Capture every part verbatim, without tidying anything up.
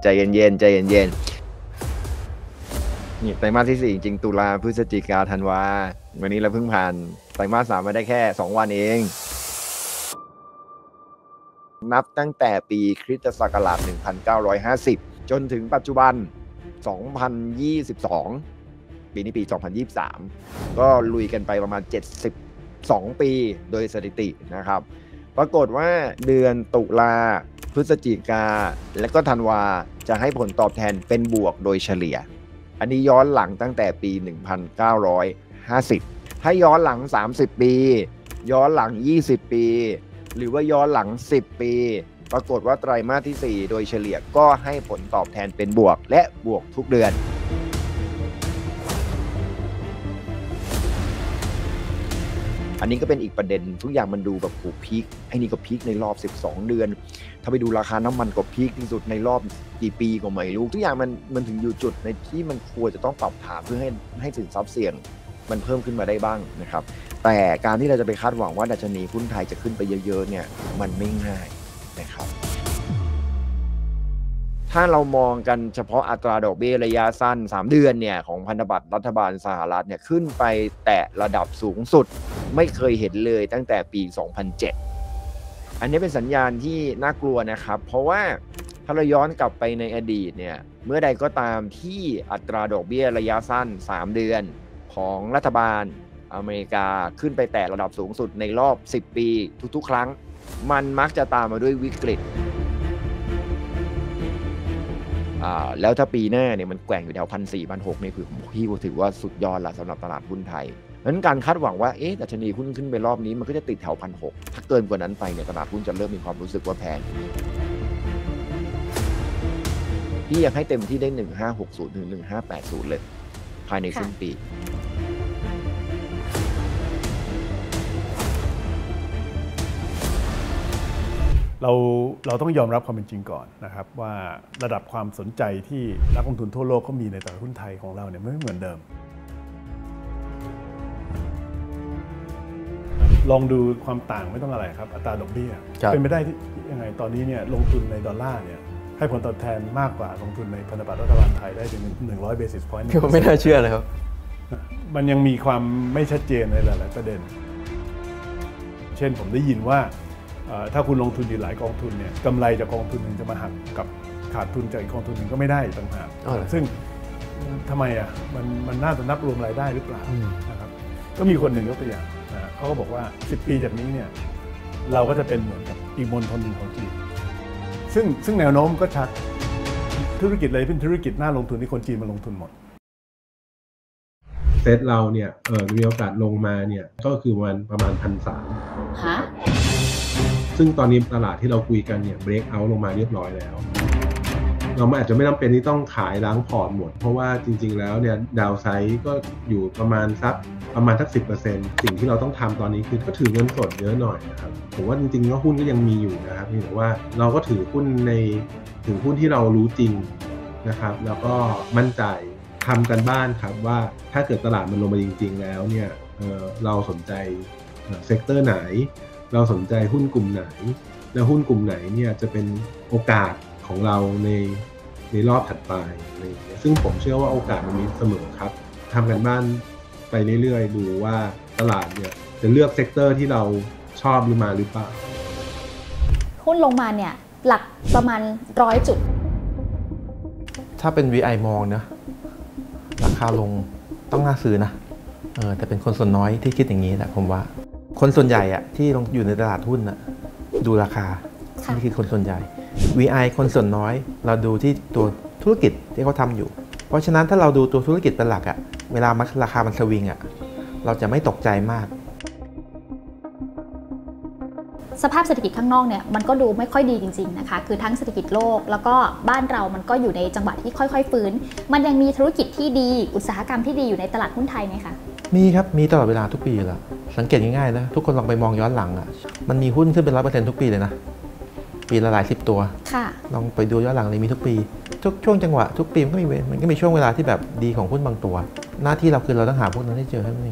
ใจเย็นๆใจเย็นๆนี่ไตรมาสที่สี่จริงๆตุลาพฤศจิกาธันวาวันนี้เราเพิ่งผ่านไตรมาสสามมาได้แค่สองวันเองนับตั้งแต่ปีคริสตศักราชหนึ่งพันเก้าร้อยห้าสิบจนถึงปัจจุบันสองพันยี่สิบสองปีนี้ปีสองพันยี่สิบสามก็ลุยกันไปประมาณเจ็ดสิบสองปีโดยสถิตินะครับปรากฏว่าเดือนตุลาพฤศจิกาและก็ธันวาจะให้ผลตอบแทนเป็นบวกโดยเฉลี่ยอันนี้ย้อนหลังตั้งแต่ปีหนึ่งพันเก้าร้อยห้าสิบถ้าย้อนหลังสามสิบปีย้อนหลังยี่สิบปีหรือว่าย้อนหลังสิบปีปรากฏว่าไตรมาสที่สี่โดยเฉลี่ยก็ให้ผลตอบแทนเป็นบวกและบวกทุกเดือนอันนี้ก็เป็นอีกประเด็นทุกอย่างมันดูแบบโหพีคไอ้นี่ก็พีคในรอบสิบสองเดือนถ้าไปดูราคาน้ำมันก็พีคที่สุดในรอบกี่ปีก็ไม่รู้ทุกอย่างมันมันถึงอยู่จุดในที่มันควรจะต้องปรับฐานเพื่อให้ให้สินทรัพย์เสี่ยงมันเพิ่มขึ้นมาได้บ้างนะครับแต่การที่เราจะไปคาดหวังว่าดัชนีหุ้นไทยจะขึ้นไปเยอะๆเนี่ยมันไม่ง่ายนะครับถ้าเรามองกันเฉพาะอัตราดอกเบี้ยระยะสั้นสามเดือนเนี่ยของพันธบัตรรัฐบาลสหรัฐเนี่ยขึ้นไปแตะระดับสูงสุดไม่เคยเห็นเลยตั้งแต่ปีสองพันเจ็ดอันนี้เป็นสัญญาณที่น่ากลัวนะครับเพราะว่าถ้าเราย้อนกลับไปในอดีตเนี่ยเมื่อใดก็ตามที่อัตราดอกเบี้ยระยะสั้นสามเดือนของรัฐบาลอเมริกาขึ้นไปแตะระดับสูงสุดในรอบสิบปีทุกๆครั้งมันมักจะตามมาด้วยวิกฤตแล้วถ้าปีหน้าเนี่ยมันแกว่งอยู่แถวพันสี่พันหกในผืนพี่ถือว่าสุดยอดละสำหรับตลาดหุ้นไทยนั้นการคาดหวังว่าเอ๊ะดัชนีหุ้นขึ้นไปรอบนี้มันก็จะติดแถวพันหกถ้าเกินกว่านั้นไปเนี่ยตลาดหุ้นจะเริ่มมีความรู้สึกว่าแพงพี่อยากให้เต็มที่ได้หนึ่งพันห้าร้อยหกสิบถึงหนึ่งพันห้าร้อยแปดสิบเลยภายในสิ้นปีเราเราต้องยอมรับความเป็นจริงก่อนนะครับว่าระดับความสนใจที่นักลงทุนทั่วโลกก็มีในตลาดหุ้นไทยของเราเนี่ยไม่เหมือนเดิมลองดูความต่างไม่ต้องอะไรครับอัตราดอกเบี้ยเป็นไปได้ที่ยังไงตอนนี้เนี่ยลงทุนในดอลลาร์เนี่ยให้ผลตอบแทนมากกว่าลงทุนในพันธบัตรรัฐบาลไทยได้ถึงหนึ่งร้อยเบสิสพอยต์ไม่น่าเชื่อเลยครับมันยังมีความไม่ชัดเจนในหลายๆประเด็นเช่นผมได้ยินว่าถ้าคุณลงทุนอยู่หลายกองทุนเนี่ยกำไรจากกองทุนหนึ่งจะมาหักกับขาดทุนจากอีกกองทุนหนึ่งก็ไม่ได้ต่างหากซึ่งทำไมอ่ะมันมันน่าจะนับรวมรายได้หรือเปล่านะครับก็มีคนหนึ่งยกตัวอย่างนะเขาก็บอกว่าสิบปีจากนี้เนี่ยเราก็จะเป็นเหมือนกับอีกมณฑลหนึ่งของจีนซึ่งซึ่งแนวโน้มก็ชัดธุรกิจอะไรเป็นธุรกิจน่าลงทุนที่คนจีนมาลงทุนหมดเซตเราเนี่ยเออมีโอกาสลงมาเนี่ยก็คือวันประมาณพันสามซึ่งตอนนี้ตลาดที่เราคุยกันเนี่ยเบรกเอาท์ลงมาเรียบร้อยแล้วเราอาจจะไม่จำเป็นที่ต้องขายล้างพอร์ตหมดเพราะว่าจริงๆแล้วเนี่ยดาวไซด์ก็อยู่ประมาณสักประมาณสัก สิบเปอร์เซ็นต์ สิ่งที่เราต้องทำตอนนี้คือก็ถือเงินสดเยอะหน่อยนะครับผมว่าจริงๆแล้วหุ้นก็ยังมีอยู่นะครับแต่ว่าเราก็ถือหุ้นในถือหุ้นที่เรารู้จริงนะครับแล้วก็มั่นใจทำกันบ้านครับว่าถ้าเกิดตลาดมันลงมาจริงๆแล้วเนี่ย เอ่อ เราสนใจเซกเตอร์ไหนเราสนใจหุ้นกลุ่มไหนและหุ้นกลุ่มไหนเนี่ยจะเป็นโอกาสของเราในในรอบถัดไปอะไรอย่างเงี้ยซึ่งผมเชื่อว่าโอกาสมันมีเสมอครับทำกันบ้านไปเรื่อยๆดูว่าตลาดเนี่ยจะเลือกเซกเตอร์ที่เราชอบหรือมาหรือเปล่าหุ้นลงมาเนี่ยหลักประมาณร้อยจุดถ้าเป็น วี ไอ มองนะราคาลงต้องน่าซื้อนะเออแต่เป็นคนส่วนน้อยที่คิดอย่างนี้แหละผมว่าคนส่วนใหญ่อะที่ลงอยู่ในตลาดหุ้นอะดูราคานี่คือคนส่วนใหญ่ วี ไอ คนส่วนน้อยเราดูที่ตัวธุรกิจที่เขาทำอยู่เพราะฉะนั้นถ้าเราดูตัวธุรกิจเป็นหลักอะเวลาราคามันสวิงอะเราจะไม่ตกใจมากสภาพเศรษฐกิจข้างนอกเนี่ยมันก็ดูไม่ค่อยดีจริงๆนะคะคือทั้งเศรษฐกิจโลกแล้วก็บ้านเรามันก็อยู่ในจังหวะที่ค่อยๆฟื้นมันยังมีธุรกิจที่ดีอุตสาหกรรมที่ดีอยู่ในตลาดหุ้นไทยไหมคะมีครับมีตลอดเวลาทุกปีอยู่แล้วสังเกตง่ายๆนะทุกคนลองไปมองย้อนหลังอ่ะมันมีหุ้นขึ้นเป็นร้อยเปอร์เซ็นต์ทุกปีเลยนะปีละหลายสิบตัวลองไปดูย้อนหลังเลยมีทุกปีทุกช่วงจังหวะทุกปีมันก็มีมันก็มีช่วงเวลาที่แบบดีของหุ้นบางตัวหน้าที่เราคือเราต้องหาพวกนั้นให้เจอให้มัน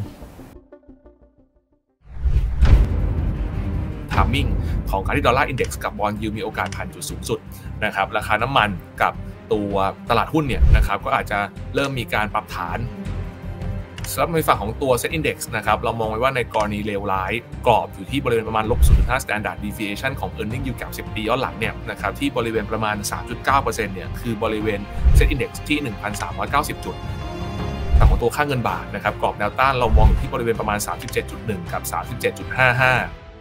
ทามมิ่งของการที่ดอลลาร์อินเด็กซ์กับบอนด์ยิลด์มีโอกาสผ่านจุดสูงสุดนะครับราคาน้ำมันกับตัวตลาดหุ้นเนี่ยนะครับก็อาจจะเริ่มมีการปรับฐานสำหรับในฝั่งของตัว Set Index นะครับเรามองไว้ว่าในกรณีเลวร้ายกรอบอยู่ที่บริเวณประมาณ ลบศูนย์จุดห้า Standard Deviation ของ Earning Yield กับสิบปีย้อนหลังเนี่ยนะครับที่บริเวณประมาณ สามจุดเก้าเปอร์เซ็นต์ เนี่ยคือบริเวณ Set Index ที่ หนึ่งพันสามร้อยเก้าสิบ จุดฝั่งของตัวค่าเงินบาทนะครับกรอบแนวต้านเรามองอยู่ที่บริเวณประมาณ สามสิบเจ็ดจุดหนึ่ง กับ สามสิบเจ็ดจุดห้าห้า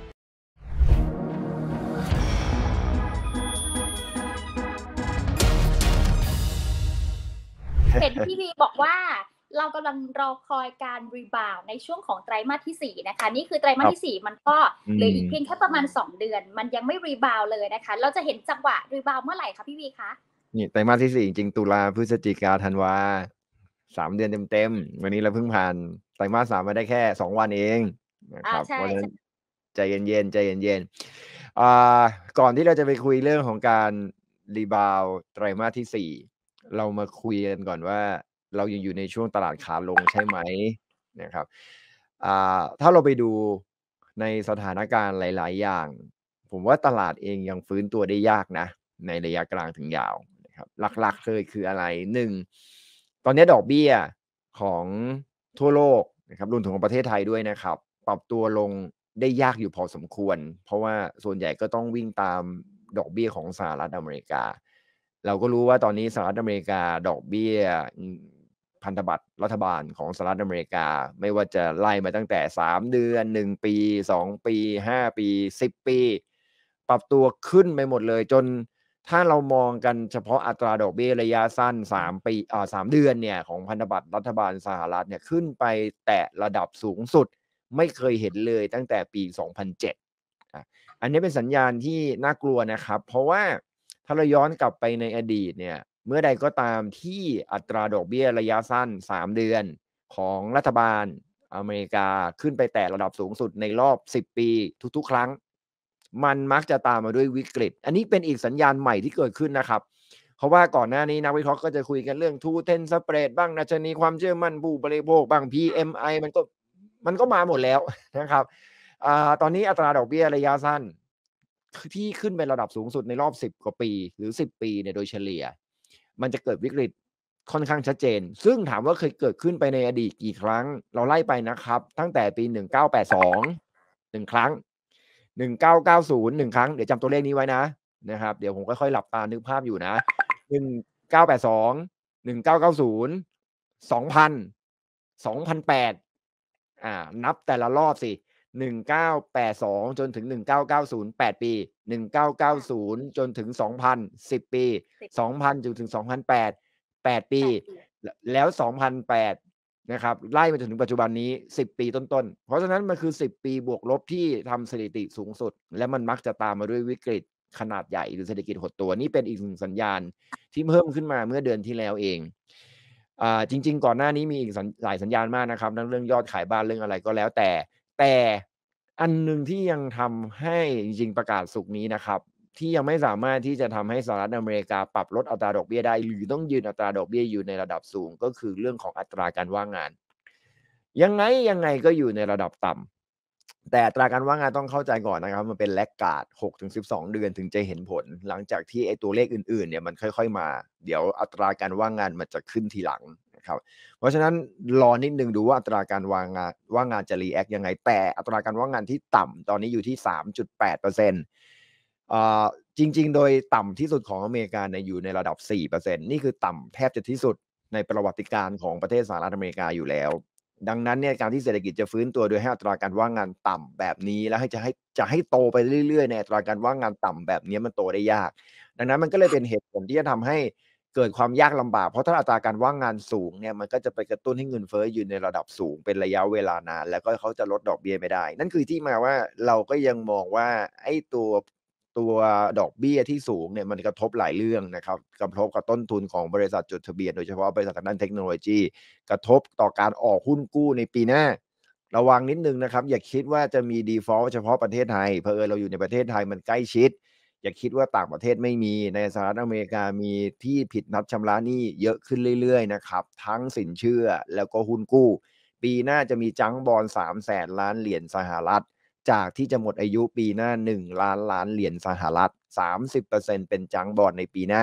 เห็นพี่วีบอกว่าเรากำลังรอคอยการรีบาวในช่วงของไตรมาสที่สี่นะคะนี่คือไตรมาสที่สี่มันก็เหลืออีกเพียงแค่ประมาณสองเดือนมันยังไม่รีบาวเลยนะคะเราจะเห็นจังหวะรีบาวเมื่อไหร่คะพี่วีคะนี่ไตรมาสที่สี่จริงๆตุลาพฤศจิกาธันวาสามเดือนเต็มๆวันนี้เราเพิ่งผ่านไตรมาสสามมาได้แค่สองวันเองนะครับเพราะฉะนั้นใจเย็นๆใจเย็นๆอ่าก่อนที่เราจะไปคุยเรื่องของการรีบาวไตรมาสที่สี่เรามาคุยกันก่อนว่าเรายังอยู่ในช่วงตลาดขาลงใช่ไหมนะครับอ่าถ้าเราไปดูในสถานการณ์หลายๆอย่างผมว่าตลาดเองยังฟื้นตัวได้ยากนะในระยะกลางถึงยาวนะครับหลักๆเลยคืออะไรหนึ่งตอนนี้ดอกเบี้ยของทั่วโลกนะครับรวมถึงของประเทศไทยด้วยนะครับปรับตัวลงได้ยากอยู่พอสมควรเพราะว่าส่วนใหญ่ก็ต้องวิ่งตามดอกเบี้ยของสหรัฐอเมริกาเราก็รู้ว่าตอนนี้สหรัฐอเมริกาดอกเบี้ยพันธบัตรรัฐบาลของสหรัฐอเมริกาไม่ว่าจะไล่มาตั้งแต่สามเดือนหนึ่งปีสองปีห้าปีสิบปีปรับตัวขึ้นไปหมดเลยจนถ้าเรามองกันเฉพาะอัตราดอกเบี้ยระยะสั้นสามปีอ่าสามเดือนเนี่ยของพันธบัตรรัฐบาลสหรัฐเนี่ยขึ้นไปแตะระดับสูงสุดไม่เคยเห็นเลยตั้งแต่ปีสองพันเจ็ดอ่ะอันนี้เป็นสัญญาณที่น่ากลัวนะครับเพราะว่าถ้าเราย้อนกลับไปในอดีตเนี่ยเมื่อใดก็ตามที่อัตราดอกเบี้ยระยะสั้นสามเดือนของรัฐบาลอเมริกาขึ้นไปแตะระดับสูงสุดในรอบสิบปีทุกๆครั้งมันมักจะตามมาด้วยวิกฤตอันนี้เป็นอีกสัญญาณใหม่ที่เกิดขึ้นนะครับเพราะว่าก่อนหน้านี้นักวิเคราะห์ก็จะคุยกันเรื่อง two ten spread บ้างดัชนีความเชื่อมั่นผู้บริโภคบ้าง พี เอ็ม ไอ มันก็มันก็มาหมดแล้วนะครับอ่าตอนนี้อัตราดอกเบี้ยระยะสั้นที่ขึ้นเป็นระดับสูงสุดในรอบสิบกว่าปีหรือสิบปีเนี่ยโดยเฉลี่ยมันจะเกิดวิกฤตค่อนข้างชัดเจนซึ่งถามว่าเคยเกิดขึ้นไปในอดีตกี่ครั้งเราไล่ไปนะครับตั้งแต่ปีหนึ่งพันเก้าร้อยแปดสิบสองหนึ่งครั้งหนึ่งพันเก้าร้อยเก้าสิบหนึ่งครั้งเดี๋ยวจำตัวเลขนี้ไว้นะนะครับเดี๋ยวผมค่อยๆหลับตานึกภาพอยู่นะหนึ่งพันเก้าร้อยแปดสิบสอง หนึ่งพันเก้าร้อยเก้าสิบ สองพัน สองพันแปดอ่านับแต่ละรอบสิหนึ่งพันเก้าร้อยแปดสิบสองจนถึงหนึ่งพันเก้าร้อยเก้าสิบ แปดปีหนึ่งพันเก้าร้อยเก้าสิบจนถึงสองพัน สิบปีสองพันจนถึงสองพันแปด แปดปีแล้วสองพันแปดนะครับไล่มาจนถึงปัจจุบันนี้สิบปีต้นๆเพราะฉะนั้นมันคือสิบปีบวกลบที่ทำสถิติสูงสุดและมันมักจะตามมาด้วยวิกฤตขนาดใหญ่หรือเศรษฐกิจหดตัวนี่เป็นอีกหนึ่งสัญญาณที่เพิ่มขึ้นมาเมื่อเดือนที่แล้วเองอ่าจริงๆก่อนหน้านี้มีอีกหลายสัญญาณมากนะครับทั้งเรื่องยอดขายบ้านเรื่องอะไรก็แล้วแต่แต่อันนึงที่ยังทำให้จริงๆประกาศสุกนี้นะครับที่ยังไม่สามารถที่จะทำให้สหรัฐอเมริกาปรับลดอัตราดอกเบี้ยได้หรือต้องยืนอัตราดอกเบี้ยอยู่ในระดับสูงก็คือเรื่องของอัตราการว่างงานยังไงยังไงก็อยู่ในระดับต่ำแต่อัตราการว่างงานต้องเข้าใจก่อนนะครับมันเป็นแลกการ์ด หกถึงสิบสอง เดือนถึงจะเห็นผลหลังจากที่ไอ้ตัวเลขอื่นๆเนี่ยมันค่อยๆมาเดี๋ยวอัตราการว่างงานมันจะขึ้นทีหลังนะครับเพราะฉะนั้นรอนิดนึงดูว่าอัตราการว่างงานว่างงานจะรีแอคยังไงแต่อัตราการว่างงานที่ต่ำตอนนี้อยู่ที่ สามจุดแปดเปอร์เซ็นต์อ่าจริงๆโดยต่ำที่สุดของอเมริกาเนี่ยอยู่ในระดับ สี่เปอร์เซ็นต์ นี่คือต่ำแทบจะที่สุดในประวัติการของประเทศสหรัฐอเมริกาอยู่แล้วดังนั้นเนี่ยการที่เศรษฐกิจจะฟื้นตัวโดยให้อัตราการว่างงานต่ำแบบนี้แล้วให้จะให้จะให้โตไปเรื่อยๆในอัตราการว่างงานต่ำแบบนี้มันโตได้ยากดังนั้นมันก็เลยเป็นเหตุผลที่จะทำให้เกิดความยากลำบากเพราะถ้าอัตราการว่างงานสูงเนี่ยมันก็จะไปกระตุ้นให้เงินเฟ้ออยู่ในระดับสูงเป็นระยะเวลานานแล้วก็เขาจะลดดอกเบี้ยไม่ได้นั่นคือที่มาว่าเราก็ยังมองว่าไอ้ตัวตัวดอกเบี้ยที่สูงเนี่ยมันกระทบหลายเรื่องนะครับกระทบกับต้นทุนของบริษัทจดทะเบียนโดยเฉพาะบริษัททางด้านเทคโนโลยีกระทบต่อการออกหุ้นกู้ในปีหน้าระวังนิดนึงนะครับอย่าคิดว่าจะมี default เฉพาะประเทศไทยเพอเราอยู่ในประเทศไทยมันใกล้ชิดอย่าคิดว่าต่างประเทศไม่มีในสหรัฐอเมริกามีที่ผิดนัดชำระหนี้เยอะขึ้นเรื่อยๆนะครับทั้งสินเชื่อแล้วก็หุ้นกู้ปีหน้าจะมีจังบอนด์ สามแสนล้านเหรียญสหรัฐจากที่จะหมดอายุปีหน้าหนึ่งล้านล้านเหรียญสหรัฐ สามสิบเปอร์เซ็นต์ เป็นจังบอนด์ในปีหน้า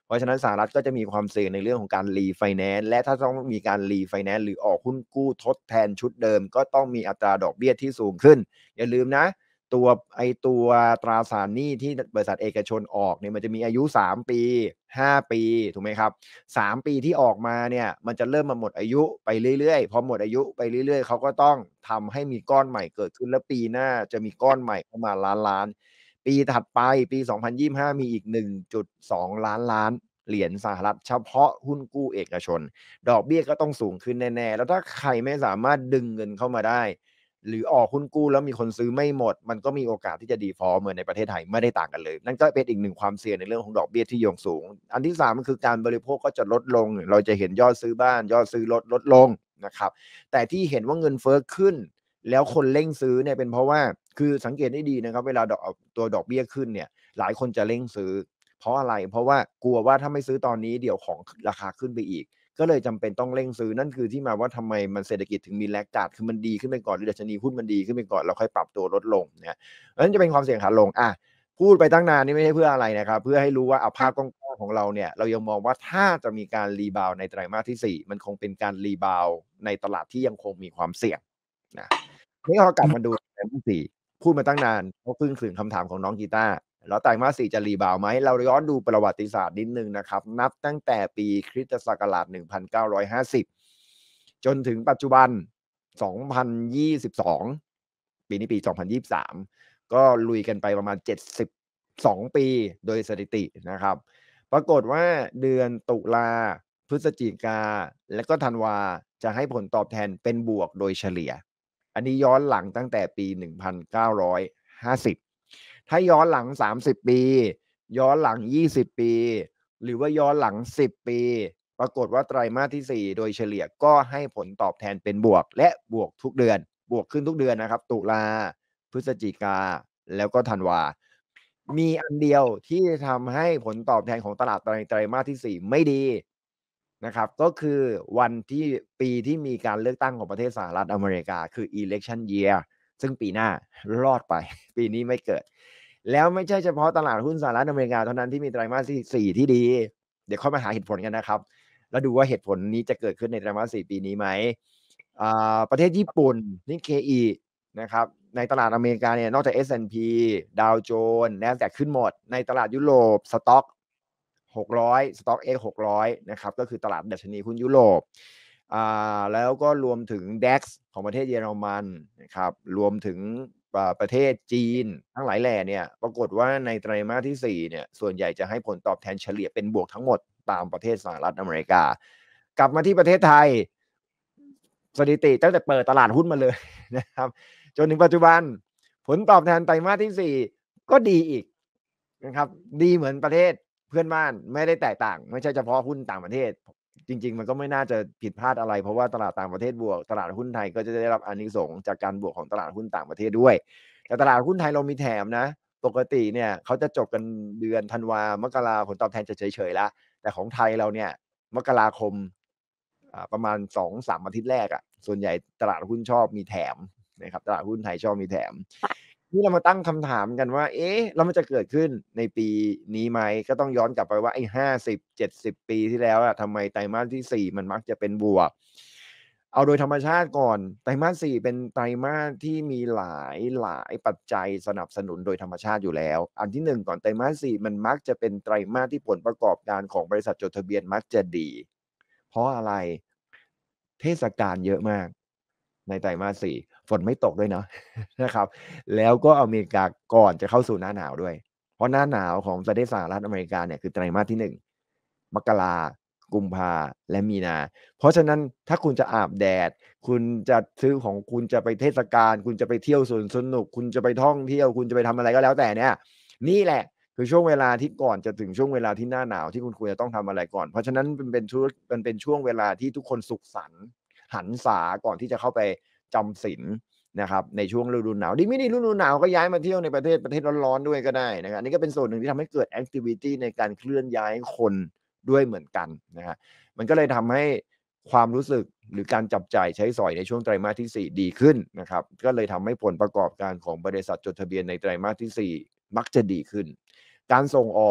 เพราะฉะนั้นสหรัฐก็จะมีความเสี่ยงในเรื่องของการรีไฟแนนซ์และถ้าต้องมีการรีไฟแนนซ์หรือออกหุ้นกู้ทดแทนชุดเดิมก็ต้องมีอัตราดอกเบี้ยที่สูงขึ้นอย่าลืมนะตัวไอตัวตราสารหนี้ที่บริษัทเอกชนออกเนี่ยมันจะมีอายุสามปีห้าปีถูกไหมครับสามปีที่ออกมาเนี่ยมันจะเริ่มมาหมดอายุไปเรื่อยๆพอหมดอายุไปเรื่อยๆเขาก็ต้องทำให้มีก้อนใหม่เกิดขึ้นแล้วปีหน้าจะมีก้อนใหม่เข้ามาล้านล้านปีถัดไปปีสองพันยี่สิบห้ามีอีก หนึ่งจุดสอง ล้านล้านเหรียญสหรัฐเฉพาะหุ้นกู้เอกชนดอกเบี้ยก็ต้องสูงขึ้นแน่ๆแล้วถ้าใครไม่สามารถดึงเงินเข้ามาได้หรือออกหุ้นกู้แล้วมีคนซื้อไม่หมดมันก็มีโอกาสที่จะดีฟอลต์เหมือนในประเทศไทยไม่ได้ต่างกันเลยนั่นก็เป็นอีกหนึ่งความเสี่ยงในเรื่องของดอกเบี้ยที่โยงสูงอันที่สามก็คือการบริโภคก็จะลดลงเราจะเห็นยอดซื้อบ้านยอดซื้อรถลดลงนะครับแต่ที่เห็นว่าเงินเฟ้อขึ้นแล้วคนเร่งซื้อเนี่ยเป็นเพราะว่าคือสังเกตได้ดีนะครับเวลาตัวดอกเบี้ยขึ้นเนี่ยหลายคนจะเร่งซื้อเพราะอะไรเพราะว่ากลัวว่าถ้าไม่ซื้อตอนนี้เดี๋ยวของราคาขึ้นไปอีกก็เลยจำเป็นต้องเร่งซื้อนั่นคือที่มาว่าทำไมมันเศรษฐกิจถึงมีแลกการ์ดคือมันดีขึ้นไปก่อนหรือดัชนีหุ้นมันดีขึ้นไปก่อนแล้วค่อยปรับตัวลดลงเนี่ยนั้นจะเป็นความเสี่ยงขาลงอ่ะพูดไปตั้งนานนี่ไม่ใช่เพื่ออะไรนะครับเพื่อให้รู้ว่าเอาภาพกว้างๆของเราเนี่ยเรายังมองว่าถ้าจะมีการรีบาวในไตรมาสที่สี่มันคงเป็นการรีบาวในตลาดที่ยังคงมีความเสี่ยงนะนี่เรากลับมาดูไตรมาสสี่พูดมาตั้งนานเพราะเพิ่งถึงคำถามของน้องกีตาร์แล้วไตรมาสสี่จะรีบาวไหมเราย้อนดูประวัติศาสตร์นิดนึงนะครับนับตั้งแต่ปีคริสตศักราชหนึ่งพันเก้าร้อยห้าสิบจนถึงปัจจุบันสองพันยี่สิบสองปีนี้ปีสองพันยี่สิบสามก็ลุยกันไปประมาณเจ็ดสิบสองปีโดยสถิตินะครับปรากฏว่าเดือนตุลาพฤศจิกาและก็ธันวาจะให้ผลตอบแทนเป็นบวกโดยเฉลี่ยอันนี้ย้อนหลังตั้งแต่ปีหนึ่งพันเก้าร้อยห้าสิบถ้าย้อนหลังสามสิบปีย้อนหลังยี่สิบปีหรือว่าย้อนหลังสิบปีปรากฏว่าไตรมาสที่สี่โดยเฉลี่ยก็ให้ผลตอบแทนเป็นบวกและบวกทุกเดือนบวกขึ้นทุกเดือนนะครับตุลาพฤศจิกาแล้วก็ธันวามีอันเดียวที่ทำให้ผลตอบแทนของตลาดในไตรมาสที่สี่ไม่ดีนะครับก็คือวันที่ปีที่มีการเลือกตั้งของประเทศสหรัฐอเมริกาคือ election year ซึ่งปีหน้ารอดไปปีนี้ไม่เกิดแล้วไม่ใช่เฉพาะตลาดหุ้นสหรัฐอเมริกาเท่านั้นที่มีไตรมาสที่สี่ที่ดีเดี๋ยวค่อยมาหาเหตุผลกันนะครับแล้วดูว่าเหตุผลนี้จะเกิดขึ้นในไตรมาสสี่ปีนี้ไหมอ่าประเทศญี่ปุ่นนิเคอินะครับในตลาดอเมริกาเนี่ยนอกจาก เอส แอนด์ พี ดาวโจนส์ NASDAQ ขึ้นหมดในตลาดยุโรปสต็อกหกร้อยสต็อก เอ็กซ์ หกร้อยนะครับก็คือตลาดดัชนีหุ้นยุโรปอ่าแล้วก็รวมถึง ดี เอ็กซ์ ของประเทศเยอรมันนะครับรวมถึงประเทศจีนทั้งหลายแหล่เนี่ยปรากฏว่าในไตรมาสที่สี่เนี่ยส่วนใหญ่จะให้ผลตอบแทนเฉลี่ยเป็นบวกทั้งหมดตามประเทศสหรัฐอเมริกากลับมาที่ประเทศไทยสถิติตั้งแต่เปิดตลาดหุ้นมาเลยนะครับจนถึงปัจจุบันผลตอบแทนไตรมาสที่สี่ก็ดีอีกนะครับดีเหมือนประเทศเพื่อนบ้านไม่ได้แตกต่างไม่ใช่เฉพาะหุ้นต่างประเทศจริงๆมันก็ไม่น่าจะผิดพลาดอะไรเพราะว่าตลาดต่างประเทศบวกตลาดหุ้นไทยก็จะได้รับอานิสงส์จากการบวกของตลาดหุ้นต่างประเทศด้วยแต่ตลาดหุ้นไทยเรามีแถมนะปกติเนี่ยเขาจะจบกันเดือนธันวามกราผลตอบแทนจะเฉยๆแล้วแต่ของไทยเราเนี่ยมกราคมประมาณ สองถึงสาม อาทิตย์แรกอ่ะส่วนใหญ่ตลาดหุ้นชอบมีแถมนะครับตลาดหุ้นไทยชอบมีแถมนี่เรามาตั้งคำถามกันว่าเอ๊ะแล้วมันจะเกิดขึ้นในปีนี้ไหมก็ต้องย้อนกลับไปว่าไอ้ห้าสิบ เจ็ดสิบปีที่แล้วอะทำไมไตรมาสที่สี่มันมักจะเป็นบวกเอาโดยธรรมชาติก่อนไตรมาสสี่เป็นไตรมาสที่มีหลายหลายปัจจัยสนับสนุนโดยธรรมชาติอยู่แล้วอันที่หนึ่งก่อนไตรมาสสี่มันมักจะเป็นไตรมาสที่ผลประกอบการของบริษัทจดทะเบียนมักจะดีเพราะอะไรเทศกาลเยอะมากในไตรมาสสี่ฝนไม่ตกด้วยเนาะนะครับแล้วก็อเมริกาก่อนจะเข้าสู่หน้าหนาวด้วยเพราะหน้าหนาวของประเทศสหรัฐอเมริกาเนี่ยคือไตรมาสที่หนึ่งมกรากุมภาและมีนาเพราะฉะนั้นถ้าคุณจะอาบแดดคุณจะซื้อของคุณจะไปเทศกาลคุณจะไปเที่ยวสวนสนุกคุณจะไปท่องเที่ยวคุณจะไปทำอะไรก็แล้วแต่เนี่ยนี่แหละคือช่วงเวลาที่ก่อนจะถึงช่วงเวลาที่หน้าหนาวที่คุณควรจะต้องทำอะไรก่อนเพราะฉะนั้นมันเป็นช่วงมันเป็นช่วงเวลาที่ทุกคนสุขสันต์หันษาก่อนที่จะเข้าไปจำศีลนะครับในช่วงฤดูหนาวดีไม่ดีฤดูหนาวก็ย้ายมาเที่ยวในประเทศประเทศร้อนๆด้วยก็ได้นะครับอันนี้ก็เป็นส่วนหนึ่งที่ทำให้เกิดแอคทิวิตี้ในการเคลื่อนย้ายคนด้วยเหมือนกันนะฮะมันก็เลยทำให้ความรู้สึกหรือการจับจ่ายใช้สอยในช่วงไตรมาสที่สี่ดีขึ้นนะครับก็เลยทำให้ผลประกอบการของบริษัทจดทะเบียนในไตรมาสที่สี่มักจะดีขึ้นการส่งออก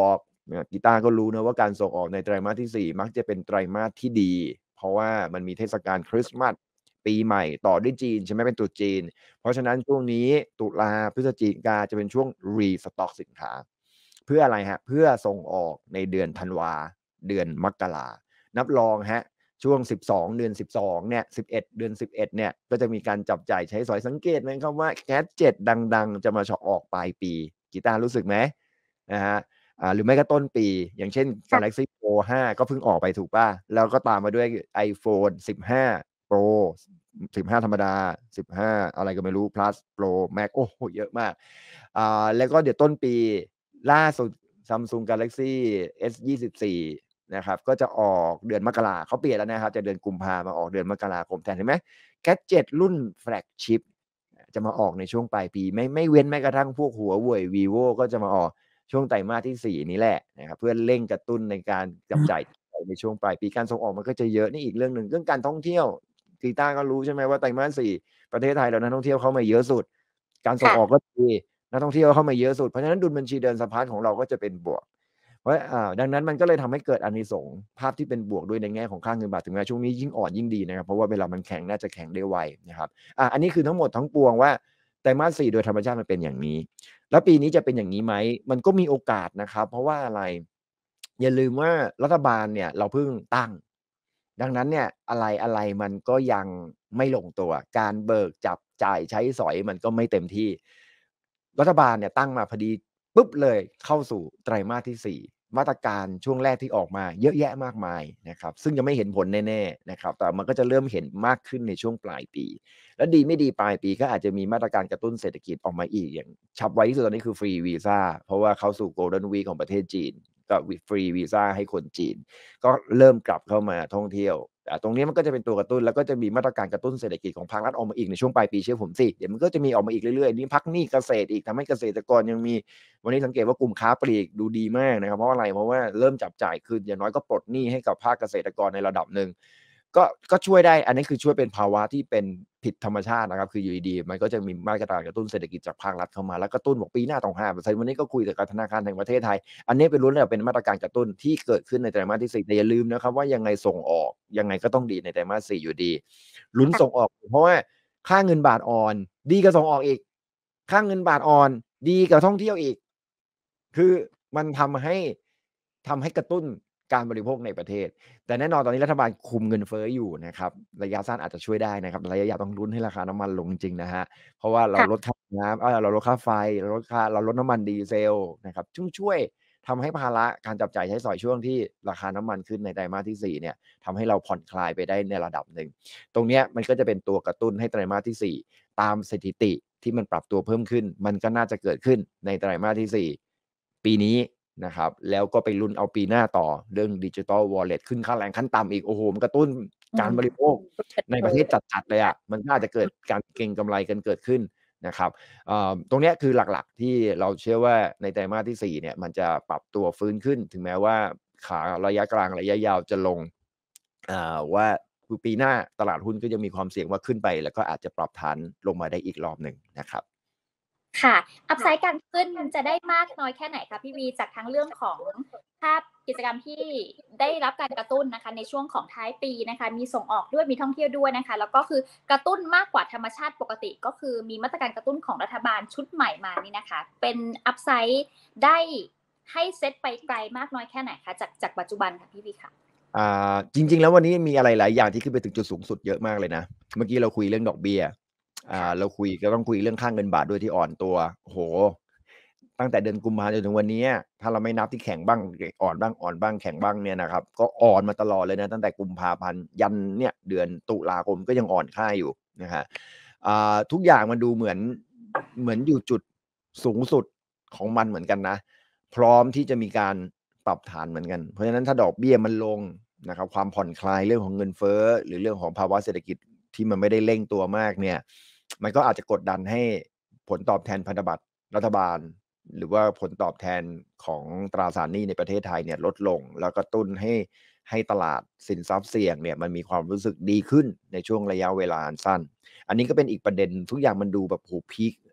นะกีตาร์ก็รู้นะว่าการส่งออกในไตรมาสที่สี่มักจะเป็นไตรมาสที่ดีเพราะว่ามันมีเทศกาลคริสต์มาสปีใหม่ต่อด้วยจีนใช่ไหมเป็นตรุษจีนเพราะฉะนั้นช่วงนี้ตุลาพฤศจิกาจะเป็นช่วงรีสต็อกสินค้าเพื่ออะไรฮะเพื่อส่งออกในเดือนธันวาเดือนมกรานับรองฮะช่วงสิบสองเดือนสิบสองเนี่ยสิบเอ็ดเดือนสิบเอ็ดเนี่ยก็จะมีการจับจ่ายใช้สอยสังเกตไหมครับว่าแก๊สเจ็ดดังๆจะมาเฉาะออกปลายปีกีตาร์รู้สึกไหมนะฮะอ่าหรือไม่ก็ต้นปีอย่างเช่น Galaxy Pro ห้าก็เพิ่งออกไปถูกป่ะแล้วก็ตามมาด้วย iPhone สิบห้า Pro สิบห้าธรรมดาสิบห้าอะไรก็ไม่รู้ Plus Pro Max โอ้โหเยอะมากอ่าแล้วก็เดี๋ยวต้นปีล่าสุด Samsung Galaxy เอส ยี่สิบสี่ นะครับก็จะออกเดือนมกราเขาเปลี่ยนแล้วนะครับจะเดือนกุมภามาออกเดือนมกราคมแทนเห็นไหมแกดเจ็ตรุ่นแฟลกชิพจะมาออกในช่วงปลายปีไม่ไม่เว้นแม้กระทั่งพวกหัวเว่ย vivo ก็จะมาออกช่วงไตรมาสที่สี่นี้แหละนะครับเพื่อเร่งกระตุ้นในการจับจ่ายในช่วงปลายปีการส่งออกมันก็จะเยอะนี่อีกเรื่องหนึ่งเรื่องการท่องเที่ยวกีตาร์ก็รู้ใช่ไหมว่าไตรมาสสี่ประเทศไทยเรานักท่องเที่ยวเข้ามาเยอะสุดการส่งออกก็ดีนักท่องเที่ยวเข้ามาเยอะสุดเพราะฉะนั้นดุลบัญชีเดินสะพัดของเราก็จะเป็นบวกเพราะอ่าดังนั้นมันก็เลยทำให้เกิดอานิสงส์ภาพที่เป็นบวกด้วยในแง่ของค่าเงินบาทถึงแม้ช่วงนี้ยิ่งอ่อนยิ่งดีนะครับเพราะว่าเวลามันแข็งน่าจะแข็งได้ไวนะครับอ่าอันนี้คือทั้งหมดทั้งปวงว่าไตรมาสสี่โดยธรรมชาติมันเป็นอย่างนี้แล้วปีนี้จะเป็นอย่างนี้ไหมมันก็มีโอกาสนะครับเพราะว่าอะไรอย่าลืมว่ารัฐบาลเนี่ยเราเพิ่งตั้งดังนั้นเนี่ยอะไรอะไรมันก็ยังไม่ลงตัวการเบิกจับจ่ายใช้สอยมันก็ไม่เต็มที่รัฐบาลเนี่ยตั้งมาพอดีปุ๊บเลยเข้าสู่ไตรมาสที่สี่มาตรการช่วงแรกที่ออกมาเยอะแยะมากมายนะครับซึ่งยังไม่เห็นผลแน่ๆนะครับแต่มันก็จะเริ่มเห็นมากขึ้นในช่วงปลายปีและดีไม่ดีปลายปีก็อาจจะมีมาตรการกระตุ้นเศรษฐกิจออกมาอีกอย่างฉับไวที่สุดตอนนี้คือฟรีวีซ่าเพราะว่าเข้าสู่ Golden Week ของประเทศจีนก็ฟรีวีซ่าให้คนจีนก็เริ่มกลับเข้ามาท่องเที่ยวแต่ตรงนี้มันก็จะเป็นตัวกระตุ้นแล้วก็จะมีมาตรการกระตุ้นเศรษฐกิจของภาครัฐออกมาอีกในช่วงปลายปีเชื่อผมสิเดี๋ยวมันก็จะมีออกมาอีกเรื่อยๆนี่พักหนี้เกษตรอีกทำให้เกษตรกรยังมีวันนี้สังเกตว่ากลุ่มค้าปลีกดูดีมากนะครับเพราะอะไรเพราะว่าเริ่มจับจ่ายคืนอย่างน้อยก็ปลดหนี้ให้กับภาคเกษตรกรในระดับหนึ่งก็ก็ช่วยได้อันนี้คือช่วยเป็นภาวะที่เป็นผิดธรรมชาตินะครับคืออยู่ดีๆมันก็จะมีมาตรการกระตุ้นเศรษฐกิจจากภาครัฐเข้ามาแล้วกระตุ้นบอกปีหน้าต้อง ห้าเปอร์เซ็นต์ วันนี้ก็คุยกับธนาคารแห่งประเทศไทยอันนี้เป็นล้วนแล้วเป็นมาตรการกระตุ้นที่เกิดขึ้นในไตรมาสที่สี่แต่อย่าลืมนะครับว่ายังไงส่งออกยังไงก็ต้องดีในไตรมาสสี่อยู่ดีลุ้นส่งออกเพราะว่าค่าเงินบาทอ่อนดีกับส่งออกอีกค่าเงินบาทอ่อนดีกับท่องเที่ยวอีกคือมันทำให้ทำให้กระตุ้นการบริโภคในประเทศแต่แน่นอนตอนนี้รัฐบาลคุมเงินเฟ้ออยู่นะครับระยะสั้นอาจจะช่วยได้นะครับระยะยาวต้องลุ้นให้ราคาน้ำมันลงจริงนะฮะเพราะว่าเราลดค่าน้ำเออเราลดค่าไฟเราลดค่าเราลดน้ำมันดีเซลนะครับช่วยช่วยทำให้ภาระการจับจ่ายใช้สอยช่วงที่ราคาน้ำมันขึ้นในไตรมาสที่สี่เนี่ยทำให้เราผ่อนคลายไปได้ในระดับหนึ่งตรงเนี้ยมันก็จะเป็นตัวกระตุ้นให้ไตรมาสที่สี่ตามสถิติที่มันปรับตัวเพิ่มขึ้นมันก็น่าจะเกิดขึ้นในไตรมาสที่สี่ปีนี้นะครับแล้วก็ไปลุ้นเอาปีหน้าต่อเรื่อง Digital Wallet ขึ้นค่าแรงขั้นต่ำอีกโอ้โหมันกระตุ้นการบริโภคในประเทศจัดๆเลยอ่ะมันก็อาจจะเกิดการเก็งกำไรกันเกิดขึ้นนะครับตรงนี้คือหลักๆที่เราเชื่อว่าในไตรมาสที่สี่เนี่ยมันจะปรับตัวฟื้นขึ้นถึงแม้ว่าขาระยะกลางระยะยาวจะลงว่าปีหน้าตลาดหุ้นก็จะมีความเสี่ยงว่าขึ้นไปแล้วก็อาจจะปรับฐานลงมาได้อีกรอบหนึ่งนะครับค่ะอัพไซด์การขึ้นจะได้มากน้อยแค่ไหนคะพี่วีจากทั้งเรื่องของภาพกิจกรรมที่ได้รับการกระตุ้นนะคะในช่วงของท้ายปีนะคะมีส่งออกด้วยมีท่องเที่ยวด้วยนะคะแล้วก็คือกระตุ้นมากกว่าธรรมชาติปกติก็คือมีมาตรการกระตุ้นของรัฐบาลชุดใหม่มานี่นะคะเป็นอัพไซด์ได้ให้เซตไปไกลมากน้อยแค่ไหนคะจากจากปัจจุบันค่ะพี่วีค่ะอ่าจริงๆแล้ววันนี้มีอะไรหลายอย่างที่ขึ้นไปถึงจุดสูงสุดเยอะมากเลยนะเมื่อกี้เราคุยเรื่องดอกเบี้ยอ่าเราคุยก็ต้องคุยเรื่องค่าเงินบาทด้วยที่อ่อนตัวโหตั้งแต่เดือนกุมภาพันธ์จนถึงวันนี้ถ้าเราไม่นับที่แข็งบ้างอ่อนบ้างอ่อนบ้างแข็งบ้างเนี่ยนะครับก็อ่อนมาตลอดเลยนะตั้งแต่กุมภาพันธ์ยันเนี่ยเดือนตุลาคมก็ยังอ่อนค่าอยู่นะฮะอ่าทุกอย่างมันดูเหมือนเหมือนอยู่จุดสูงสุดของมันเหมือนกันนะพร้อมที่จะมีการปรับฐานเหมือนกันเพราะฉะนั้นถ้าดอกเบี้ยมันลงนะครับความผ่อนคลายเรื่องของเงินเฟ้อหรือเรื่องของภาวะเศรษฐกิจที่มันไม่ได้เร่งตัวมากเนี่ยมันก็อาจจะกดดันให้ผลตอบแทนพันธบัตรรัฐบาลหรือว่าผลตอบแทนของตราสารหนี้ในประเทศไทยเนี่ยลดลงแล้วก็ตุ้นให้ให้ตลาดสินทรัพย์เสี่ยงเนี่ยมันมีความรู้สึกดีขึ้นในช่วงระยะเวลาสั้นอันนี้ก็เป็นอีกประเด็นทุกอย่างมันดูแบบโหพีค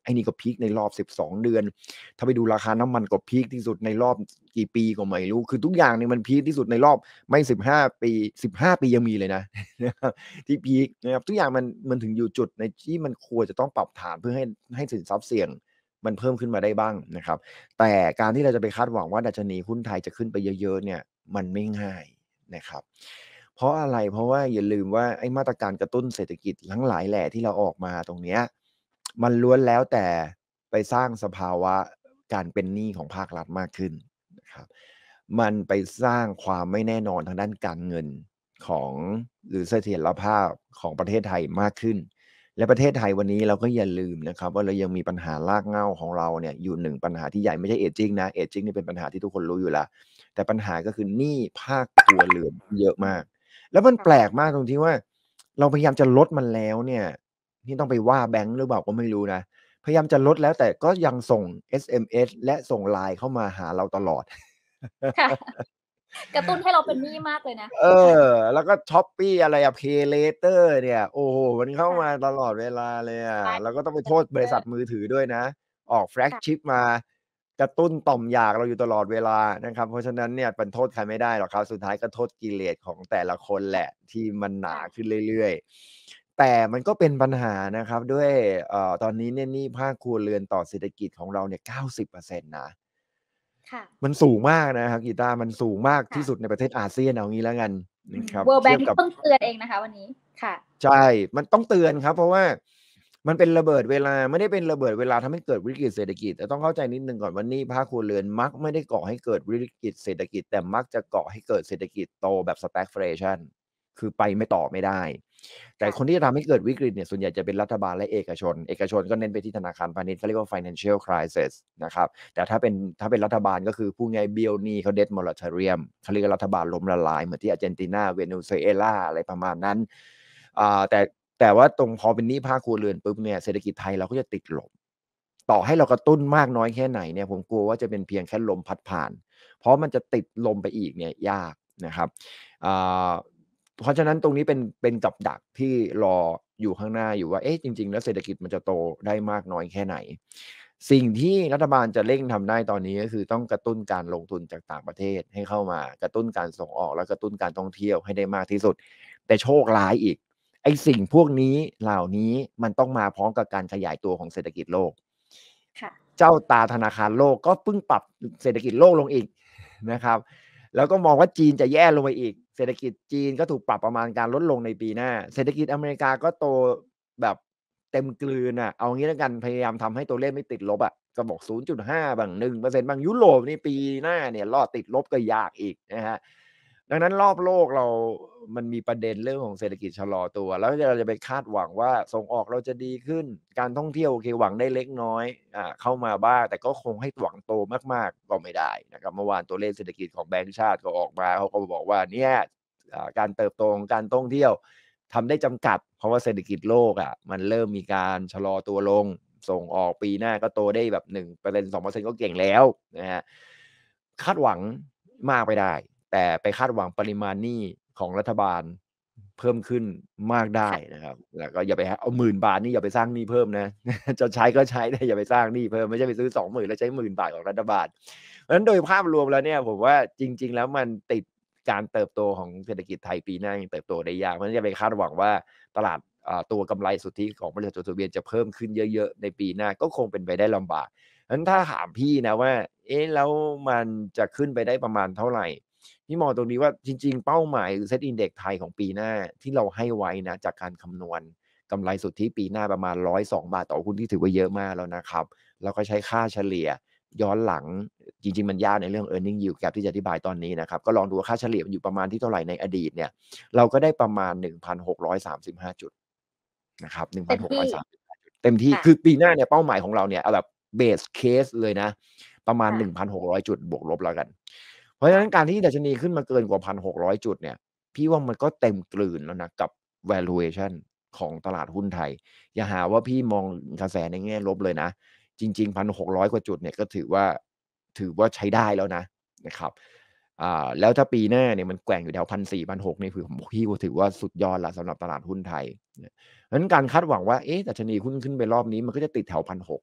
ไอ้นี่ก็พีคในรอบสิบสองเดือนถ้าไปดูราคาน้ำมันก็พีคที่สุดในรอบกี่ปีก็ไม่รู้คือทุกอย่างเนี่ยมันพีคที่สุดในรอบไม่สิบห้าปีสิบห้าปียังมีเลยนะ นะครับที่พีคนะครับทุกอย่างมันมันถึงอยู่จุดในที่มันควรจะต้องปรับฐานเพื่อให้ให้สินทรัพย์เสี่ยงมันเพิ่มขึ้นมาได้บ้างนะครับแต่การที่เราจะไปคาดหวังว่าดัชนีหุ้นไทยจะขึ้นไปเยอะๆเนี่ยมันไม่ง่ายนะครับเพราะอะไรเพราะว่าอย่าลืมว่าไอ้มาตรการกระตุ้นเศรษฐกิจทั้งหลายแหล่ที่เราออกมาตรงเนี้ยมันล้วนแล้วแต่ไปสร้างสภาวะการเป็นหนี้ของภาครัฐมากขึ้นนะครับมันไปสร้างความไม่แน่นอนทางด้านการเงินของหรือเสถียรภาพของประเทศไทยมากขึ้นและประเทศไทยวันนี้เราก็อย่าลืมนะครับว่าเรายังมีปัญหารากเหง้าของเราเนี่ยอยู่หนึ่งปัญหาที่ใหญ่ไม่ใช่เอจจิ้งนะเอจจิ้งนี่เป็นปัญหาที่ทุกคนรู้อยู่แล้วแต่ปัญหาก็คือหนี้ภาคครัวเรือนเยอะมากแล้วมันแปลกมากตรงที่ว่าเราพยายามจะลดมันแล้วเนี่ยนี่ต้องไปว่าแบงค์หรือเปล่าก็ไม่รู้นะพยายามจะลดแล้วแต่ก็ยังส่ง เอส เอ็ม เอส และส่ง ไลน์ เข้ามาหาเราตลอดค่ะกระตุ้นให้เราเป็นหนี้มากเลยนะเออแล้วก็ Shopee อะไรอะ Pay Later เนี่ยโอ้โฮมันเข้ามาตลอดเวลาเลยอะแล้วก็ต้องไปโทษบริษัทมือถือด้วยนะออกแฟลกชิปมากระตุ้นต่อมอยากเราอยู่ตลอดเวลานะครับเพราะฉะนั้นเนี่ยเป็นโทษใครไม่ได้หรอกครับสุดท้ายก็โทษกิเลสของแต่ละคนแหละที่มันหนาขึ้นเรื่อยๆแต่มันก็เป็นปัญหานะครับด้วยเอ่อตอนนี้เนี่ยหนี้ภาคครัวเรือนต่อเศรษฐกิจของเราเนี่ย เก้าสิบเปอร์เซ็นต์ นะมันสูงมากนะครับกีตาร์มันสูงมากที่สุดในประเทศอาเซียนเอางี้แล้วกันนะครับ World เทีย Bank บกับเพิ่งเตือนเองนะคะวันนี้ค่ะใช่มันต้องเตือนครับเพราะว่ามันเป็นระเบิดเวลาไม่ได้เป็นระเบิดเวลาทำให้เกิดวิกฤตเศรษฐกิจแต่ต้องเข้าใจนิดนึงก่อนว่าหนี้ภาคครัวเรือนมักไม่ได้ก่อให้เกิดวิกฤตเศรษฐกิจแต่มักจะก่อให้เกิดเศรษฐกิจโตแบบ stagflation คือไปไม่ต่อไม่ได้แต่คนที่จะทำให้เกิดวิกฤตเนี่ยส่วนใหญ่จะเป็นรัฐบาลและเอกชนเอกชนก็เน้นไปที่ธนาคารพาณิชย์เขาเรียกว่า financial crisis นะครับแต่ถ้าเป็นถ้าเป็นรัฐบาลก็คือพูดง่ายเบี้ยวหนี้เขา debt moratorium เขาเรียกว่ารัฐบาลล้มละลายเหมือนที่อาร์เจนตินาเวเนซุเอลาอะไรประมาณนั้นอ่าแต่แต่ว่าตรงพอเป็นหนี้ภาคครัวเรือนปุ๊บเนี่ยเศรษฐกิจไทยเราก็จะติดลมต่อให้เรากระตุ้นมากน้อยแค่ไหนเนี่ยผมกลัวว่าจะเป็นเพียงแค่ลมพัดผ่านเพราะมันจะติดลมไปอีกเนี่ยยากนะครับอ่าเพราะฉะนั้นตรงนี้เป็นเป็นกับดักที่รออยู่ข้างหน้าอยู่ว่าเอ๊ะจริงๆแล้วเศรษฐกิจมันจะโตได้มากน้อยแค่ไหนสิ่งที่รัฐบาลจะเร่งทำได้ตอนนี้ก็คือต้องกระตุ้นการลงทุนจากต่างประเทศให้เข้ามากระตุ้นการส่งออกและกระตุ้นการท่องเที่ยวให้ได้มากที่สุดแต่โชคร้ายอีกไอ้สิ่งพวกนี้เหล่านี้มันต้องมาพร้อมกับการขยายตัวของเศรษฐกิจโลกเจ้าตาธนาคารโลกก็เพิ่งปรับเศรษฐกิจโลกลงอีกนะครับแล้วก็มองว่าจีนจะแย่ลงไปอีกเศรษฐกิจจีนก็ถูกปรับประมาณการลดลงในปีหน้าเศรษฐกิจอเมริกาก็โตแบบเต็มกลืนอ่ะเอางี้แล้วกันพยายามทำให้ตัวเลขไม่ติดลบอ่ะก็บอก ศูนย์จุดห้า บ้าง หนึ่งเปอร์เซ็นต์ บ้างยุโรปนี่ปีหน้าเนี่ยรอดติดลบก็ยากอีกนะฮะดังนั้นรอบโลกเรามันมีประเด็นเรื่องของเศรษฐกิจชะลอตัวแล้วเราจะไปคาดหวังว่าส่งออกเราจะดีขึ้นการท่องเที่ยวโอเคหวังได้เล็กน้อยอ่าเข้ามาบ้างแต่ก็คงให้หวังโตมากๆก็ไม่ได้นะครับเมื่อวานตัวเลขเศรษฐกิจของแบงก์ชาติก็ออกมาเขาก็บอกว่าเนี่ยการเติบโตของการท่องเที่ยวทำได้จำกัดเพราะว่าเศรษฐกิจโลกอ่ะมันเริ่มมีการชะลอตัวลงส่งออกปีหน้าก็โตได้แบบ หนึ่งเปอร์เซ็นต์ สองเปอร์เซ็นต์ ก็เก่งแล้วนะฮะคาดหวังมากไปได้แต่ไปคาดหวังปริมาณหนี้ของรัฐบาลเพิ่มขึ้นมากได้นะครับแล้วก็อย่าไปเอาหมื่นบาทนี่อย่าไปสร้างหนี้เพิ่มนะจะใช้ก็ใช้แต่อย่าไปสร้างหนี้เพิ่มไม่ใช่ไปซื้อ สองหมื่น แล้วใช้หมื่นบาทของรัฐบาลเพราะฉะนั้นโดยภาพรวมแล้วเนี่ยผมว่าจริงๆแล้วมันติดการเติบโตของเศรษฐกิจไทยปีหน้ายังเติบโตได้ยากเพราะฉะนั้นอย่าไปคาดหวังว่าตลาดตัวกำไรสุทธิของบริษัทจดทะเบียนจะเพิ่มขึ้นเยอะๆในปีหน้าก็คงเป็นไปได้ลำบากเพราะฉะนั้นถ้าถามพี่นะว่าเอ๊ะแล้วมันจะขึ้นไปได้ประมาณเท่าไหร่พี่มองตรงนี้ว่าจริงๆเป้าหมายเซ็ตอินเด็กซ์ไทยของปีหน้าที่เราให้ไว้นะจากการคำนวณกำไรสุทธิปีหน้าประมาณหนึ่งร้อยสองบาทต่อหุ้นที่ถือว่าเยอะมากแล้วนะครับแล้วก็ใช้ค่าเฉลี่ยย้อนหลังจริงๆมันยากในเรื่อง earning yield gap ที่จะอธิบายตอนนี้นะครับก็ลองดูว่าค่าเฉลี่ยมันอยู่ประมาณที่เท่าไหร่ในอดีตเนี่ยเราก็ได้ประมาณ หนึ่งพันหกร้อยสามสิบห้า จุดนะครับ หนึ่งพันหกร้อยสามสิบห้า จุดเต็มที่คือปีหน้าเนี่ยเป้าหมายของเราเนี่ยเอาแบบ base case เลยนะประมาณ หนึ่งพันหกร้อย จุดบวกลบแล้วกันเพราะฉะนั้นการที่ดัชนีขึ้นมาเกินกว่า หนึ่งพันหกร้อย จุดเนี่ยพี่ว่ามันก็เต็มกลืนแล้วนะกับ valuation ของตลาดหุ้นไทยอย่าหาว่าพี่มองกระแสในแง่ลบเลยนะจริงๆ หนึ่งพันหกร้อย กว่าจุดเนี่ยก็ถือว่าถือว่าใช้ได้แล้วนะนะครับอ่าแล้วถ้าปีหน้าเนี่ยมันแกว่งอยู่แถว หนึ่งพันสี่ร้อย หนึ่งพันหกร้อย นี่คือพี่ก็ถือว่าสุดยอดละสำหรับตลาดหุ้นไทยเพราะฉะนั้นการคาดหวังว่าเอ๊ะดัชนีหุ้นขึ้นไปรอบนี้มันก็จะติดแถว หนึ่งพันหก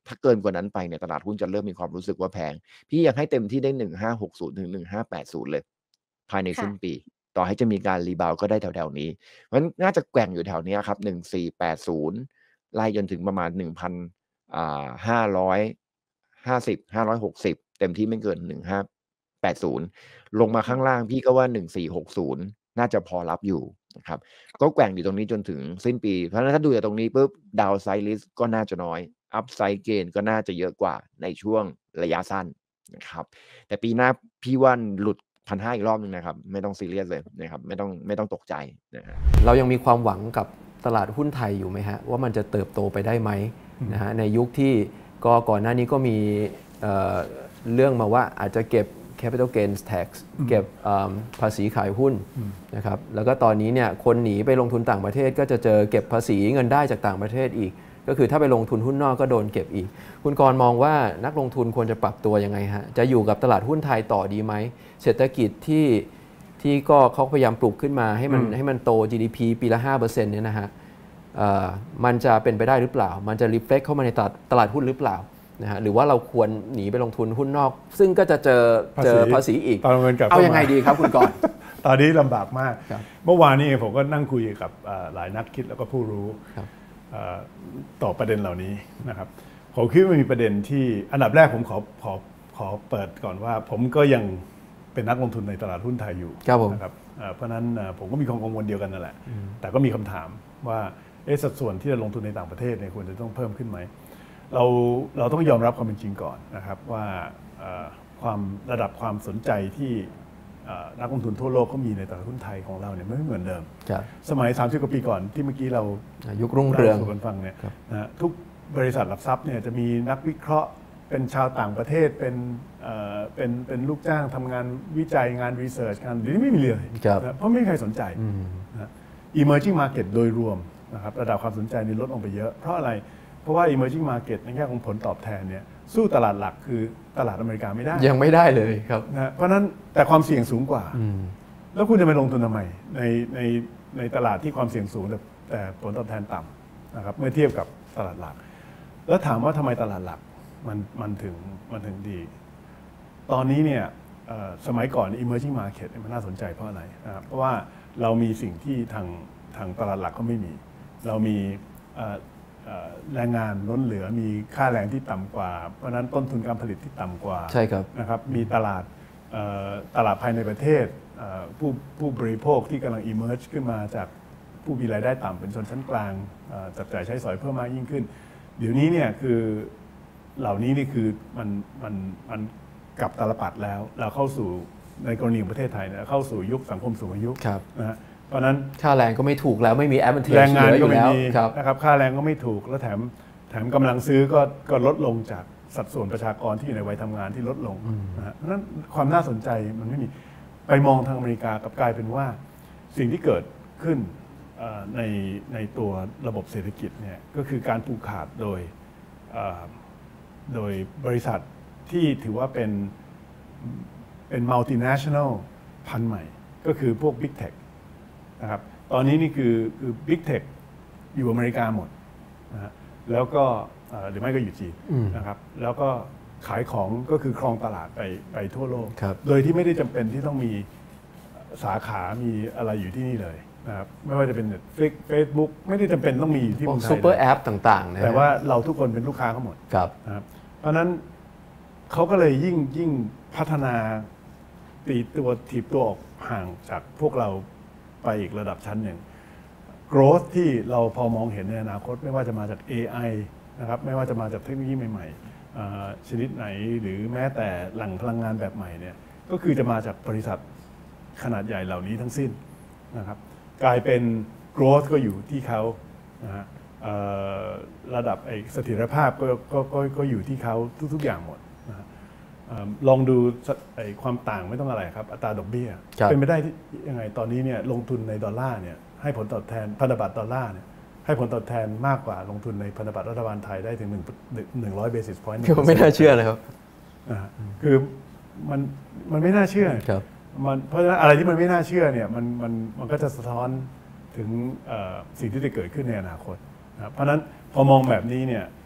ถ้าเกินกว่านั้นไปเนี่ยตลาดหุ้นจะเริ่มมีความรู้สึกว่าแพงพี่ยังให้เต็มที่ได้หนึ่งพันห้าร้อยหกสิบถึงหนึ่งพันห้าร้อยแปดสิบเลยภายในสิ้นปีต่อให้จะมีการรีบาวด์ก็ได้แถวๆนี้เพราะฉะนั้นน่าจะแกว่งอยู่แถวเนี้ยครับหนึ่งพันสี่ร้อยแปดสิบไล่จนถึงประมาณ หนึ่งพันห้าร้อยห้าสิบ ห้าร้อยหกสิบ เต็มที่ไม่เกินหนึ่งพันห้าร้อยแปดสิบลงมาข้างล่างพี่ก็ว่าหนึ่งพันสี่ร้อยหกสิบน่าจะพอรับอยู่นะครับก็แกว่งอยู่ตรงนี้จนถึงสิ้นปีเพราะฉะนั้นถ้าดูจากตรงนี้ปุ๊บดาวไซด์ริสก็น่าจะน้อยอัพไซด์เกนก็น่าจะเยอะกว่าในช่วงระยะสั้นนะครับแต่ปีหน้าพี่ว่าหลุด หนึ่งพันห้าร้อย อีกรอบนึงนะครับไม่ต้องซีเรียสเลยนะครับไม่ต้องไม่ต้องตกใจนะฮะเรายังมีความหวังกับตลาดหุ้นไทยอยู่ไหมฮะว่ามันจะเติบโตไปได้ไหมนะฮะในยุคที่ก็ก่อนหน้านี้ก็มีเอ่อเรื่องมาว่าอาจจะเก็บ capital gains tax เก็บภาษีขายหุ้นนะครับแล้วก็ตอนนี้เนี่ยคนหนีไปลงทุนต่างประเทศก็จะเจอเก็บภาษีเงินได้จากต่างประเทศอีกก็คือถ้าไปลงทุนหุ้นนอกก็โดนเก็บอีกคุณกรณ์มองว่านักลงทุนควรจะปรับตัวยังไงฮะจะอยู่กับตลาดหุ้นไทยต่อดีไหมเศรษฐกิจที่ที่ก็เขาพยายามปลุกขึ้นมาให้มันให้มันโต จี ดี พี ปีละ ห้าเปอร์เซ็นต์ เนี่ยนะฮะมันจะเป็นไปได้หรือเปล่ามันจะรีเฟล็กเข้ามาในตลาดตลาดหุ้นหรือเปล่านะฮะหรือว่าเราควรหนีไปลงทุนหุ้นนอกซึ่งก็จะเจอเจอภาษีอีกเอายังไงดีครับคุณกรณ์ตอนนี้ลำบากมากเมื่อวานนี้ผมก็นั่งคุยกับหลายนักคิดแล้วก็ผู้รู้ต่อประเด็นเหล่านี้นะครับผมคิดว่ามีประเด็นที่อันดับแรกผมขอขอขอเปิดก่อนว่าผมก็ยังเป็นนักลงทุนในตลาดหุ้นไทยอยู่นะครับเพราะนั้นผมก็มีความกังวลเดียวกันนั่นแหละแต่ก็มีคำถามว่าสัดส่วนที่จะลงทุนในต่างประเทศเนี่ยควรจะต้องเพิ่มขึ้นไหมเราเราต้องยอมรับความเป็นจริงก่อนนะครับว่าความระดับความสนใจที่นักลงทุนทั่วโลกเขามีในตลาดหุ้นไทยของเราเนี่ยไม่เหมือนเดิมสมัยสามสิบกว่าปีก่อนที่เมื่อกี้เรายุครุ่งเรืองกันฟังเนี่ยนะทุกบริษัทหลักทรัพย์เนี่ยจะมีนักวิเคราะห์เป็นชาวต่างประเทศเป็นเป็นเป็นลูกจ้างทำงานวิจัยงานรีเสิร์ชงานหรือไม่มีเลยเพราะไม่มีใครสนใจนะ emerging market โดยรวมนะครับระดับความสนใจนี่ลดลงไปเยอะเพราะอะไรเพราะว่า emerging market ในแง่ของผลตอบแทนเนี่ยสู้ตลาดหลักคือตลาดอเมริกาไม่ได้ยังไม่ได้เลยครับนะเพราะนั้นแต่ความเสี่ยงสูงกว่าแล้วคุณจะไปลงทุนทำไมในในในตลาดที่ความเสี่ยงสูงแต่แต่ผลตอบแทนต่ำนะครับเมื่อเทียบกับตลาดหลักแล้วถามว่าทำไมตลาดหลักมันมันถึงมันถึงดีตอนนี้เนี่ยสมัยก่อน emerging market มันน่าสนใจเพราะอะไรนะครับเพราะว่าเรามีสิ่งที่ทางทางตลาดหลักก็ไม่มีเรามีแรงงานล้นเหลือมีค่าแรงที่ต่ำกว่าเพราะนั้นต้นทุนการผลิตที่ต่ำกว่าใช่ครับนะครับมีตลาดตลาดภายในประเทศผู้ผู้บริโภคที่กำลัง emerge ขึ้นมาจากผู้มีรายได้ต่ำเป็นชนชั้นกลางจับจ่ายใช้สอยเพิ่มมากยิ่งขึ้นเดี๋ยวนี้เนี่ยคือเหล่านี้นี่คือมันมันมันกลับตาลปัดแล้วเราเข้าสู่ในกรณีของประเทศไทยเนี่ยเข้าสู่ยุคสังคมสูงอายุนะฮะเพราะนั้นค่าแรงก็ไม่ถูกแล้วไม่มีแอดวานเทจแรงงานก็ไม่มีนะครับค่าแรงก็ไม่ถูกแล้วแถมแถมกำลังซื้อก็ก็ลดลงจากสัดส่วนประชากรที่อยู่ในวัยทำงานที่ลดลงนะฮะเพราะนั้นความน่าสนใจมันไม่มีไปมองทางอเมริกากับกลายเป็นว่าสิ่งที่เกิดขึ้นในในตัวระบบเศรษฐกิจเนี่ยก็คือการผูกขาดโดยโดยบริษัทที่ถือว่าเป็นเป็น multinational พันธุ์ใหม่ก็คือพวก Big Tech นะครับตอนนี้นี่คือคือ Big Tech อยู่อเมริกาหมดนะฮะแล้วก็หรือไม่ก็อยู่จีนนะครับแล้วก็ขายของก็คือครองตลาดไปไปทั่วโลกโดยที่ไม่ได้จำเป็นที่ต้องมีสาขามีอะไรอยู่ที่นี่เลยนะครับไม่ว่าจะเป็น Netflix Facebook ไม่ได้จำเป็นต้องมีอยู่ที่เมืองไทยซูเปอร์แอปต่างๆนะแต่ว่าเราทุกคนเป็นลูกค้าเขาหมดนะครับเพราะนั้นเขาก็เลยยิ่งยิ่งพัฒนาตีตัวถีบตัวออกห่างจากพวกเราไปอีกระดับชั้นหนึ่ง growth ที่เราพอมองเห็นในอนาคตไม่ว่าจะมาจาก เอ ไอ นะครับไม่ว่าจะมาจากเทคโนโลยีใหม่ๆชนิดไหนหรือแม้แต่แหล่งพลังงานแบบใหม่เนี่ยก็คือจะมาจากบริษัทขนาดใหญ่เหล่านี้ทั้งสิ้นนะครับกลายเป็น growth ก็อยู่ที่เขานะฮะระดับไอ้เสถียรภาพก็ก็ก็ก็อยู่ที่เขาทุกๆอย่างหมดนะลองดูไอ้ความต่างไม่ต้องอะไรครับอัตราดอกเบี้ยเป็นไปได้ที่ยังไงตอนนี้เนี่ยลงทุนในดอลลาร์เนี่ยให้ผลตอบแทนพันธบัตรดอลลาร์เนี่ยให้ผลตอบแทนมากกว่าลงทุนในพันธบัตรรัฐบาลไทยได้ถึงหนึ่งหนึ่งร้อยเบสิสพอยต์คือไม่น่าเชื่อเลยครับคือมันมันไม่น่าเชื่อมันเพราะฉะนั้นอะไรที่มันไม่น่าเชื่อเนี่ยมันมันมันก็จะสะท้อนถึงสิ่งที่จะเกิดขึ้นในอนาคตนะเพราะฉะนั้นพอมองแบบนี้เนี่ย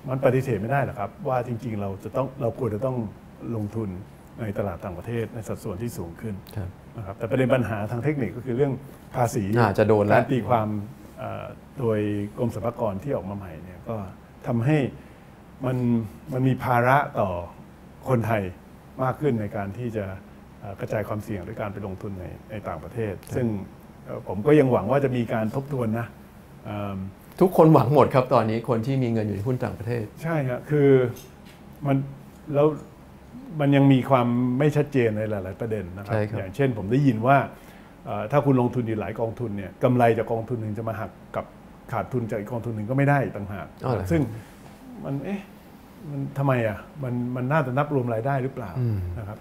มันปฏิเสธไม่ได้หรอกครับว่าจริงๆเราจะต้องเราควรจะต้องลงทุนในตลาดต่างประเทศในสัดส่วนที่สูงขึ้นนะครับแต่ประเด็นปัญหาทางเทคนิคก็คือเรื่องภาษีจะโดนแล้วการตีความโดยกรมสรรพากรที่ออกมาใหม่เนี่ยก็ทำให้มันมันมีภาระต่อคนไทยมากขึ้นในการที่จะกระจายความเสี่ยงด้วยการไปลงทุนในในต่างประเทศซึ่งผมก็ยังหวังว่าจะมีการทบทวนนะทุกคนหวังหมดครับตอนนี้คนที่มีเงินอยู่ในหุ้นต่างประเทศใช่ครับคือมันแล้วมันยังมีความไม่ชัดเจนในหลายๆประเด็นนะครับอย่างเช่นผมได้ยินว่าถ้าคุณลงทุนอยู่หลายกองทุนเนี่ยกำไรจากกองทุนหนึ่งจะมาหักกับขาดทุนจากอีกกองทุนหนึ่งก็ไม่ได้ต่างหากซึ่งมันเอ๊ะมันทำไมอ่ะมันมันน่าจะนับรวมรายได้หรือเปล่านะครับ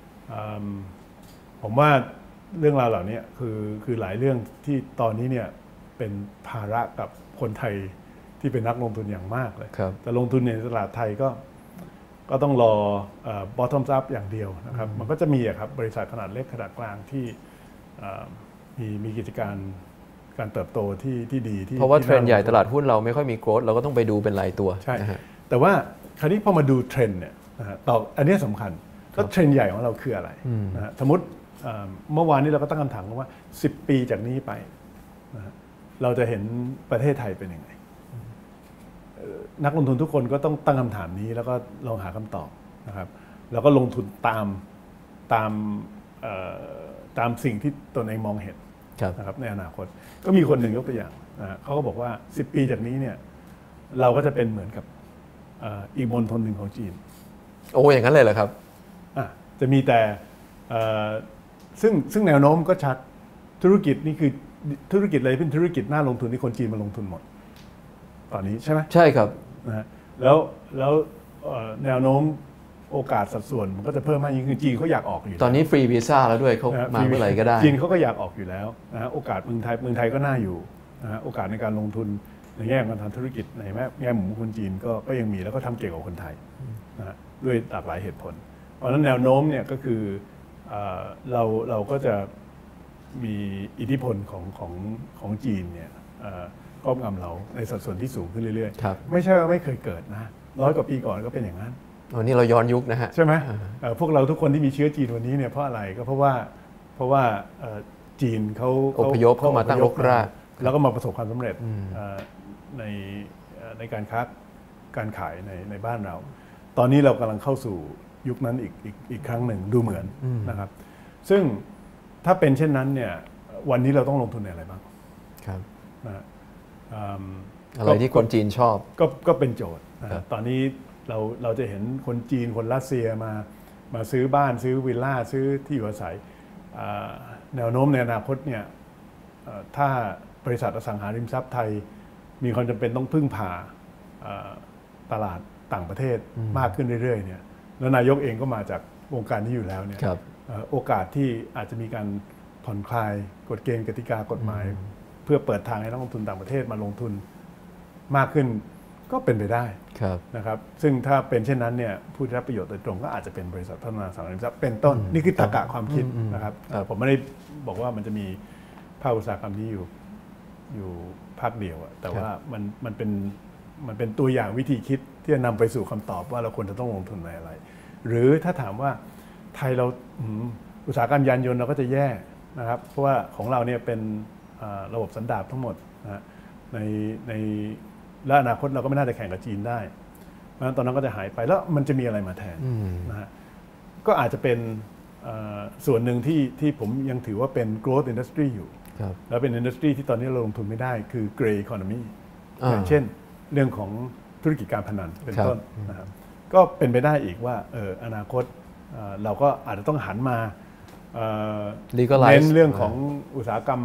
ผมว่าเรื่องราวเหล่านี้คือคือหลายเรื่องที่ตอนนี้เนี่ยเป็นภาระกับคนไทยที่เป็นนักลงทุนอย่างมากเลยแต่ลงทุนในตลาดไทยก็ก็ต้องรอ bottom up อย่างเดียวนะครับมันก็จะมีครับบริษัทขนาดเล็กขนาดกลางที่มีมีกิจการการเติบโตที่ที่ดีที่เพราะว่าเทรนด์ใหญ่ตลาดหุ้นเราไม่ค่อยมีโกรธเราก็ต้องไปดูเป็นรายตัวใช่แต่ว่าคราวนี้พอมาดูเทรนด์เนี่ยนะฮะต่ออันนี้สำคัญแล้วเทรนด์ใหญ่ของเราคืออะไรนะฮะสมมติเมื่อวานนี้เราก็ตั้งคำถามว่าสิบปีจากนี้ไปนะฮะเราจะเห็นประเทศไทยเป็นยังไงนักลงทุนทุกคนก็ต้องตั้งคำถามนี้แล้วก็ลองหาคำตอบนะครับแล้วก็ลงทุนตามตามตามสิ่งที่ตนเองมองเห็นนะครับในอนาคตก็มีคนหนึ่งยกตัวอย่างนะเขาก็บอกว่าสิบปีจากนี้เนี่ยเราก็จะเป็นเหมือนกับอีกมณฑลหนึ่งของจีนโอ้อย่างนั้นเลยเหรอครับจะมีแต่ซึ่งซึ่งแนวโน้มก็ชัดธุรกิจนี่คือธุรกิจอะไรเป็นธุรกิจน่าลงทุนที่คนจีนมาลงทุนหมดตอนนี้ใช่ไหมใช่ครับนะฮะแล้วแล้วแนวโน้มโอกาสสัดส่วนมันก็จะเพิ่มมากยิ่งขึ้นจีนเขาอยากออกอยู่ตอนนี้ฟรีวีซ่าแล้วด้วยเขามาเมื่อไหร่ก็ได้จีนเขาก็อยากออกอยู่แล้วนะฮะโอกาสเมืองไทยเมืองไทยก็น่าอยู่นะฮะโอกาสในการลงทุนในแง่การทำธุรกิจในแง่มุมคนจีนก็ก็ยังมีแล้วก็ทำเก่งกว่าคนไทยนะฮะด้วยหลากหลายเหตุผลเพราะฉะนั้นแนวโน้มเนี่ยก็คือเราเราก็จะมีอิทธิพลของของของจีนเนี่ยครอบงำเราในสัดส่วนที่สูงขึ้นเรื่อยๆไม่ใช่ว่าไม่เคยเกิดนะร้อยกว่าปีก่อนก็เป็นอย่างนั้นวันนี้เราย้อนยุคนะฮะใช่ไหมพวกเราทุกคนที่มีเชื้อจีนวันนี้เนี่ยเพราะอะไรก็เพราะว่าเพราะว่าจีนเขาอพยพเข้ามาตั้งรกรากแล้วก็มาประสบความสำเร็จในในการค้าการขายในในบ้านเราตอนนี้เรากำลังเข้าสู่ยุคนั้นอีกอีกอีกครั้งหนึ่งดูเหมือนนะครับซึ่งถ้าเป็นเช่นนั้นเนี่ยวันนี้เราต้องลงทุนในอะไรบ้างครับนะอะไรที่คนจีนชอบก็ก็เป็นโจทย์ตอนนี้เราเราจะเห็นคนจีนคนรัสเซียมามาซื้อบ้านซื้อวิลล่าซื้อที่อยู่อาศัยแนวโน้มในอนาคตเนี่ยถ้าบริษัทอสังหาริมทรัพย์ไทยมีความจำเป็นต้องพึ่งพาตลาดต่างประเทศมากขึ้นเรื่อยๆเนี่ยแล้วนายกเองก็มาจากวงการนี้อยู่แล้วเนี่ยโอกาสที่อาจจะมีการผ่อนคลายกฎเกณฑ์กติกากฎหมายเพื่อเปิดทางให้นักลงทุนต่างประเทศมาลงทุนมากขึ้นก็เป็นไปได้นะครับซึ่งถ้าเป็นเช่นนั้นเนี่ยผู้ได้รับประโยชน์โดยตรงก็อาจจะเป็นบริษัทพัฒนาอสังหาริมทรัพย์เป็นต้นนี่คือตรรกะความคิดนะครับผมไม่ได้บอกว่ามันจะมีภาคอุตสาหกรรมนี้อยู่อยู่ภาคเดียวแต่ว่ามันมันเป็นมันเป็นตัวอย่างวิธีคิดที่จะนำไปสู่คำตอบว่าเราควรจะต้องลงทุนในอะไรหรือถ้าถามว่าไทยเราอุตสาหกรรมยานยนต์เราก็จะแย่นะครับเพราะว่าของเราเนี่ยเป็นระบบสันดาปทั้งหมดนะในในและอนาคตเราก็ไม่น่าจะแข่งกับจีนได้เพราะฉะนั้นตอนนั้นก็จะหายไปแล้วมันจะมีอะไรมาแทนนะฮะก็อาจจะเป็นส่วนหนึ่งที่ที่ผมยังถือว่าเป็น growth industry อยู่แล้วเป็น industry ที่ตอนนี้เราลงทุนไม่ได้คือ gray economy อย่างเช่นเรื่องของธุรกิจการพนันเป็นต้นนะครับก็เป็นไปได้อีกว่าเอออนาคตเราก็อาจจะต้องหันมาเน้นเรื่องของอุตสาหกรรม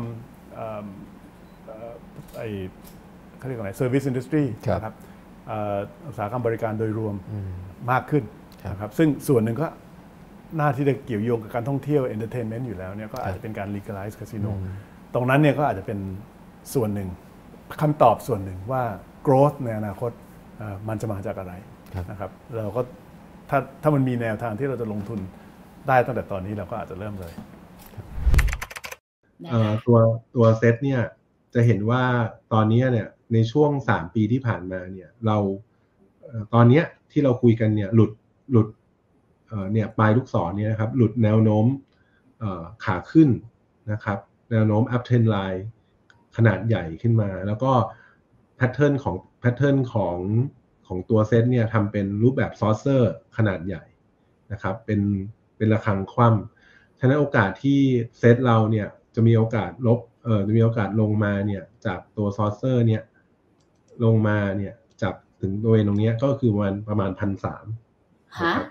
ไอเขาเรียกอะไร service industry นะครับอุตสาหกรรมบริการโดยรวมมากขึ้นนะครับซึ่งส่วนหนึ่งก็หน้าที่จะเกี่ยวโยงกับการท่องเที่ยว entertainment อยู่แล้วเนี่ยก็อาจจะเป็นการ legalize casino ตรงนั้นเนี่ยก็อาจจะเป็นส่วนหนึ่งคำตอบส่วนหนึ่งว่า growth ในอนาคตมันจะมาจากอะไรนะครับเราก็ถ้าถ้ามันมีแนวทางที่เราจะลงทุนได้ตั้งแต่ตอนนี้เราก็อาจจะเริ่มเลยตัวตัวเซตเนี่ยจะเห็นว่าตอนนี้เนี่ยในช่วงสามปีที่ผ่านมาเนี่ยเราตอนนี้ที่เราคุยกันเนี่ยหลุดหลุดเนี่ยปลายลูกศรเนี่ยนะครับหลุดแนวโน้มขาขึ้นนะครับแนวโน้ม up trend line ขนาดใหญ่ขึ้นมาแล้วก็แพทเทิร์นของแพทเทิร์นของของตัวเซตเนี่ยทำเป็นรูปแบบซอสเซอร์ขนาดใหญ่นะครับเป็นเป็นระฆังคว่ำฉะนั้นโอกาสที่เซตเราเนี่ยจะมีโอกาสลบเอ่อจะมีโอกาสลงมาเนี่ยจากตัวซอสเซอร์เนี่ยลงมาเนี่ยจากถึงตัวเองตรงนี้ก็คือประมาณประมาณพันสามฮะ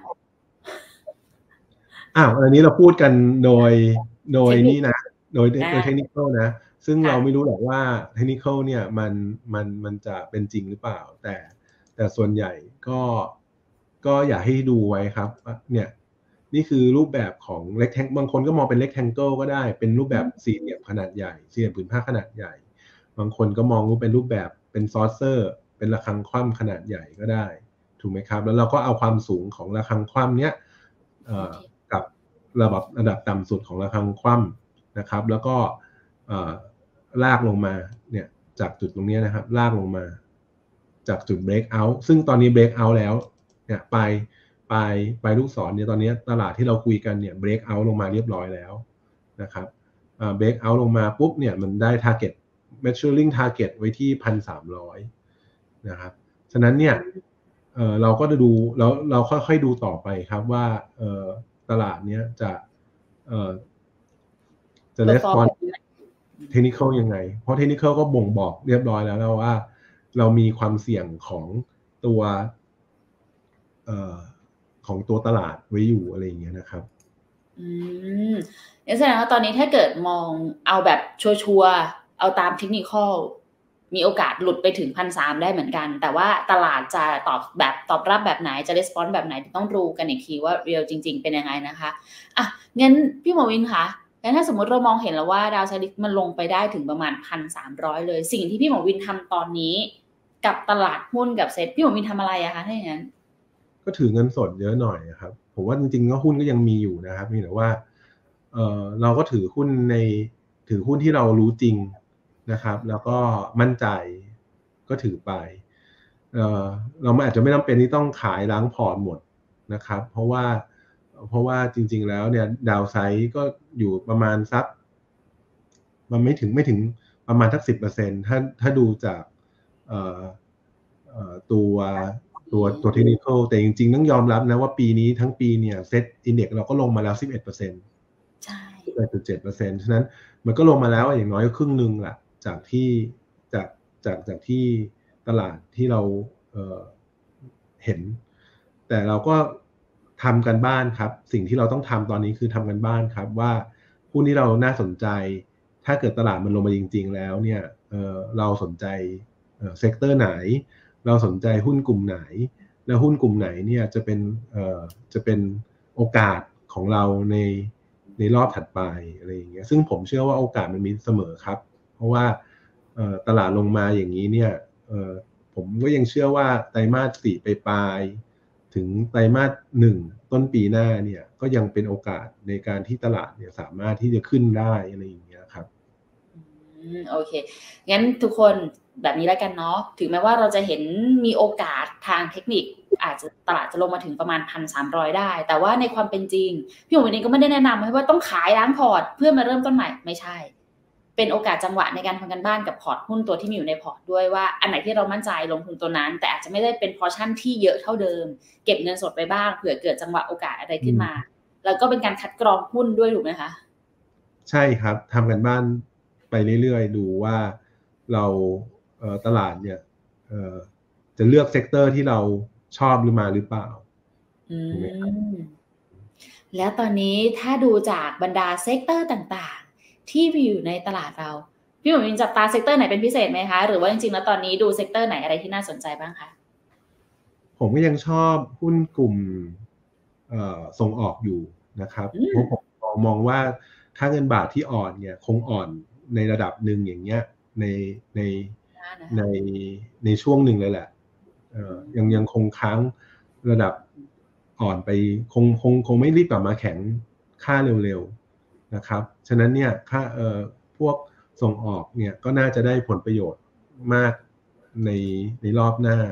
อ้าวอันนี้เราพูดกันโดยโดยนี่นะโดยโดยเทคนิคนะซึ่งเราไม่รู้หรอกว่าเทคนิคเนี่ยมันมันมันจะเป็นจริงหรือเปล่าแต่แต่ส่วนใหญ่ก็ก็อยากให้ดูไว้ครับเนี่ยนี่คือรูปแบบของเล็กแทงบางคนก็มองเป็นเล็กแทงเกิลก็ได้เป็นรูปแบบสี่เหลี่ยมขนาดใหญ่สี่เหลี่ยมผืนผ้าขนาดใหญ่บางคนก็มองรูปเป็นรูปแบบเป็นซอสเซอร์เป็นระฆังคว่ำขนาดใหญ่ก็ได้ถูกไหมครับแล้วเราก็เอาความสูงของระฆังคว่ำเนี้ยกับระดับระดับต่ำสุดของระฆังคว่ำนะครับแล้วก็ลากลงมาเนี่ยจากจุดตรงนี้นะครับลากลงมาจากจุด break out ซึ่งตอนนี้ break out แล้วเนี่ยไปไปไปลูกศรเนี่ยตอนนี้ตลาดที่เราคุยกันเนี่ย break out ลงมาเรียบร้อยแล้วนะครับ break out ลงมาปุ๊บเนี่ยมันได้ target maturing target ไว้ที่ หนึ่งพันสามร้อย นะครับฉะนั้นเนี่ยเอ่อเราก็จะดูแล้วเราค่อยๆดูต่อไปครับว่าเอ่อตลาดเนี้ยจะเอ่อจะ respond technical ยังไงเพราะ technical ก็บ่งบอกเรียบร้อยแล้วแล้วว่าเรามีความเสี่ยงของตัวเอ่อของตัวตลาดไว้อยู่อะไรอย่างเงี้ยนะครับอืมแสดงว่าตอนนี้ถ้าเกิดมองเอาแบบชัวร์ๆเอาตาม technical มีโอกาสหลุดไปถึง หนึ่งพันสามร้อย ได้เหมือนกันแต่ว่าตลาดจะตอบแบบตอบรับแบบไหนจะ response แบบไหนต้องดูกันอีกทีว่า real จริงๆเป็นยังไงนะคะอ่ะงั้นพี่หมอวินคะงั้นถ้าสมมติเรามองเห็นแล้วว่าดาวไซด์มันลงไปได้ถึงประมาณ หนึ่งพันสามร้อย เลยสิ่งที่พี่หมอวินทำตอนนี้กับตลาดหุ้นกับเซ็ตพี่หมอวินทำอะไรอะคะถ้าอย่างนั้นก็ถือเงินสดเยอะหน่อยครับผมว่าจริงๆก็หุ้นก็ยังมีอยู่นะครับมีแต่ว่าเอ่อเราก็ถือหุ้นในถือหุ้นที่เรารู้จริงนะครับแล้วก็มั่นใจก็ถือไปเอ่อเราอาจจะไม่จำเป็นที่ต้องขายล้างพอร์ตหมดนะครับเพราะว่าเพราะว่าจริงๆแล้วเนี่ยดาวไซด์ก็อยู่ประมาณสักมันไม่ถึงไม่ถึงประมาณสัก สิบเปอร์เซ็นต์ ถ้าถ้าดูจากเอ่อเอ่อตัวตัวตัวเทคนิคแต่จริงๆต้องยอมรับนะว่าปีนี้ทั้งปีเนี่ยเซ็ตอินเด็กซ์เราก็ลงมาแล้ว สิบเอ็ดเปอร์เซ็นต์ ใช่ สิบเอ็ดจุดเจ็ดเปอร์เซ็นต์ ฉะนั้นมันก็ลงมาแล้วอย่างน้อยก็ครึ่งนึงแหละจากที่จากจากจากที่ตลาดที่เราเอ่อเห็นแต่เราก็ทำกันบ้านครับสิ่งที่เราต้องทำตอนนี้คือทำกันบ้านครับว่าหุ้นที่เราน่าสนใจถ้าเกิดตลาดมันลงมาจริงๆแล้วเนี่ยเอ่อเราสนใจเอ่อเซกเตอร์ไหนเราสนใจหุ้นกลุ่มไหนและหุ้นกลุ่มไหนเนี่ยจะเป็นเอ่อจะเป็นโอกาสของเราในในรอบถัดไปอะไรอย่างเงี้ยซึ่งผมเชื่อว่าโอกาสมันมีเสมอครับเพราะว่าเอ่อตลาดลงมาอย่างนี้เนี่ยเอ่อผมก็ยังเชื่อว่าไตรมาสสี่ไปปลายถึงไตรมาสหนึ่งต้นปีหน้าเนี่ยก็ยังเป็นโอกาสในการที่ตลาดเนี่ยสามารถที่จะขึ้นได้อะไรอย่างเงี้ยครับอืมโอเคงั้นทุกคนแบบนี้แล้วกันเนาะถึงแม้ว่าเราจะเห็นมีโอกาสทางเทคนิคอาจจะตลาดจะลงมาถึงประมาณ หนึ่งพันสามร้อย ได้แต่ว่าในความเป็นจริงพี่หมอวินเองก็ไม่ได้แนะนำให้ว่าต้องขายล้างพอร์ตเพื่อมาเริ่มต้นใหม่ไม่ใช่เป็นโอกาสจังหวะในการทำกันบ้านกับพอร์ตหุ้นตัวที่มีอยู่ในพอร์ตด้วยว่าอันไหนที่เรามั่นใจลงทุนตัวนั้นแต่อาจจะไม่ได้เป็นพอร์ชั่นที่เยอะเท่าเดิมเก็บเงินสดไปบ้างเผื่อเกิดจังหวะโอกาสอะไรขึ้นมาแล้วก็เป็นการคัดกรองหุ้นด้วยถูกไหมคะใช่ครับทำกันบ้านไปเรื่อยๆดูว่าเราเอ่อตลาดเนี่ยเอ่อจะเลือกเซกเตอร์ที่เราชอบหรือมาหรือเปล่าถูกไหมครับแล้วตอนนี้ถ้าดูจากบรรดาเซกเตอร์ต่างๆที่มีอยู่ในตลาดเราพี่หมอวินจับตาเซกเตอร์ไหนเป็นพิเศษไหมคะหรือว่าจริงๆแล้วตอนนี้ดูเซกเตอร์ไหนอะไรที่น่าสนใจบ้างคะผมก็ยังชอบหุ้นกลุ่มเอ่อส่งออกอยู่นะครับเพราะผมมองว่าค่าเงินบาทที่อ่อนเนี่ยคงอ่อนในระดับหนึ่งอย่างเงี้ยในในในในช่วงหนึ่งเลยแหละเอ่อยังยังคงค้างระดับอ่อนไปคงคงคงไม่รีบกลับมาแข็งค่าเร็วๆนะครับฉะนั้นเนี่ยค่าเอ่อพวกส่งออกเนี่ยก็น่าจะได้ผลประโยชน์มากในในรอบหน้า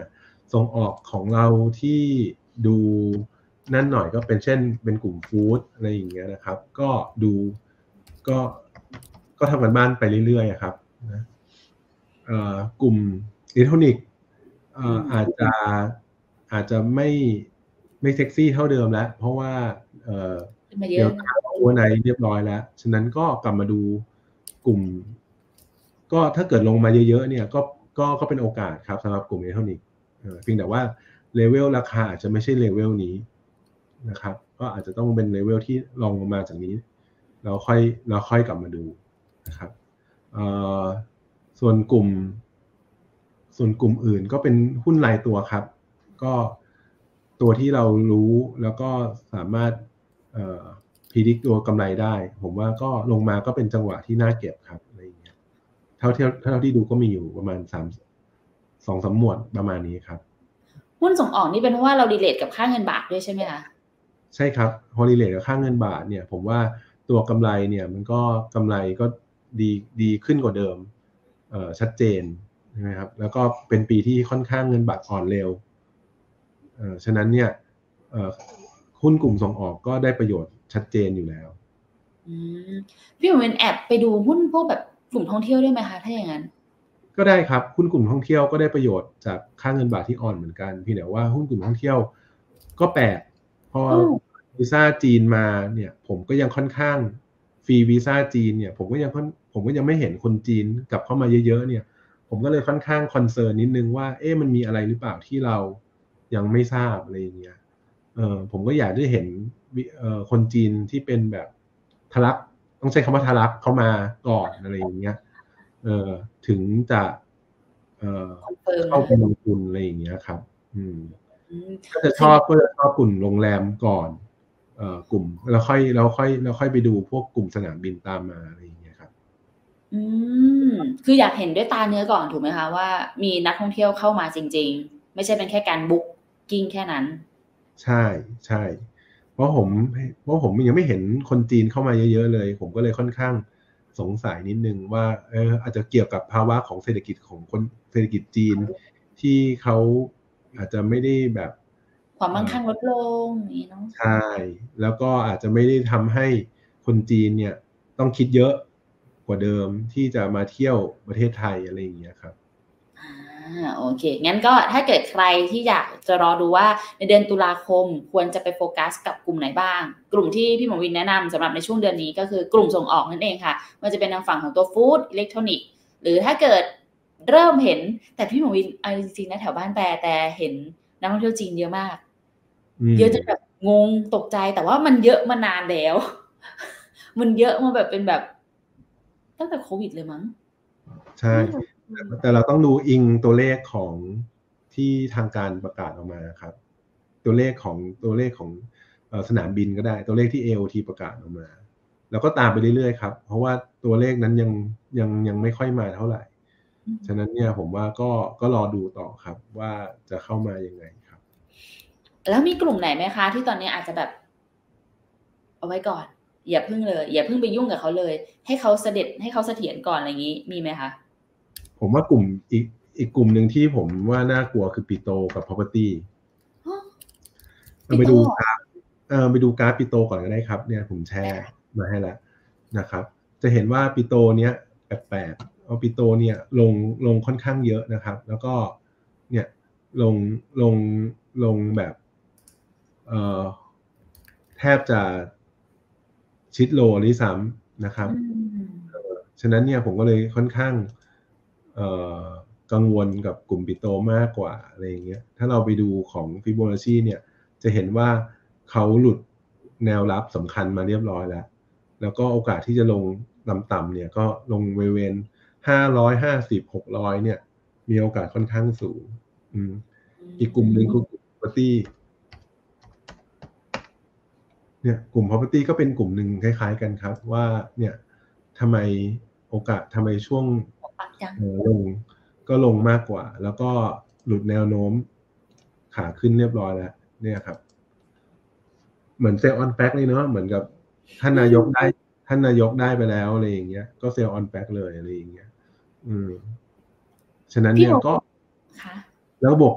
ส่งออกของเราที่ดูนั่นหน่อยก็เป็นเช่นเป็นกลุ่มฟู้ดอะไรอย่างเงี้ยนะครับก็ดูก็ก็ทำกันบ้านไปเรื่อยๆครับนะเอ่อกลุ่มอิเล็กทรอนิกส์เอ่ออาจจะอาจจะไม่ไม่เซ็กซี่เท่าเดิมแล้วเพราะว่าเอ่อเดี๋ยวทางตัวในเรียบร้อยแล้วฉะนั้นก็กลับมาดูกลุ่มก็ถ้าเกิดลงมาเยอะๆเนี่ยก็ก็ก็เป็นโอกาสครับสำหรับกลุ่มอิเล็กทรอนิกส์เพียงแต่ว่าเลเวลราคาอาจจะไม่ใช่เลเวลนี้นะครับก็อาจจะต้องเป็นเลเวลที่ลองลงมาจากนี้เราค่อยเราค่อยกลับมาดูนะครับส่วนกลุ่มส่วนกลุ่มอื่นก็เป็นหุ้นรายตัวครับก็ตัวที่เรารู้แล้วก็สามารถเอ่อพิจิตรตัวกำไรได้ผมว่าก็ลงมาก็เป็นจังหวะที่น่าเก็บครับอะไรอย่างเงี้ยเท่าที่เท่าที่ดูก็มีอยู่ประมาณสาม สองสามหมวดประมาณนี้ครับหุ้นส่งออกนี่เป็นเพราะว่าเรารีเลทกับค่าเงินบาทด้วยใช่ไหมคะใช่ครับพอรีเลทกับค่าเงินบาทเนี่ยผมว่าตัวกำไรเนี่ยมันก็กำไรก็ดีดีขึ้นกว่าเดิมเอ่อชัดเจนใช่ไหมครับแล้วก็เป็นปีที่ค่อนข้างเงินบาทอ่อนเร็วเอ่อฉะนั้นเนี่ยเอ่อหุ้นกลุ่มส่งออกก็ได้ประโยชน์ชัดเจนอยู่แล้วอืมพี่หมเป็นแอบไปดูหุ้นพวกแบบกลุ่มท่องเที่ยวได้ไหมคะถ้าอย่างนั้นก็ได้ครับหุ้นกลุ่มท่องเที่ยวก็ได้ประโยชน์จากค่าเงินบาทที่อ่อนเหมือนกันพี่แต่ว่าหุ้นกลุ่มท่องเที่ยวก็แปลกพอวีซ่าจีนมาเนี่ยผมก็ยังค่อนข้างฟรีวีซ่าจีนเนี่ยผมก็ยังผมก็ยังไม่เห็นคนจีนกลับเข้ามาเยอะๆเนี่ยผมก็เลยค่อนข้างคอนเซิร์นนิดนึงว่าเอ๊ะมันมีอะไรหรือเปล่าที่เรายังไม่ทราบอะไรอย่างเงี้ยเออผมก็อยากได้เห็นเอ่อคนจีนที่เป็นแบบทะลักต้องใช้คำว่าทะลักเข้ามาก่อนอะไรอย่างเงี้ยเออถึงจะเอ่อเข้าไปลงทุนอะไรอย่างเงี้ยครับอืมก็จะชอบก็จะชอบกลุ่มโรงแรมก่อนเอ่อกลุ่มแล้วค่อยแล้วค่อยแล้วค่อยไปดูพวกกลุ่มสนามบินตามมาอะไรอย่างเงี้ยครับอืมคืออยากเห็นด้วยตาเนื้อก่อนถูกไหมคะว่ามีนักท่องเที่ยวเข้ามาจริงๆไม่ใช่เป็นแค่การบุ๊กกิ้งแค่นั้นใช่ใช่เพราะผมเพราะผมยังไม่เห็นคนจีนเข้ามาเยอะๆเลยผมก็เลยค่อนข้างสงสัยนิดนึงว่าเอออาจจะเกี่ยวกับภาวะของเศรษฐกิจของคนเศรษฐกิจจีนที่เขาอาจจะไม่ได้แบบความมั่งคั่งลดลงนี่เนาะใช่แล้วก็อาจจะไม่ได้ทำให้คนจีนเนี่ยต้องคิดเยอะกว่าเดิมที่จะมาเที่ยวประเทศไทยอะไรอย่างเงี้ยครับอ่าโอเคงั้นก็ถ้าเกิดใครที่อยากจะรอดูว่าในเดือนตุลาคมควรจะไปโฟกัสกับกลุ่มไหนบ้างกลุ่มที่พี่หมอวินแนะนำสำหรับในช่วงเดือนนี้ก็คือกลุ่มส่งออกนั่นเองค่ะมันจะเป็นทางฝั่งของตัวฟู้ดอิเล็กทรอนิกส์หรือถ้าเกิดเริ่มเห็นแต่พี่หมอวินเอาจริงๆนะแถวบ้านแปรแต่เห็นนักท่องเที่ยวจีนเยอะมากเยอะจนแบบงงตกใจแต่ว่ามันเยอะมานานแล้วมันเยอะมาแบบเป็นแบบตั้งแต่โควิดเลยมั้งใช่แต่เราต้องดูอิงตัวเลขของที่ทางการประกาศออกมาครับตัวเลขของตัวเลขของสนามบินก็ได้ตัวเลขที่ เอ โอ ที ประกาศออกมาแล้วก็ตามไปเรื่อยๆครับเพราะว่าตัวเลขนั้นยังยังยังไม่ค่อยมาเท่าไหร่ฉะนั้นเนี่ยผมว่าก็ก็รอดูต่อครับว่าจะเข้ามายังไงครับแล้วมีกลุ่มไหนไหมคะที่ตอนนี้อาจจะแบบเอาไว้ก่อนอย่าพึ่งเลยอย่าพึ่งไปยุ่งกับเขาเลยให้เขาเสด็จให้เขาเสถียรก่อนอะไรอย่างนี้มีไหมคะผมว่ากลุ่มอีกอีกกลุ่มหนึ่งที่ผมว่าน่ากลัวคือปิโตกับ property เอาไปดูกราฟเออไปดูกราฟปิโตก่อนก็ได้ครับเนี่ยผมแชร์มาให้แล้วนะครับจะเห็นว่าปิโตเนี้ยแปลกๆเอาปิโตเนี่ยลงลงค่อนข้างเยอะนะครับแล้วก็เนี่ยลงลงลงแบบเอ่อแทบจะชิดโลนี้ซ้ำนะครับฉะนั้นเนี่ยผมก็เลยค่อนข้างกังวลกับกลุ่มปิโตมากกว่าอะไรอย่างเงี้ยถ้าเราไปดูของฟิโบนัชชีเนี่ยจะเห็นว่าเขาหลุดแนวรับสำคัญมาเรียบร้อยแล้วแล้วก็โอกาสที่จะลงต่ำๆเนี่ยก็ลงบริเวณห้าร้อยห้าสิบ หกร้อยเนี่ยมีโอกาสค่อนข้างสูงอืมอีกกลุ่มนึงคือกลุ่ม property เนี่ยกลุ่ม property ก็เป็นกลุ่มนึงคล้ายๆกันครับว่าเนี่ยทำไมโอกาสทำไมช่วงลงก็ลงมากกว่าแล้วก็หลุดแนวโน้มขาขึ้นเรียบร้อยแล้วเนี่ยครับเหมือนเซลล์ออนแฟกเลยเนาะเหมือนกับท่านนายกได้ท่านนายกได้ไปแล้วอะไรอย่างเงี้ยก็เซลล์ออนแฟกเลยอะไรอย่างเงี้ยอืมฉะนั้นเนี่ยก็แล้วบวกกับ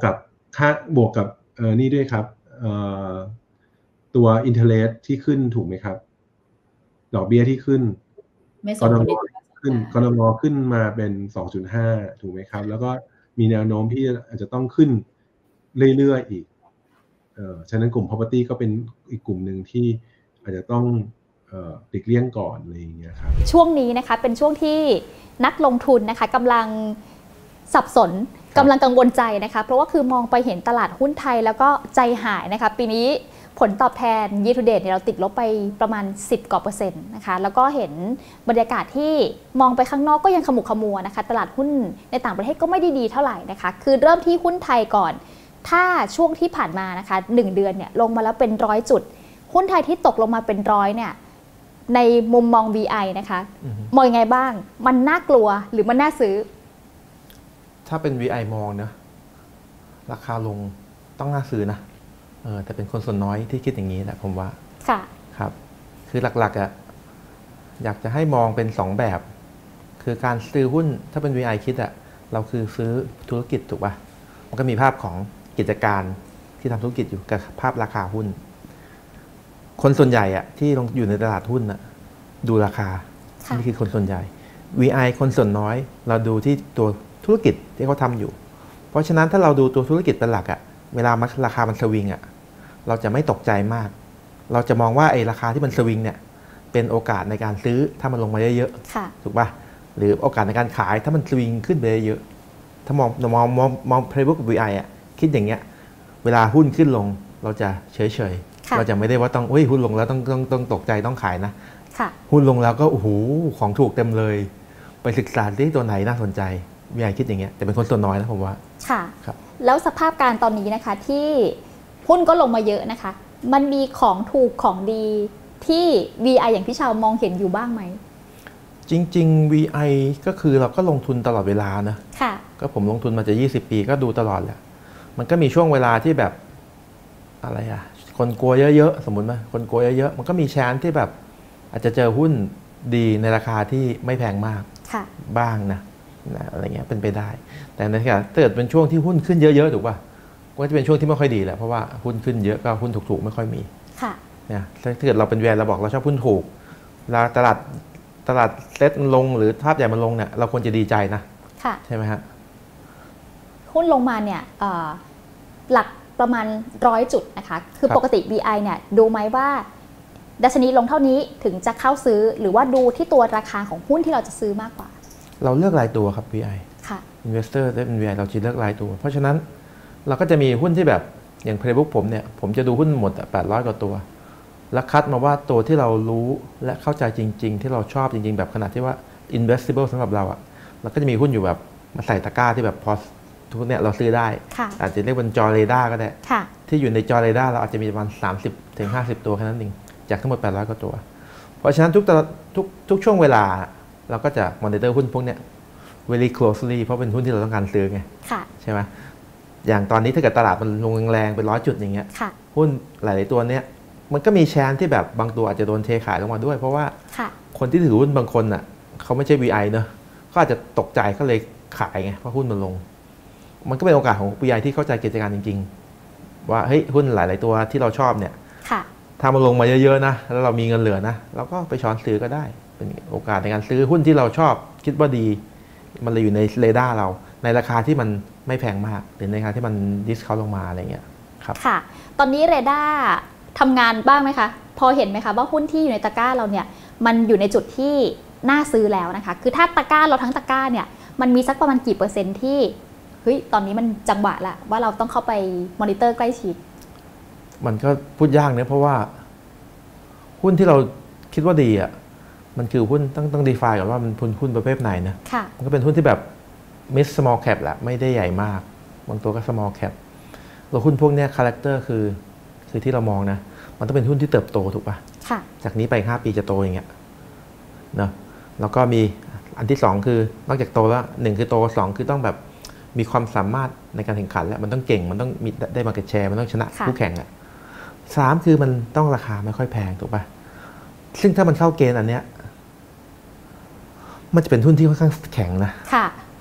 ค่าบวกกับเออนี่ด้วยครับเอ่อตัว interest ที่ขึ้นถูกไหมครับดอกเบี้ยที่ขึ้นไม่กส่งนผลงดีต่อการขึ้นซื้อกนงขึ้นมาเป็น สองจุดห้า ถูกไหมครับแล้วก็มีแนวโน้มที่อาจจะต้องขึ้นเรื่อยๆอีกเอ่อฉะนั้นกลุ่ม property ก็เป็นอีกกลุ่มหนึ่งที่อาจจะต้องเอ่อหลีกเลี่ยงก่อนอะไรอย่างเงี้ยครับช่วงนี้นะคะเป็นช่วงที่นักลงทุนนะคะกำลังสับสนกำลังกังวลใจนะคะเพราะว่าคือมองไปเห็นตลาดหุ้นไทยแล้วก็ใจหายนะคะปีนี้ผลตอบแทน year to date เนี่ยเราติดลบไปประมาณสิบกว่าเปอร์เซ็นต์นะคะแล้วก็เห็นบรรยากาศที่มองไปข้างนอกก็ยังขมุกขมัวนะคะตลาดหุ้นในต่างประเทศก็ไม่ได้ดีเท่าไหร่นะคะคือเริ่มที่หุ้นไทยก่อนถ้าช่วงที่ผ่านมานะคะหนึ่งเดือนเนี่ยลงมาแล้วเป็นร้อยจุดหุ้นไทยที่ตกลงมาเป็นร้อยเนี่ยในมุมมอง วี ไอ นะคะมองยังไงบ้างมันน่ากลัวหรือมันน่าซื้อถ้าเป็น วี ไอ มองนะราคาลงต้องน่าซื้อนะเออแต่เป็นคนส่วนน้อยที่คิดอย่างนี้แหละผมว่าค่ะครับคือหลักๆอ่ะอยากจะให้มองเป็นสองแบบคือการซื้อหุ้นถ้าเป็น วี ไอ คิดอ่ะเราคือซื้อธุรกิจถูกป่ะมันก็มีภาพของกิจการที่ทำธุรกิจอยู่กับภาพราคาหุ้นคนส่วนใหญ่อ่ะที่ลงอยู่ในตลาดหุ้นอ่ะดูราคานี่คือคนส่วนใหญ่ วี ไอ คนส่วนน้อยเราดูที่ตัวธุรกิจที่เขาทำอยู่เพราะฉะนั้นถ้าเราดูตัวธุรกิจเป็นหลักอ่ะเวลาราคามันสวิงอ่ะเราจะไม่ตกใจมากเราจะมองว่าไอ้ราคาที่มันสวิงเนี่ยเป็นโอกาสในการซื้อถ้ามันลงมาเยอะๆถูกป่ะหรือโอกาสในการขายถ้ามันสวิงขึ้นไปเยอะๆถ้ามองมองมองมองเพลย์บุ๊ก วี ไอ อ่ะคิดอย่างเงี้ยเวลาหุ้นขึ้นลงเราจะเฉยๆเราจะไม่ได้ว่าต้องเฮ้ยหุ้นลงแล้วต้องต้องต้องตกใจต้องขายนะหุ้นลงแล้วก็โอ้โหของถูกเต็มเลยไปศึกษาที่ตัวไหนน่าสนใจ วี ไอ คิดอย่างเงี้ยแต่เป็นคนส่วนน้อยนะผมว่าค่ะแล้วสภาพการตอนนี้นะคะที่หุ้นก็ลงมาเยอะนะคะมันมีของถูกของดีที่ วี ไอ อย่างพี่ชาวมองเห็นอยู่บ้างไหมจริงๆ วี ไอ ก็คือเราก็ลงทุนตลอดเวลานะค่ะก็ผมลงทุนมาจะยี่สิบปีก็ดูตลอดแหละมันก็มีช่วงเวลาที่แบบอะไรอะคนกลัวเยอะๆสมมุติไหมคนกลัวเยอะๆมันก็มีแชนที่แบบอาจจะเจอหุ้นดีในราคาที่ไม่แพงมากบ้างนะนะอะไรเงี้ยเป็นไปได้แต่ในขณะถ้าเกิดเป็นช่วงที่หุ้นขึ้นเยอะๆถูกป่ะก็จะเป็นช่วงที่ไม่ค่อยดีแหละเพราะว่าหุ้นขึ้นเยอะก็หุ้นถูกๆไม่ค่อยมีค่ะเนี่ยถ้าเกิดเราเป็นแวนเราบอกเราชอบหุ้นถูกเวลาตลาดตลาดเซ็ตลงหรือภาพใหญ่มันลงเนี่ยเราควรจะดีใจนะค่ะใช่ไหมฮะหุ้นลงมาเนี่ยหลักประมาณร้อยจุดนะคะคือปกติ วี ไอ เนี่ยดูไหมว่าดัชนีลงเท่านี้ถึงจะเข้าซื้อหรือว่าดูที่ตัวราคาของหุ้นที่เราจะซื้อมากกว่าเราเลือกรายตัวครับ วี ไอค่ะ Investor ได้เป็น วี ไอ เราจะเลือกรายตัวเพราะฉะนั้นเราก็จะมีหุ้นที่แบบอย่าง Playbook ผมเนี่ยผมจะดูหุ้นหมดแปดร้อยกว่าตัวแล้วคัดมาว่าตัวที่เรารู้และเข้าใจจริงๆที่เราชอบจริงๆแบบขนาดที่ว่า investable สำหรับเราอ่ะเราก็จะมีหุ้นอยู่แบบมาใส่ตะกร้าที่แบบพอทุกเนี่ยเราซื้อได้อาจจะเรียกเป็นจอเรดาร์ก็ได้ที่อยู่ในจอเรดาร์เราอาจจะมีประมาณ สามสิบถึงห้าสิบ ตัวแค่นั้นเองจากทั้งหมดแปดร้อยกว่าตัวเพราะฉะนั้นทุกทุกทุกช่วงเวลาเราก็จะมอนิเตอร์หุ้นพวกเนี้ย very closely เพราะเป็นหุ้นที่เราต้องการซื้อไงใช่ไหมอย่างตอนนี้ถ้าเกิดตลาดมันลงแรงๆเป็นร้อยจุดอย่างเงี้ยหุ้นหลายๆตัวเนี้ยมันก็มีแชนที่แบบบางตัวอาจจะโดนเทขายลงมาด้วยเพราะว่าคนที่ถือหุ้นบางคนอ่ะเขาไม่ใช่ วี ไอ เนอะก็อาจจะตกใจก็เลยขายไงเพราะหุ้นมันลงมันก็เป็นโอกาสของ วี ไอ ที่เข้าใจกิจการจริงๆว่าเฮ้ยหุ้นหลายๆตัวที่เราชอบเนี่ยถ้ามันลงมาเยอะๆนะแล้วเรามีเงินเหลือนะเราก็ไปช้อนซื้อก็ได้เป็นโอกาสในการซื้อหุ้นที่เราชอบคิดว่าดีมันเลยอยู่ในเรดาร์เราในราคาที่มันไม่แพงมากหรือในราคาที่มันดิสเคาท์ลงมาอะไรเงี้ยครับค่ะตอนนี้เรดาร์ทำงานบ้างไหมคะพอเห็นไหมคะว่าหุ้นที่อยู่ในตะกร้าเราเนี่ยมันอยู่ในจุดที่น่าซื้อแล้วนะคะคือถ้าตะกร้าเราทั้งตะกร้าเนี่ยมันมีสักประมาณกี่เปอร์เซ็นต์ที่เฮ้ยตอนนี้มันจังหวะละว่าเราต้องเข้าไปมอนิเตอร์ใกล้ชิดมันก็พูดยากนะเพราะว่าหุ้นที่เราคิดว่าดีอ่ะมันคือหุ้นต้องต้อง define ก่อนว่ามันหุ้นหุ้นประเภทไหนนะมันก็เป็นหุ้นที่แบบ mid small cap แหละไม่ได้ใหญ่มากบางตัวก็ small cap แล้วหุ้นพวกนี้ character คือคือที่เรามองนะมันต้องเป็นหุ้นที่เติบโตถูกป่ะจากนี้ไปห้าปีจะโตอย่างเงี้ยเนาะแล้วก็มีอันที่สองคือนอกจากโตแล้วหนึ่งคือโตสองคือต้องแบบมีความสามารถในการแข่งขันแล้วมันต้องเก่งมันต้องมีได้ market share มันต้องชนะคู่แข่งอ่ะสามคือมันต้องราคาไม่ค่อยแพงถูกป่ะซึ่งถ้ามันเข้าเกณฑ์อันเนี้ยมันจะเป็นหุ้นที่ค่อนข้างแข็งนะ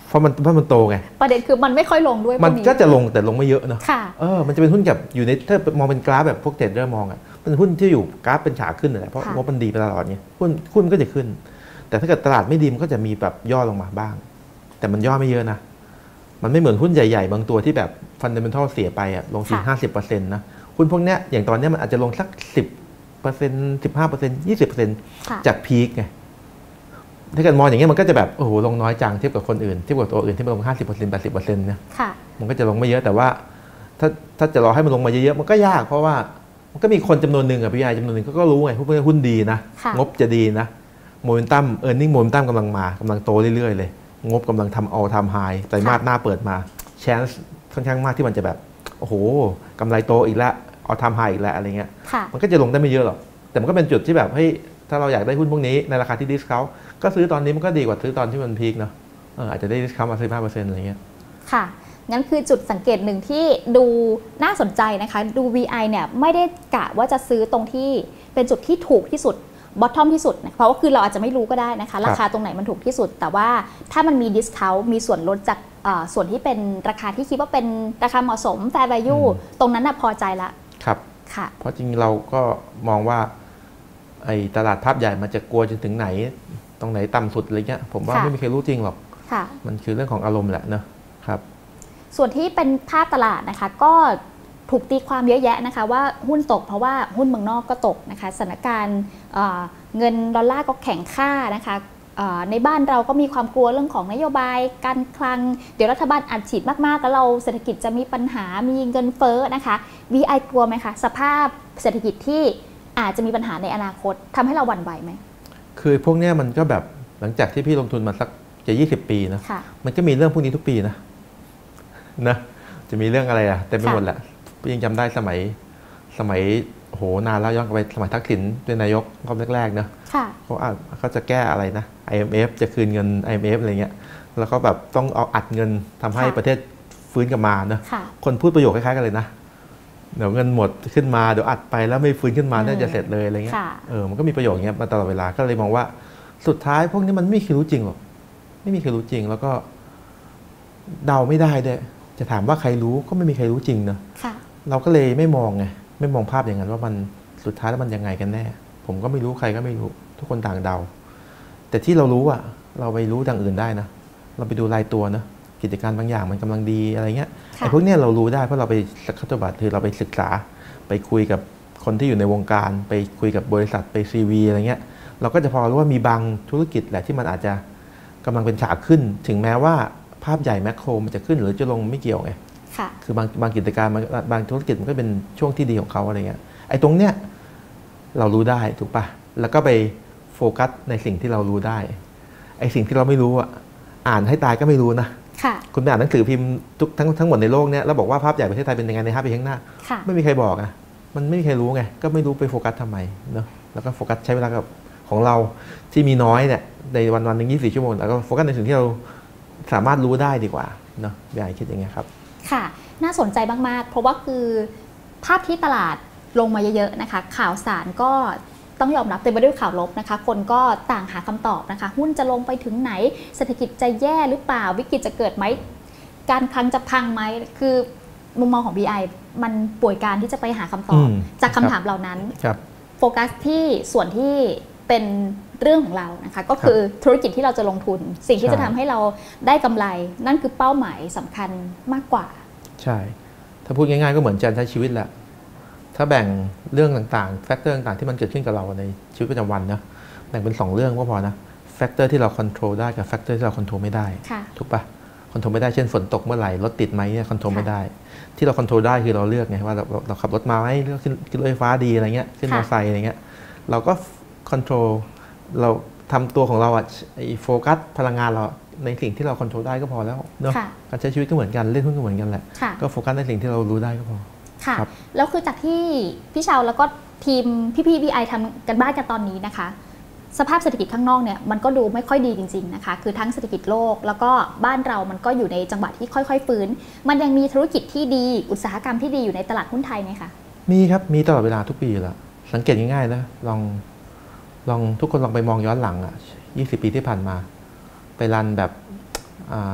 เพราะมันเพราะมันโตไงประเด็นคือมันไม่ค่อยลงด้วยมันก็จะลงแต่ลงไม่เยอะเนาะเออมันจะเป็นหุ้นแบบอยู่ในถ้ามองเป็นกราฟแบบพวกเทรดเดอร์มองอ่ะเป็นหุ้นที่อยู่กราฟเป็นขาขึ้นเลยเพราะงบมันดีไปตลอดไงหุ้นหุ้นก็จะขึ้นแต่ถ้าเกิดตลาดไม่ดีมันก็จะมีแบบย่อลงมาบ้างแต่มันย่อไม่เยอะนะมันไม่เหมือนหุ้นใหญ่ๆบางตัวที่แบบฟันเดเมนทัลเสียไปอ่ะลงสี่ห้าสิบเปอร์เซ็นต์นะหุ้นพวกเนี้ยอย่างตอนนี้มันอาจจะลงสักสิบเปอร์เซ็นต์สิบห้าเปอร์เซ็นต์ยี่สิบเปอร์เซ็นต์จากพีคไงถ้าเกิดมองอย่างเงี้ยมันก็จะแบบโอ้โหลงน้อยจังเทียบกับคนอื่นเทียบกับตัวอื่นที่มันลงห้าสิบเปอร์เซ็นต์แปดสิบเปอร์เซ็นต์เนี่ยมันก็จะลงไม่เยอะแต่ว่าถ้าถ้าจะรอให้มันลงมาเยอะๆมันก็ยากเพราะว่ามันก็มีคนจำนวนหนึ่งอะพี่ใหญ่จำนวนหนึ่งก็รู้ไงพวกนี้หุ้นดีนะงบจะดีนะโมเมนตัมเออร์เน็งโมเมนตัมกำลังมากำลังโตเรื่อยๆเลยงบกำลังทำเอาทำไฮไตรมาสหน้าเปิดมาแชนส์ค่อนข้างมากที่มันจะแบบโอ้โหกำไรโตอีกแล้วเอาทำไฮอีกแล้วอะไรเงี้ยมันก็จะลงได้ไม่เยอะหรอกแต่มันก็เป็นจุดที่แบบเฮ้ยถ้าเราอยากได้หุ้นพวกนี้ในราคาที่ดิสเคาท์ก็ซื้อตอนนี้มันก็ดีกว่าซื้อตอนที่มันพีคเนาะเอออาจจะได้ดิสเคาท์มาสิบห้าเปอร์เซ็นต์อะไรเงี้ยค่ะงั้นคือจุดสังเกตหนึ่งที่ดูน่าสนใจนะคะดู วี ไอ เนี่ยไม่ได้กะว่าจะซื้อตรงที่เป็นจุดที่ถูกที่สุดบอททอมที่สุดนะเพราะว่าคือเราอาจจะไม่รู้ก็ได้นะคะราคาตรงไหนมันถูกที่สุดแต่ว่าถ้ามันมีดิสเคาท์มีส่วนลดจากส่วนที่เป็นราคาที่คิดว่าเป็นราคาเหมาะสม fair value ตรงนั้นน่ะพอใจละครับค่ะเพราะจริงเราก็มองว่าไอ้ตลาดภาพใหญ่มันจะกลัวจนถึงไหนตรงไหนต่ำสุดอะไรเงี้ยผมว่าไม่มีใครรู้จริงหรอกมันคือเรื่องของอารมณ์แหละนะครับส่วนที่เป็นภาพตลาดนะคะก็ถูกตีความเยอะแยะนะคะว่าหุ้นตกเพราะว่าหุ้นเมืองนอกก็ตกนะคะสถานการณ์เงินดอลลาร์ก็แข็งค่านะคะในบ้านเราก็มีความกลัวเรื่องของนโยบายการคลังเดี๋ยวรัฐบาลอัดฉีดมากๆแล้วเราเศรษฐกิจจะมีปัญหามีเงินเฟ้อนะคะ วี ไอ กลัวไหมคะสภาพเศรษฐกิจที่อาจจะมีปัญหาในอนาคตทำให้เราหวั่นไหวไหมคือพวกนี้มันก็แบบหลังจากที่พี่ลงทุนมาสักจะยี่สิบปีนะมันก็มีเรื่องพวกนี้ทุกปีนะนะจะมีเรื่องอะไรอะเต็มไปหมดแหละพี่ยังจำได้สมัยสมัยโหนานแล้วย้อนกลับไปสมัยทักษิณเป็นนายกรอบแรกๆเนะเขาอาจเขาจะแก้อะไรนะ ไอ เอ็ม เอฟ จะคืนเงิน ไอ เอ็ม เอฟ อะไรเงี้ยแล้วก็แบบต้องเอาอัดเงินทำให้ประเทศฟื้นกลับมาเนะคนพูดประโยคคล้ายๆกันเลยนะเดี๋ยวเงินหมดขึ้นมาเดี๋ยวอัดไปแล้วไม่ฟื้นขึ้นมาน่าจะเสร็จเลยอะไรเงี้ยเออมันก็มีประโยคอย่างเงี้ยมาตลอดเวลาก็เลยมองว่าสุดท้ายพวกนี้มันไม่มีใครรู้จริงหรอกไม่มีใครรู้จริงแล้วก็เดาไม่ได้ด้วยจะถามว่าใครรู้ก็ไม่มีใครรู้จริงเนอะเราก็เลยไม่มองไงไม่มองภาพอย่างนั้นว่ามันสุดท้ายแล้วมันยังไงกันแน่ผมก็ไม่รู้ใครก็ไม่รู้ทุกคนต่างเดาแต่ที่เรารู้อะเราไปรู้ทางอื่นได้นะเราไปดูรายตัวนะกิจการบางอย่างมันกำลังดีอะไรเงี้ยไอ้พวกเนี้ยเรารู้ได้เพราะเราไปสักคัตบัตรคือเราไปศึกษาไปคุยกับคนที่อยู่ในวงการไปคุยกับบริษัทไปซีวีอะไรเงี้ยเราก็จะพอรู้ว่ามีบางธุรกิจแหละที่มันอาจจะกำลังเป็นขาขึ้นถึงแม้ว่าภาพใหญ่แมคโครมันจะขึ้นหรือจะลงไม่เกี่ยวไงคือบางบางกิจการบางธุรกิจมันก็เป็นช่วงที่ดีของเขาอะไรเงี้ยไอ้ตรงเนี้ยเรารู้ได้ถูกปะแล้วก็ไปโฟกัสในสิ่งที่เรารู้ได้ไอ้สิ่งที่เราไม่รู้อ่ะอ่านให้ตายก็ไม่รู้นะคุณไปอ่านหนังสือพิมพ์ทุกทั้งทั้งหมดในโลกเนี้ยแล้วบอกว่าภาพใหญ่ประเทศไทยเป็นยังไงในห้าปีข้างหน้าไม่มีใครบอกอ่ะมันไม่มีใครรู้ไงก็ไม่รู้ไปโฟกัสทำไมเนาะแล้วก็โฟกัสใช้เวลากับของเราที่มีน้อยเนี่ยในวันวันหนึ่งยี่สิบสี่ชั่วโมงแล้วก็โฟกัสในสิ่งที่เราสามารถรู้ได้ดีกว่าเนาะพี่ใหญ่คิดอย่างเงี้ยครับค่ะน่าสนใจมากๆเพราะว่าคือภาพที่ตลาดลงมาเยอะๆนะคะข่าวสารก็ต้องยอมรับเต็มไปด้วยข่าวลบนะคะคนก็ต่างหาคำตอบนะคะหุ้นจะลงไปถึงไหนเศรษฐกิจจะแย่หรือเปล่าวิกฤตจะเกิดไหมการคลังจะพังไหมคือมุมมองของ บี ไอ มันป่วยการที่จะไปหาคำตอบจากคำถามเหล่านั้นโฟกัสที่ส่วนที่เป็นเรื่องของเรานะคะก็คือธุรกิจที่เราจะลงทุนสิ่งที่จะทำให้เราได้กำไรนั่นคือเป้าหมายสำคัญมากกว่าใช่ถ้าพูดง่ายๆก็เหมือนการใช้ชีวิตแหละถ้าแบ่งเรื่องต่างๆแฟกเตอร์ต่างๆที่มันเกิดขึ้นกับเราในชีวิตประจำวันนะแบ่งเป็นสองเรื่องก็พอนะแฟกเตอร์ที่เราควบคุมได้กับแฟกเตอร์ที่เราควบคุมไม่ได้ถูกปะควบคุมไม่ได้เช่นฝนตกเมื่อไหร่รถติดไหมเนี่ยควบคุมไม่ได้ที่เราควบคุมได้คือเราเลือกไงว่าเราเราขับรถมาไหมเลือกขึ้นรถไฟฟ้าดีอะไรเงี้ยขึ้นมอเตอร์ไซค์อะไรเงี้ยเราก็ควบคุมเราทำตัวของเราอะโฟกัสพลังงานเราในสิ่งที่เราควบคุมได้ก็พอแล้วเนาะการใช้ชีวิตก็เหมือนกันเล่นหุ้นก็เหมือนกันแหละก็โฟกัสในสิ่งที่เรารู้ได้ก็พอค่ะแล้วคือจากที่พี่ชาวแล้วก็ทีมพี่ๆ บี ไอ ทำกันบ้านกันตอนนี้นะคะสภาพเศรษฐกิจข้างนอกเนี่ยมันก็ดูไม่ค่อยดีจริงๆนะคะคือทั้งเศรษฐกิจโลกแล้วก็บ้านเรามันก็อยู่ในจังหวะที่ค่อยๆฟื้นมันยังมีธุรกิจที่ดีอุตสาหกรรมที่ดีอยู่ในตลาดหุ้นไทยไหมคะมีครับมีตลอดเวลาทุกปีแหละสังเกตง่ายๆนะลองลองทุกคนลองไปมองย้อนหลังอ่ะยี่สิบปีที่ผ่านมาไปรันแบบ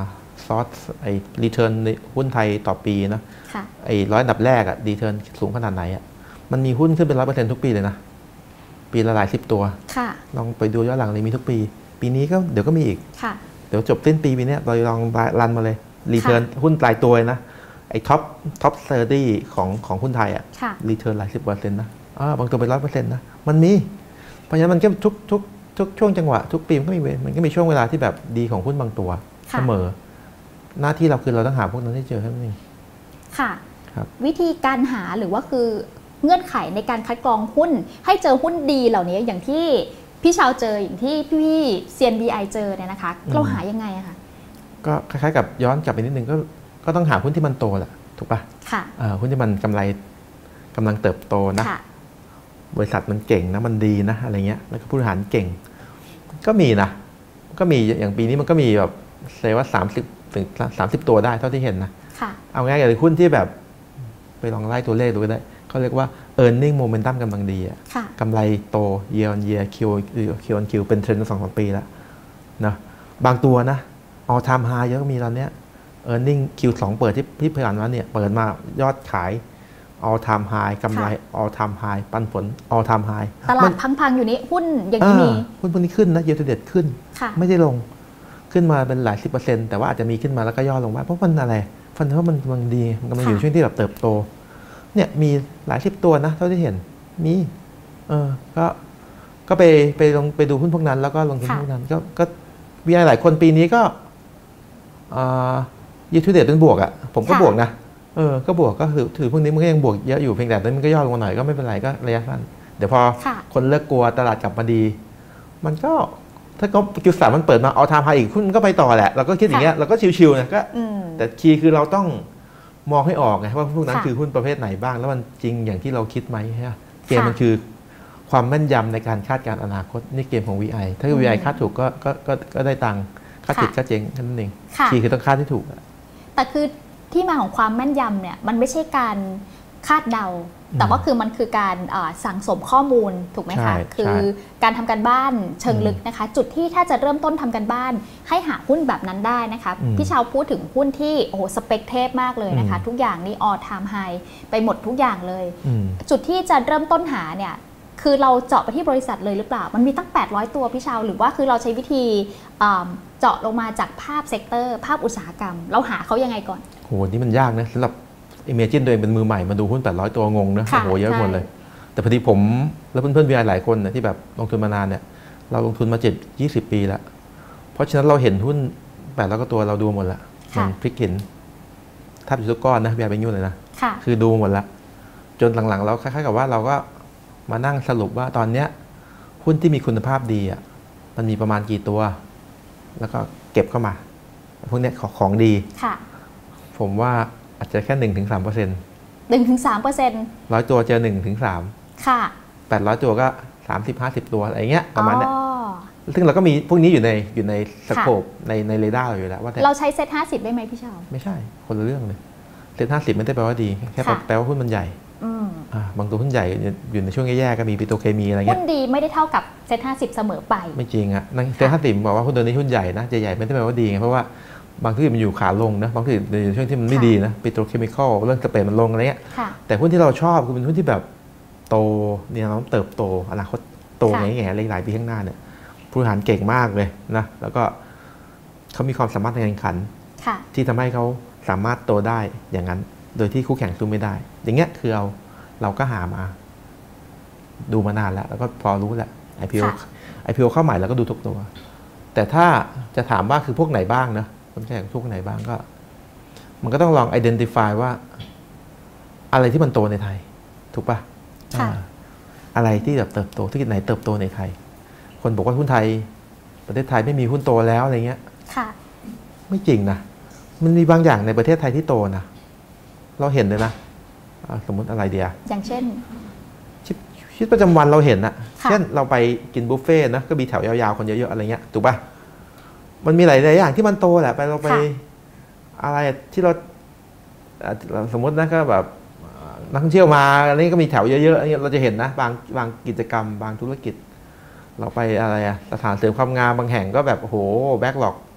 ซอสไอ้รีเทิร์นในหุ้นไทยต่อปีนะค่ะไอ้ร้อยอันดับแรกอะรีเทิร์นสูงขนาดไหนอะมันมีหุ้นขึ้นเป็นร้อยเปอร์เซ็นต์ทุกปีเลยนะปีละหลายสิบตัวค่ะลองไปดูย้อนหลังเลยมีทุกปี ปีนี้ก็เดี๋ยวก็มีอีกค่ะเดี๋ยวจบสิ้นปีปีนี้เราลองรันมาเลยรีเทิร์นหุ้นรายตัวนะไอ้ท็อปท็อปเซอร์ดี้ของของหุ้นไทยอะค่ะรีเทิร์นหลายสิบเปอร์เซ็นต์นะอ่าบางตัวเป็นร้อยเปอร์เซ็นต์นะมันมีเพราะฉะนั้นมันก็ทุกทุกทุกช่วงจังหวะทุกปีมันก็มีมันก็มีช่วงเวลาที่แบบดีของหุ้นบางตัวเสมอหน้าที่เราคือเราต้องหาพวกนั้นให้เจอแค่นั้นเองค่ะครับวิธีการหาหรือว่าคือเงื่อนไขในการคัดกรองหุ้นให้เจอหุ้นดีเหล่านี้อย่างที่พี่ชาวเจออย่างที่พี่เซียน วี ไอ เจอเนี่ยนะคะเราหายังไงอะคะก็คล้ายๆกับย้อนกลับไปนิดนึงก็ก็ต้องหาหุ้นที่มันโตแหละถูกปะค่ะอ่าหุ้นที่มันกำไรกำลังเติบโตนะค่ะบริษัทมันเก่งนะมันดีนะอะไรเงี้ยแล้วก็ผู้บริหารเก่ง ก็มีนะก็มีอย่างปีนี้มันก็มีแบบเซว่าสามสิบถึงสามสิบตัวได้เท่าที่เห็นนะค่ะเอาง่ายๆเลยหุ้นที่แบบไปลองไล่ตัวเลขดูก็ได้เขาเรียกว่า earning momentum กำลังดีอะค่ะกำไรโต year on year Q Q on Q เป็นเทรนด์มาสองสามปีแล้วนะบางตัวนะ all time high เยอะก็มีตอนเนี้ย earning คิว ทู เปิดที่ที่ผ่านมาเนี่ยเปิดมายอดขาย all time high กำไร all time high ปันผล all time high ตลาดพังๆอยู่นี้หุ้นอย่างนี้มีหุ้นพวกนี้ขึ้นนะ year to date ขึ้นค่ะไม่ได้ลงขึ้นมาเป็นหลายสิบเปอร์เซ็นต์แต่ว่าอาจจะมีขึ้นมาแล้วก็ย่อลงบ้างเพราะมันอะไรฟันเพราะมันกำลังดีมันกำลังอยู่ช่วงที่แบบเติบโตเนี่ยมีหลายสิบตัวนะเท่าที่เห็นมีเออก็ก็ไปไปลงไปดูหุ้นพวกนั้นแล้วก็ลงทุนพวกนั้นก็ก็มีหลายคนปีนี้ก็อ่าyear to dateเป็นบวกอ่ะผมก็บวกนะเออก็บวกก็ถือถือพวกนี้มันก็ยังบวกเยอะอยู่เพียงแต่ตอนนี้มันก็ย่อลงมาหน่อยก็ไม่เป็นไรก็ระยะสั้นเดี๋ยวพอคนเลิกกลัวตลาดกลับมาดีมันก็ถ้าก็คิวสามมันเปิดมาเอาทามไฮอีกหุ้นก็ไปต่อแหละเราก็คิดอย่างเงี้ยเราก็ชิวๆนะก็แต่คีย์คือเราต้องมองให้ออกไงว่าพวกนั้นคือหุ้นประเภทไหนบ้างแล้วมันจริงอย่างที่เราคิดไหมฮะเกมมันคือความแม่นยำในการคาดการณ์อนาคตนี่เกมของ วี ไอ ถ้า วี ไอ คาดถูกก็ก็ก็ก็ได้ตังค์คาดผิดก็เจ๊งแค่นั้นเองคีย์คือต้องคาดให้ถูกแต่คือที่มาของความแม่นยำเนี่ยมันไม่ใช่การคาดเดาแต่ว่าคือมันคือการสั่งสมข้อมูลถูกไหมคะคือการทำการบ้านเชิงลึกนะคะจุดที่ถ้าจะเริ่มต้นทำการบ้านให้หาหุ้นแบบนั้นได้นะคะพี่ชาวพูดถึงหุ้นที่โอ้โหสเปคเทพมากเลยนะคะทุกอย่างนี่ all time high ไปหมดทุกอย่างเลยจุดที่จะเริ่มต้นหาเนี่ยคือเราเจาะไปที่บริษัทเลยหรือเปล่ามันมีตั้งแปดร้อยตัวพี่ชาวหรือว่าคือเราใช้วิธีเจาะลงมาจากภาพเซกเตอร์ภาพอุตสาหกรรมเราหาเขายังไงก่อนโหนี่มันยากนะสำหรับImagine ตัวเองเป็นมือใหม่มาดูหุ้นแปดร้อยตัวงงนะโอ้โหเยอะหมดเลยแต่พอดีผมและเพื่อนๆ วี ไอ หลายคนนะที่แบบลงทุนมานานเนี่ยเราลงทุนมาเจ็ด ยี่สิบปีแล้วเพราะฉะนั้นเราเห็นหุ้นแปดร้อยกว่าตัวเราดูหมดแล้วมันพลิกเห็นแทบจะทุกก้อนนะ วี ไอ เป็นยุ่งเลยนะคือดูหมดแล้วจนหลังๆเราคล้ายๆกับว่าเราก็มานั่งสรุปว่าตอนเนี้ยหุ้นที่มีคุณภาพดีอ่ะมันมีประมาณกี่ตัวแล้วก็เก็บเข้ามาพวกนี้ของดีผมว่าอาจจะแค่หนึ่งถึงสามเปอร์เซ็นต์หนึ่งถึงสามเปอร์เซ็นต์ร้อยตัวเจอหนึ่งถึงสามค่ะแปดร้อยตัวก็สามสิบห้าสิบตัวอะไรเงี้ยประมาณเนี้ยซึ่งเราก็มีพวกนี้อยู่ในอยู่ในสโคปในในเรดาร์เราอยู่แล้วว่าเราใช้เซ็ตห้าสิบได้ไหมพี่ชาวไม่ใช่คนละเรื่องเลยเซ็ตห้าสิบไม่ได้แปลว่าดีแค่แปลว่าหุ้นมันใหญ่บางตัวหุ้นใหญ่อยู่ในช่วงแย่ๆก็มีปิโตรเคมีอะไรเงี้ยหุ้นดีไม่ได้เท่ากับเซ็ตห้าสิบเสมอไปไม่จริงอ่ะเซ็ตห้าสิบบอกว่าหุ้นตัวนี้หุ้นใหญ่นะใหญ่ๆไม่ได้แปลว่าดีไงเพราะว่าบางที่มันอยู่ขาลงนะบางที่ในช่วงที่มันไม่ดีนะปิโตรเคมีคอลเรื่องสเปรดมันลงอะไรเงี้ยแต่หุ้นที่เราชอบคือเป็นหุ้นที่แบบโตเนี่ยเราเติบโตอนาคตโตแง่ๆหลายปีข้างหน้าเนี่ยผู้บริหารเก่งมากเลยนะแล้วก็เขามีความสามารถในการแข่งขันที่ทำให้เขาสามารถโตได้อย่างนั้นโดยที่คู่แข่งสู้ไม่ได้อย่างเงี้ยคือเราเราก็หามาดูมานานแล้วแล้วก็พอรู้แหละ ไอ พี โอ ไอ พี โอ เข้าใหม่แล้วก็ดูทุกตัวแต่ถ้าจะถามว่าคือพวกไหนบ้างนะคนแข่งพวกไหนบ้างก็มันก็ต้องลอง identify ว่าอะไรที่มันโตในไทยถูกปะะอะไรที่แบบเติบโตที่ไหนเติบโตในไทยคนบอกว่าหุ้นไทยประเทศไทยไม่มีหุ้นโตแล้วอะไรเงี้ยไม่จริงนะมันมีบางอย่างในประเทศไทยที่โตนะเราเห็นเลยนะสมมติอะไรเดียอย่างเช่นชีวิตประจำวันเราเห็นนะเช่นเราไปกินบุฟเฟ่ต์นะก็มีแถวยาวๆคนเยอะๆอะไรเงี้ยถูกปะมันมีหลายๆอย่างที่มันโตแหละไปเราไปอะไรที่เราสมมตินะก็แบบนักท่องเที่ยวมาอันนี้ก็มีแถวเยอะๆอันนี้เราจะเห็นนะบางบางกิจกรรมบางธุรกิจเราไปอะไรอะสถานเสริมความงามบางแห่งก็แบบโอ้โหแบ็คหลอก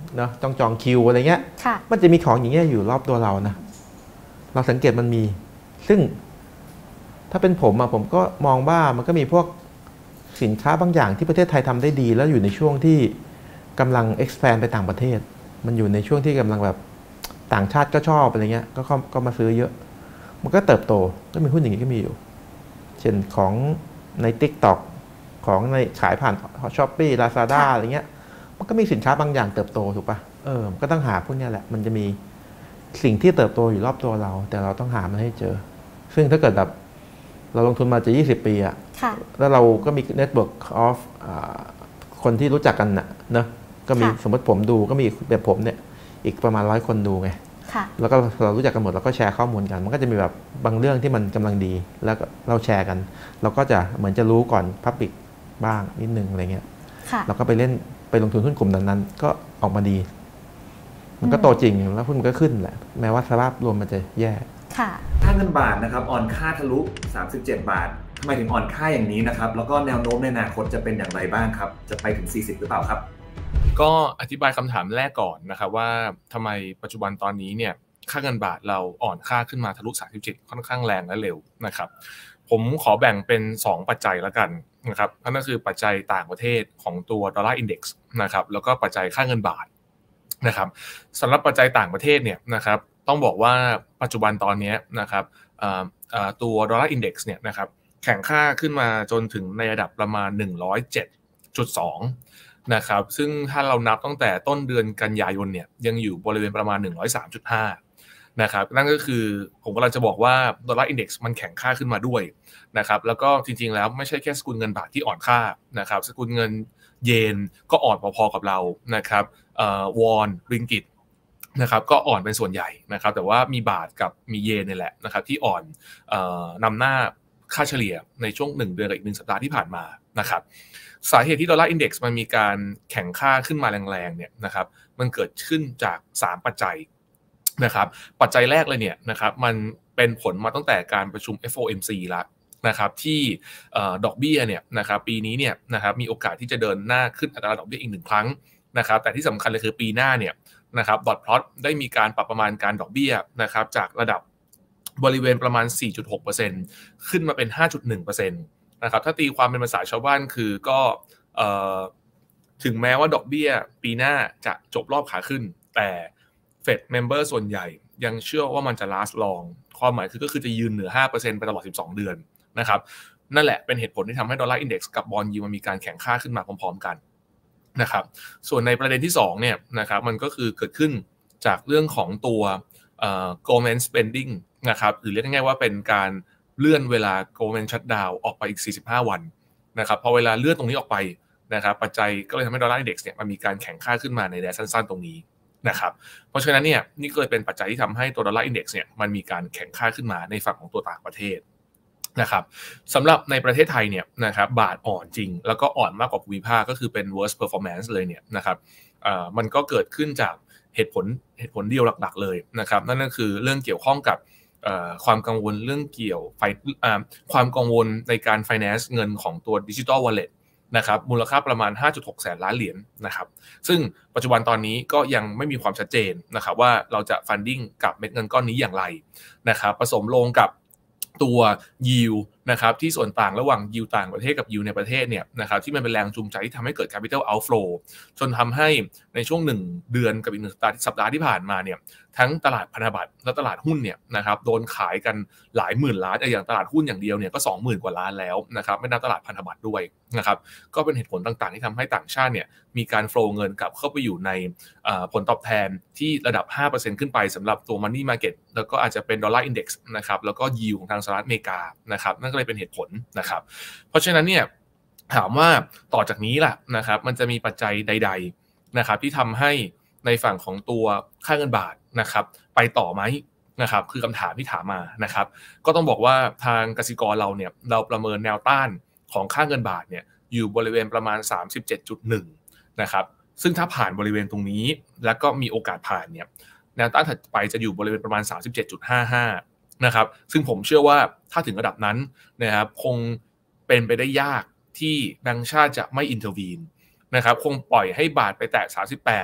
เนาะต้องจองคิวอะไรเงี้ยมันจะมีของอย่างเงี้ยอยู่รอบตัวเรานะเราสังเกตมันมีซึ่งถ้าเป็นผมอะผมก็มองว่ามันก็มีพวกสินค้าบางอย่างที่ประเทศไทยทำได้ดีแล้วอยู่ในช่วงที่กำลัง expand ไปต่างประเทศมันอยู่ในช่วงที่กำลังแบบต่างชาติก็ชอบอะไรเงี้ยก็ก็มาซื้อเยอะมันก็เติบโตก็มีหุ้นอย่างนี้ก็มีอยู่เช่นของใน TikTok ของในขายผ่าน Shopee Lazada อะไรเงี้ยมันก็มีสินค้าบางอย่างเติบโตถูกปะเออก็ต้องหาพวกนี้แหละมันจะมีสิ่งที่เติบโตอยู่รอบตัวเราแต่เราต้องหามันให้เจอซึ่งถ้าเกิดแบบเราลงทุนมาจะยี่สิบปีอะแล้วเราก็มี network of คนที่รู้จักกันนะเนอะก็มีสมมติผมดูก็มีแบบผมเนี่ยอีกประมาณร้อยคนดูไงแล้วก็เรารู้จักกันหมดเราก็แชร์ข้อมูลกันมันก็จะมีแบบบางเรื่องที่มันกำลังดีแล้วเราแชร์กันเราก็จะเหมือนจะรู้ก่อน Public บ้างนิดนึงอะไรเงี้ยเราก็ไปเล่นไปลงทุนหุ้นกลุ่มนั้นๆก็ออกมาดีมันก็โตจริงแล้วหุ้นมันก็ขึ้นแหละแม้ว่าสภาพรวมมันจะแย่ค่าเงินบาทนะครับอ่อนค่าทะลุสามสิบเจ็ดบาททำไมถึงอ่อนค่าอย่างนี้นะครับแล้วก็แนวโน้มในอนาคตจะเป็นอย่างไรบ้างครับจะไปถึงสี่สิบหรือเปล่าครับก็อธิบายคำถามแรกก่อนนะครับว่าทำไมปัจจุบันตอนนี้เนี่ยค่าเงินบาทเราอ่อนค่าขึ้นมาทะลุสามสิบเจ็ดค่อนข้างแรงและเร็วนะครับผมขอแบ่งเป็นสองปัจจัยแล้วกันนะครับนั่นก็คือปัจจัยต่างประเทศของตัวดอลลาร์อินเด็กซ์นะครับแล้วก็ปัจจัยค่าเงินบาทนะครับสำหรับปัจจัยต่างประเทศเนี่ยนะครับต้องบอกว่าปัจจุบันตอนนี้นะครับตัวดอลลาร์อินเด็กซ์เนี่ยนะครับแข็งค่าขึ้นมาจนถึงในระดับประมาณ หนึ่งร้อยเจ็ดจุดสอง นะครับซึ่งถ้าเรานับตั้งแต่ต้นเดือนกันยายนเนี่ยยังอยู่บริเวณประมาณ หนึ่งร้อยสามจุดห้า นะครับนั่นก็คือผมกำลังจะบอกว่าดอลลาร์อินเด็กซ์มันแข็งค่าขึ้นมาด้วยนะครับแล้วก็จริงๆแล้วไม่ใช่แค่สกุลเงินบาทที่อ่อนค่านะครับสกุลเงินเยนก็อ่อนพอๆกับเรานะครับเอ่อวอนริงกิตนะครับก็อ่อนเป็นส่วนใหญ่นะครับแต่ว่ามีบาทกับมีเยนนี่แหละนะครับที่อ่อนเอ่อนำหน้าค่าเฉลี่ยในช่วงหนึ่งเดือนกับอีกหนึ่งสัปดาห์ที่ผ่านมานะครับสาเหตุที่ดอลลาร์อินเด็กซ์มันมีการแข็งค่าขึ้นมาแรงๆเนี่ยนะครับมันเกิดขึ้นจากสามปัจจัยนะครับปัจจัยแรกเลยเนี่ยนะครับมันเป็นผลมาตั้งแต่การประชุม เอฟ โอ เอ็ม ซี แล้วนะครับที่ดอกเบี้ยเนี่ยนะครับปีนี้เนี่ยนะครับมีโอกาสที่จะเดินหน้าขึ้นอัตราดอกเบี้ยอีกหนึ่งครั้งนะครับแต่ที่สำคัญเลยคือปีหน้าเนี่ยนะครับดอทพลอตได้มีการปรับประมาณการดอกเบี้ยนะครับจากระดับบริเวณประมาณ สี่จุดหกเปอร์เซ็นต์ ขึ้นมาเป็น ห้าจุดหนึ่งเปอร์เซ็นต์ นะครับถ้าตีความเป็นภาษาชาวบ้านคือก็ถึงแม้ว่าดอกเบี้ยปีหน้าจะจบรอบขาขึ้นแต่เฟดเมมเบอร์ส่วนใหญ่ยังเชื่อว่ามันจะ last long ความหมายคือก็คือจะยืนเหนือ ห้าเปอร์เซ็นต์ ไปตลอดสิบสองเดือนนะครับนั่นแหละเป็นเหตุผลที่ทำให้ดอลลาร์อินเด็กซ์กับบอนด์ยิลด์มันมีการแข่งค่าขึ้นมาพร้อมๆกันนะครับส่วนในประเด็นที่สองเนี่ยนะครับมันก็คือเกิดขึ้นจากเรื่องของตัวเอ่อ government spending นะครับหรือเรียกง่ายๆว่าเป็นการเลื่อนเวลา government shutdown ออกไปอีกสี่สิบห้าวันนะครับพอเวลาเลื่อนตรงนี้ออกไปนะครับปัจจัยก็เลยทำให้ดอลลาร์อินเด็กซ์เนี่ยมันมีการแข่งค่าขึ้นมาในระยะสั้นๆตรงนี้นะครับเพราะฉะนั้นเนี่ยนี่ก็เลยเป็นปัจจัยที่ทำให้ตัวดอลลาร์อินเด็กซ์เนี่ยมันมีการแข่งค่าขึ้นมาในฝั่งของตัวต่างประเทศนะครับสำหรับในประเทศไทยเนี่ยนะครับบาทอ่อนจริงแล้วก็อ่อนมากกว่าภูมิภาคก็คือเป็น worst performance เลยเนี่ยนะครับอ่ามันก็เกิดขึ้นจากเหตุผลเหตุผลเดียวหลักๆเลยนะครับนั่นก็คือเรื่องเกี่ยวข้องกับความกังวลเรื่องเกี่ยวไฟความกังวลในการ finance เงินของตัว digital wallet นะครับมูลค่าประมาณ ห้าจุดหก แสนล้านเหรียญนะครับซึ่งปัจจุบันตอนนี้ก็ยังไม่มีความชัดเจนนะครับว่าเราจะ funding กับเม็ดเงินก้อนนี้อย่างไรนะครับผสมลงกับตัว yield นะครับที่ส่วนต่างระหว่าง yield ต่างประเทศกับ yield ในประเทศเนี่ยนะครับที่มันเป็นแรงจูงใจที่ทำให้เกิด capital outflow จนทำให้ในช่วงหนึ่งเดือนกับอีกหนึ่งสัปดาห์ที่ผ่านมาเนี่ยทั้งตลาดพันธบัตรและตลาดหุ้นเนี่ยนะครับโดนขายกันหลายหมื่นล้านอย่างตลาดหุ้นอย่างเดียวเนี่ยก็ สองหมื่น กว่าล้านแล้วนะครับไม่นับตลาดพันธบัตรด้วยนะครับก็เป็นเหตุผลต่างๆที่ทำให้ต่างชาติเนี่ยมีการ flow เงินกลับเข้าไปอยู่ในผลตอบแทนที่ระดับ ห้าเปอร์เซ็นต์ ขึ้นไปสำหรับตัว money market แล้วก็อาจจะเป็น dollar index นะครับแล้วก็ yield ของทางสหรัฐอเมริกานะครับนั่นก็เลยเป็นเหตุผลนะครับเพราะฉะนั้นเนี่ยถามว่าต่อจากนี้ล่ะนะครับมันจะมีปัจจัยใดๆนะครับที่ทำให้ในฝั่งของตัวค่าเงินบาทนะครับไปต่อไหมนะครับคือคำถามที่ถามมานะครับก็ต้องบอกว่าทางกสิกรเราเนี่ยเราประเมินแนวต้านของค่าเงินบาทเนี่ยอยู่บริเวณประมาณ สามสิบเจ็ดจุดหนึ่ง นะครับซึ่งถ้าผ่านบริเวณตรงนี้แล้วก็มีโอกาสผ่านเนี่ยแนวต้านถัดไปจะอยู่บริเวณประมาณ สามสิบเจ็ดจุดห้าห้า นะครับซึ่งผมเชื่อว่าถ้าถึงระดับนั้นนะครับคงเป็นไปได้ยากที่แบงก์ชาติจะไม่อินเทอร์วีนนะครับคงปล่อยให้บาทไปแตะสามสิบแปด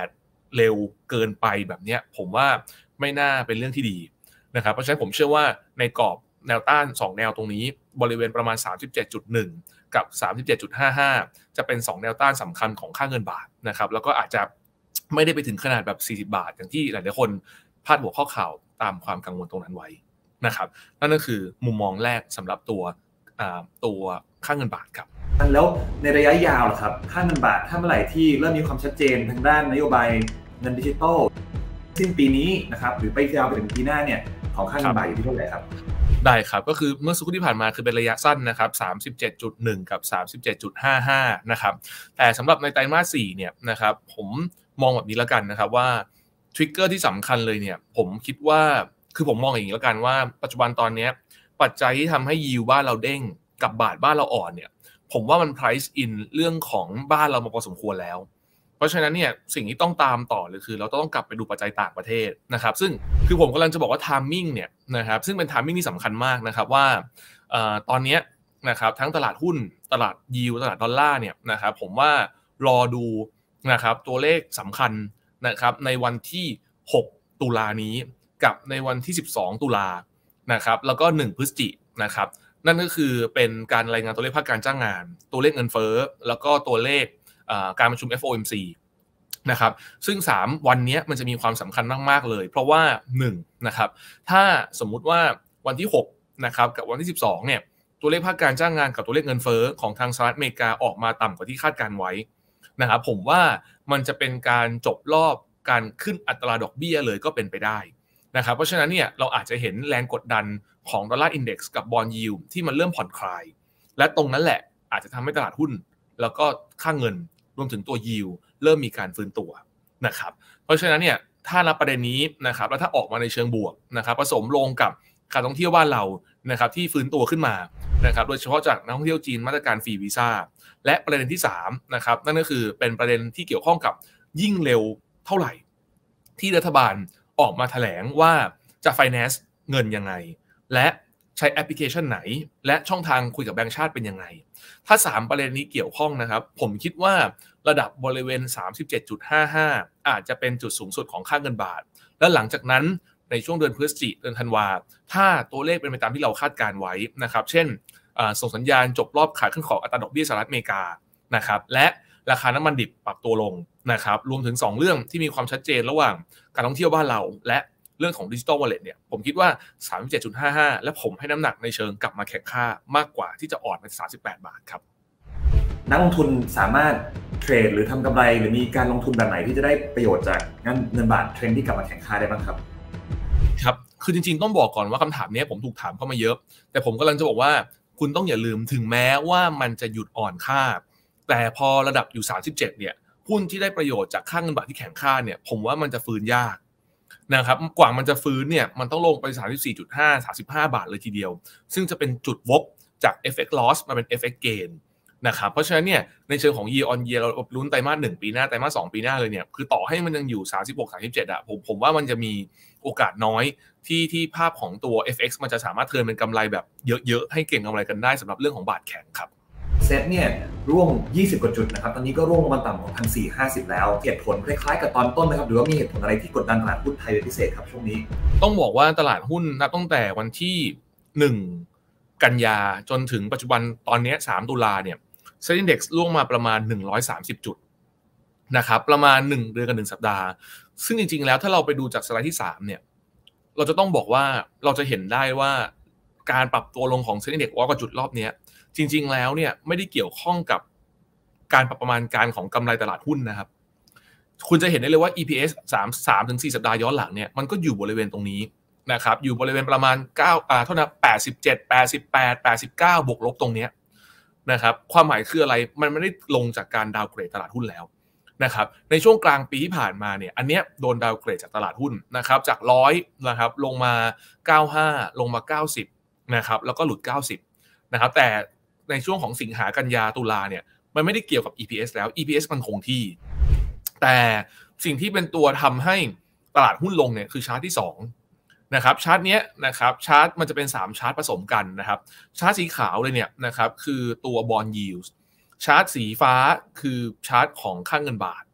เร็วเกินไปแบบนี้ผมว่าไม่น่าเป็นเรื่องที่ดีนะครับเพราะฉะนั้นผมเชื่อว่าในกรอบแนวต้านสองแนวตรงนี้บริเวณประมาณ สามสิบเจ็ดจุดหนึ่ง กับ สามสิบเจ็ดจุดห้าห้า จะเป็นสองแนวต้านสำคัญของค่าเงินบาทนะครับแล้วก็อาจจะไม่ได้ไปถึงขนาดแบบสี่สิบบาทอย่างที่หลายๆคนพาดหัวข้อข่าวตามความกังวลตรงนั้นไว้นะครับนั่นก็คือมุมมองแรกสำหรับตัวตัวค่าเงินบาทครับแล้วในระยะยาวล่ะครับค่าเงินบาทถ้าเมื่อไหร่ที่เริ่มมีความชัดเจนทางด้านนโยบายเงินดิจิทัลสิ้นปีนี้นะครับหรือไปยาวไปถึงปีหน้าเนี่ยของค่าเงินบาทอยู่ที่เท่าไหร่ครับได้ครับก็คือเมื่อสักครู่ที่ผ่านมาคือเป็นระยะสั้นนะครับ สามสิบเจ็ดจุดหนึ่ง กับ สามสิบเจ็ดจุดห้าห้า นะครับแต่สำหรับในไตรมาสสี่เนี่ยนะครับผมมองแบบนี้แล้วกันนะครับว่าทริกเกอร์ที่สำคัญเลยเนี่ยผมคิดว่าคือผมมองอย่างนี้แล้วกันว่าปัจจุบันตอนนี้ปัจจัยที่ทำให้ยิวบ้านเราเด้งกับบาทบ้านเราอ่อนเนี่ยผมว่ามัน price in เรื่องของบ้านเรามาพอสมควรแล้วเพราะฉะนั้นเนี่ยสิ่งที่ต้องตามต่อเลยคือเราต้องกลับไปดูปัจจัยต่างประเทศนะครับซึ่งคือผมกำลังจะบอกว่า timing เนี่ยนะครับซึ่งเป็น timing ที่สำคัญมากนะครับว่าเอ่อตอนนี้นะครับทั้งตลาดหุ้นตลาดยิวตลาดดอลลาร์เนี่ยนะครับผมว่ารอดูนะครับตัวเลขสำคัญนะครับในวันที่หกตุลานี้กับในวันที่สิบสองตุลานะครับแล้วก็หนึ่งพฤศจิกายนนะครับนั่นก็คือเป็นการรายงานตัวเลขภาคการจ้างงานตัวเลขเงินเฟ้อแล้วก็ตัวเลขการประชุม เอฟ โอ เอ็ม ซี นะครับซึ่งสามวันนี้มันจะมีความสำคัญมากๆเลยเพราะว่าหนึ่งนะครับถ้าสมมุติว่าวันที่หกนะครับกับวันที่สิบสองเนี่ยตัวเลขภาคการจ้างงานกับตัวเลขเงินเฟ้อของทางสหรัฐอเมริกาออกมาต่ำกว่าที่คาดการไว้นะครับผมว่ามันจะเป็นการจบรอบการขึ้นอัตราดอกเบี้ยเลยก็เป็นไปได้นะครับเพราะฉะนั้นเนี่ยเราอาจจะเห็นแรงกดดันของดอลลาร์อินเด็กซ์กับบอนด์ยิลด์ที่มันเริ่มผ่อนคลายและตรงนั้นแหละอาจจะทำให้ตลาดหุ้นแล้วก็ค่าเงินรวมถึงตัวยิลด์เริ่มมีการฟื้นตัวนะครับเพราะฉะนั้นเนี่ยถ้านับประเด็นนี้นะครับแล้วถ้าออกมาในเชิงบวกนะครับผสมลงกับการท่องเที่ยวบ้านเรานะครับที่ฟื้นตัวขึ้นมานะครับโดยเฉพาะจากนักท่องเที่ยวจีนมาตรการฟรีวีซ่าและประเด็นที่สามนะครับนั่นก็คือเป็นประเด็นที่เกี่ยวข้องกับยิ่งเร็วเท่าไหร่ที่รัฐบาลออกมาแถลงว่าจะ finance เงินยังไงและใช้แอปพลิเคชันไหนและช่องทางคุยกับแบงก์ชาติเป็นยังไงถ้าสามประเด็นนี้เกี่ยวข้องนะครับผมคิดว่าระดับบริเวณ สามสิบเจ็ดจุดห้าห้า อาจจะเป็นจุดสูงสุดของค่าเงินบาทและหลังจากนั้นในช่วงเดือนพฤศจิกายนเดือนธันวาถ้าตัวเลขเป็นไปตามที่เราคาดการไว้นะครับเช่นส่งสัญญาณจบรอบขาขึ้นของอัตราดอกเบี้ยสหรัฐอเมริกานะครับและราคาน้ำมันดิบปรับตัวลงนะครับรวมถึงสองเรื่องที่มีความชัดเจนระหว่างการท่องเที่ยวบ้านเราและเรื่องของ Digital Wallet เนี่ยผมคิดว่า สามสิบเจ็ดจุดห้าห้า และผมให้น้ำหนักในเชิงกลับมาแข็งค่ามากกว่าที่จะอ่อนเป็นสามสิบแปดบาทครับนักลงทุนสามารถเทรดหรือทำกำไรหรือมีการลงทุนแบบไหนที่จะได้ประโยชน์จากเงินบาทเทรนด์ที่กลับมาแข็งค่าได้บ้างครับครับคือจริงๆต้องบอกก่อนว่าคำถามนี้ผมถูกถามเข้ามาเยอะแต่ผมกำลังจะบอกว่าคุณต้องอย่าลืมถึงแม้ว่ามันจะหยุดอ่อนค่าแต่พอระดับอยู่สามสิบเจ็ดเนี่ยหุ้นที่ได้ประโยชน์จากค่าเงินบาทที่แข็งค่าเนี่ยผมว่ามันจะฟื้นยากนะครับกว่ามันจะฟื้นเนี่ยมันต้องลงไป สามสิบสี่จุดห้า สามสิบห้าบาทเลยทีเดียวซึ่งจะเป็นจุดวกจาก เอฟ เอ็กซ์ loss มาเป็น เอฟ เอ็กซ์ gain นะครับเพราะฉะนั้นเนี่ยในเชิงของ year on year เราลุ้นไตรมาสหนึ่งปีหน้าไตรมาสสองปีหน้าเลยเนี่ยคือต่อให้มันยังอยู่สามสิบหก สามสิบเจ็ดอ่ะผมผมว่ามันจะมีโอกาสน้อยที่ที่ภาพของตัว เอฟ เอ็กซ์ มันจะสามารถเทิร์นเป็นกำไรแบบเยอะๆให้เก่งกำไรกันได้สำหรับเรื่องของบาทแข็งครับเซ็ตเนี่ยร่วงยี่สิบกว่าจุดนะครับตอนนี้ก็ร่วงลงมาต่ำของ หนึ่งพันสี่ร้อยห้าสิบ แล้วเหตุผลคล้ายๆกับตอนต้นนะครับหรือว่ามีเหตุผลอะไรที่กดดันตลาดหุ้นไทยเป็นพิเศษครับช่วงนี้ต้องบอกว่าตลาดหุ้นนับตั้งแต่วันที่หนึ่งกันยาจนถึงปัจจุบันตอนนี้สามตุลาเนี่ยเซ็ตอินเด็กซ์ร่วงมาประมาณหนึ่งร้อยสามสิบจุดนะครับประมาณหนึ่งเดือนกับหนึ่งสัปดาห์ซึ่งจริงๆแล้วถ้าเราไปดูจากสไลด์ที่สามเนี่ยเราจะต้องบอกว่าเราจะเห็นได้ว่าการปรับตัวลงของเซ็ตอินเด็กซ์ว่ากับจุดรอบนี้จริงๆแล้วเนี่ยไม่ได้เกี่ยวข้องกับการปรับประมาณการของกำไรตลาดหุ้นนะครับคุณจะเห็นได้เลยว่า อี พี เอส สาม สามถึงสี่สัปดาห์ย้อนหลังเนี่ยมันก็อยู่บริเวณตรงนี้นะครับอยู่บริเวณประมาณเก้าอ่าเท่านั้นแปดสิบเจ็ด แปดสิบแปด แปดสิบเก้าบวกลบตรงเนี้ยนะครับความหมายคืออะไรมันไม่ได้ลงจากการดาวเกรดตลาดหุ้นแล้วนะครับในช่วงกลางปีที่ผ่านมาเนี่ยอันเนี้ยโดนดาวเกรดจากตลาดหุ้นนะครับจากหนึ่งร้อยนะครับลงมาเก้าสิบห้าลงมาเก้าสิบนะครับแล้วก็หลุดเก้าสิบนะครับแต่ในช่วงของสิงหากันยาตุลาเนี่ยมันไม่ได้เกี่ยวกับ อี พี เอส แล้ว อี พี เอส มันคงที่แต่สิ่งที่เป็นตัวทำให้ตลาดหุ้นลงเนี่ยคือชาร์ตที่สองนะครับชาร์ตเนี้ยนะครับชาร์ตมันจะเป็นสามชาร์ตผสมกันนะครับชาร์ตสีขาวเลยเนี่ยนะครับคือตัว bond yield ชาร์ตสีฟ้าคือชาร์ตของค่าเงินบาท